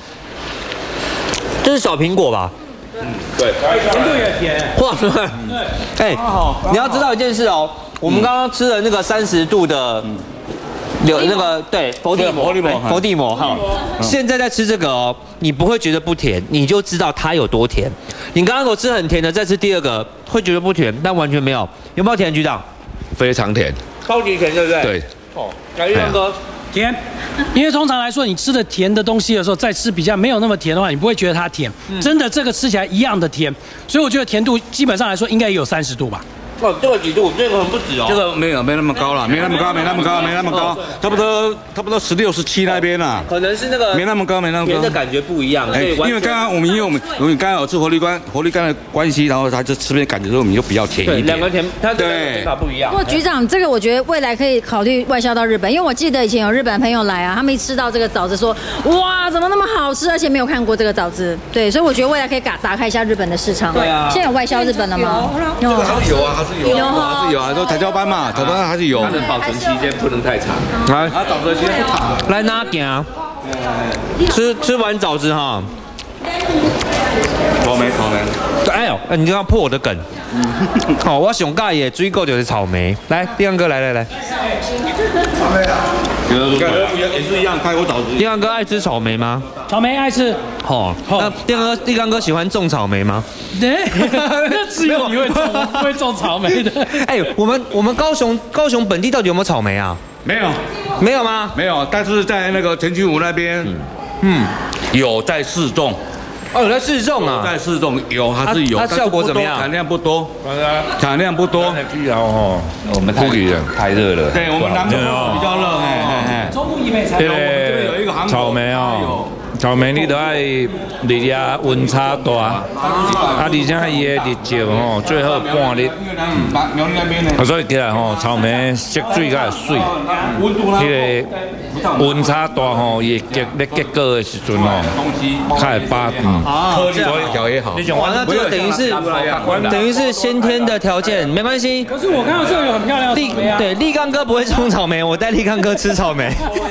这是小苹果吧？ 对， 甜度也甜。 哇，哎，你要知道一件事哦，我们刚刚吃的那个30度的那个对佛地魔哈，现在在吃这个哦，你不会觉得不甜，你就知道它有多甜。你刚刚我吃很甜的，再吃第二个会觉得不甜，但完全没有。有没有甜，局长？ 非常甜， 超级甜，对不对？ 对。 哦，感觉哥甜，因为通常来说，你吃的甜的东西的时候，再吃比较没有那么甜的话，你不会觉得它甜。真的，这个吃起来一样的甜，所以我觉得甜度基本上来说应该也有30度吧。 哦，这个几度？这个很不止哦。 这个没那么高了，没那么高，差不多16、17那边啦。 可能是那个没那么高， 甜的感觉不一样。 因为刚刚我们刚刚有吃活力干的关系，然后它就吃面感觉说我们就比较甜一点。 两个甜，它的甜法不一样。 不过局长，这个我觉得未来可以考虑外销到日本，因为我记得以前有日本朋友来啊，他们一吃到这个枣子说，哇，怎么那么好吃，而且没有看过这个枣子。对，所以我觉得未来可以打开一下日本的市场。对啊，现在有外销日本了吗？ 有啊，有啊，都台交班嘛，台交班还是有。 它的保存期间不能太长。 来，它保存期间不长。 来拿行，吃完枣子哈。 草莓。 哎呦，你刚刚破我的梗。哦，我上介也追过就是草莓。来，立刚哥来。 也是一样，开过枣子。 立刚哥爱吃草莓吗？ 草莓爱吃。 哦，那立刚哥喜欢种草莓吗？ 那只有你会种，不会种草莓的。 哎，我们高雄本地到底有没有草莓啊？ 没有吗？没有，但是在那个陈君湖那边，有在试种。 哦，有在试种啊？ 在试种有还是有？ 它效果怎么样？ 产量不多。 居然哦，我们太热了。 对，我们南部比较热， 中部以北才有。我们这边有一个航草莓哦。草莓你都爱日夜温差大，而且伊的日照吼最好半日，所以起来吼草莓色水较水，迄个温差大吼，伊咧结果的时阵吼，较会拔所以条也好。 那这个等于是先天的条件，没关系。 可是我看到这个有很漂亮的草莓啊。 对，立刚哥不会种草莓，我带立刚哥吃草莓。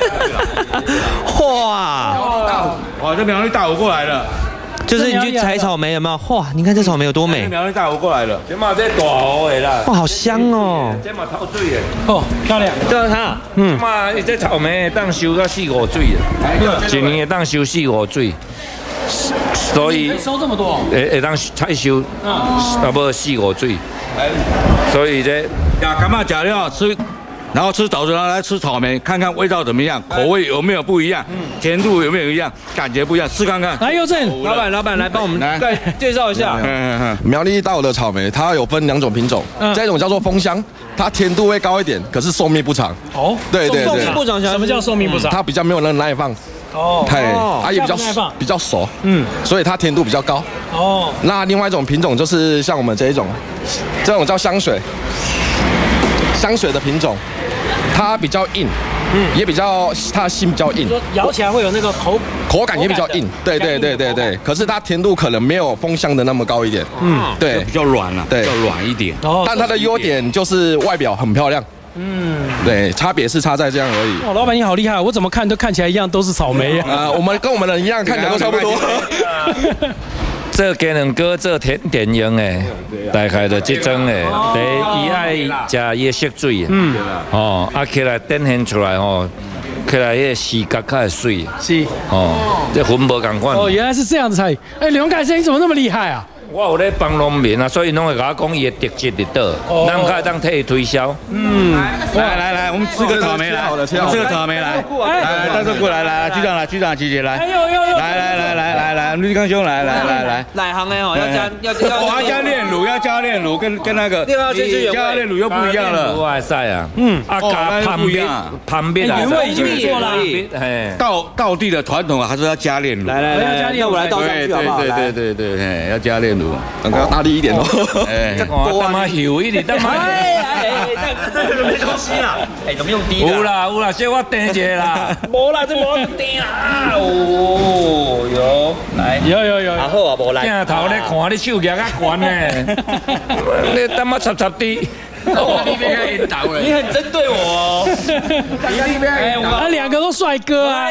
哇，这苗栗大湖过来了， 就是你去采草莓有没有？哇，你看这草莓有多美！ 苗栗大湖过来了， 这嘛这大湖的啦， 哇，好香哦！ 这嘛透水的， 哦，漂亮， 就是它， 嘛这草莓当收到4、5水的，一年会当收4、5水，所以收这么多， 会当采收，差不多4、5水，所以这呀，干嘛假料吃？然后吃枣子，然后来吃草莓，看看味道怎么样，口味有没有不一样，甜度有没有一样，感觉不一样，试看看。 来，佑正， 老板来帮我们再介绍一下。 苗栗大湖的草莓，它有分2种品种，这一种叫做枫香，它甜度会高一点，可是寿命不长。 哦， 对， 寿命不长，什么叫寿命不长？ 它比较没有那么耐放。哦，它也比较熟，所以它甜度比较高。哦，那另外一种品种就是像我们这种叫香水的品种。它比较硬，也比较它的心比较硬， 咬起来会有那个口感也比较硬，对。可是它甜度可能没有枫香的那么高一点，对， 比较软了，对，比较软一点。 但它的优点就是外表很漂亮，对，差别是差在这样而已。 哦，老板你好厉害，我怎么看都看起来一样，都是草莓啊。 我们跟我们人一样，看起来都差不多。 这鸡卵糕做甜用的，大概就这种的。第一，伊爱食伊的色水，起来展现出来吼，起来迄个视觉较会水。 是。 这分无同款。 原来是这样子才。刘凯生你怎么那么厉害啊？ 我有咧帮农民啊，所以拢会甲我讲伊的特质伫倒，咱较当替伊推销。 来，我们吃个草莓来，吃个草莓来，大叔过来，局长姐姐来，来，绿刚兄来， 奶行的哦，要加炼乳，跟那个加炼乳又不一样了。 哇塞啊，旁边原味已经不错了。 道地的传统还是要加炼乳。 来，要我来倒上去好不好？ 对，要加炼乳。 要大力一点哦。 我他妈油一点，他妈。 没东西啦。怎么用低的？ 有啦，小我点一下啦。 无啦，这无点啦。哦，有，来， 有。 啊好啊，无来。 镜头咧看你手举较悬呢，你他妈插滴。 你很针对我哦。 他2个都帅哥啊。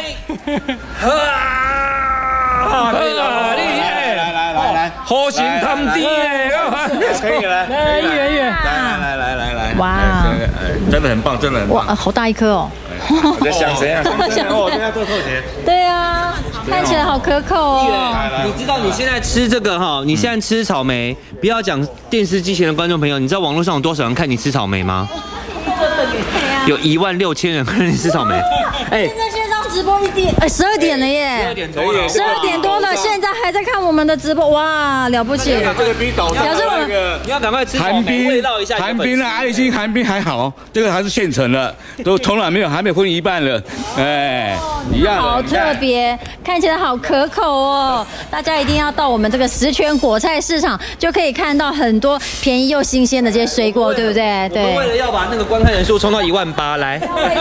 来，好心探店可以了， 来， 来， 哇， 真的很棒， 哇，好大一颗哦。 我在想谁啊？ 哦，对啊，做错钱。 对啊，看起来好可口哦。 你知道你现在吃这个哈，你现在吃草莓，不要讲电视机前的观众朋友，你知道网络上有多少人看你吃草莓吗？有16000人看你吃草莓。 哎，现在线上直播12点了耶，12点多了，现在还在看我们的直播，哇，了不起！ 这个比岛上那个，你要赶快吃草莓，味道一下。 寒冰啊，爱心寒冰还好，这个还是现成的，都从来没有，还没分一半了，哎，一样。 好特别，看起来好可口哦！大家一定要到我们这个石泉果菜市场，就可以看到很多便宜又新鲜的这些水果，对不对？对。 我们为了要把那个观看人数冲到18000，来，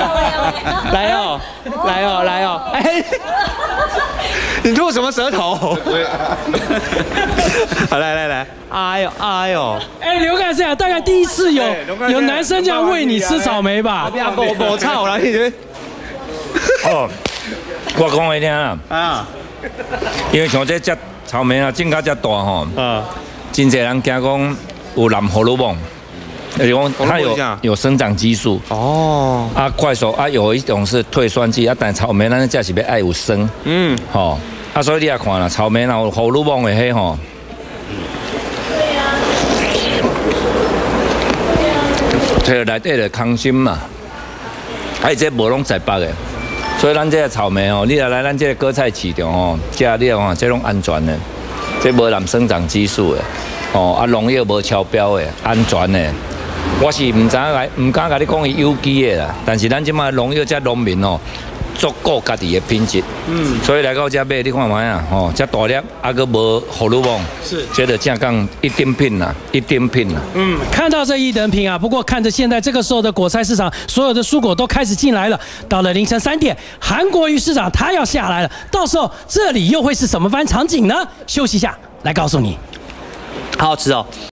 来哦，哎，你吐什么舌头？好，来，哎呦， 哎，刘干事长，大概第一次有男生这样喂你吃草莓吧？ 我操了，你哦，我讲给你听啊，因为像这只草莓啊，种到这大吼，真侪人惊讲有蓝荷尔蒙。就是讲它有生长激素哦，啊快速啊有一种是退酸剂啊，但草莓咱这是要爱有生，吼啊，所以你也看啦，草莓若有荷尔蒙的迄吼，摕内底的康心嘛，啊伊这无拢在北的，所以咱这个草莓哦，你若来咱这个果菜市场哦，这你看这拢安全的，这无含生长激素的，哦啊农药无超标的，安全的。我是唔敢甲你讲伊有机的啦，但是咱即马农药遮农民哦，足够家己的品质，所以来到这买你看卖啊，吼，这大粒啊个无荷尔蒙，是，觉得正讲一等品啦，一等品啦。 看到这一等品啊，不过看着现在这个时候的果菜市场，所有的蔬果都开始进来了。到了凌晨3点，韩国瑜市长他要下来了，到时候这里又会是什么番场景呢？休息一下，来告诉你。 好好吃哦。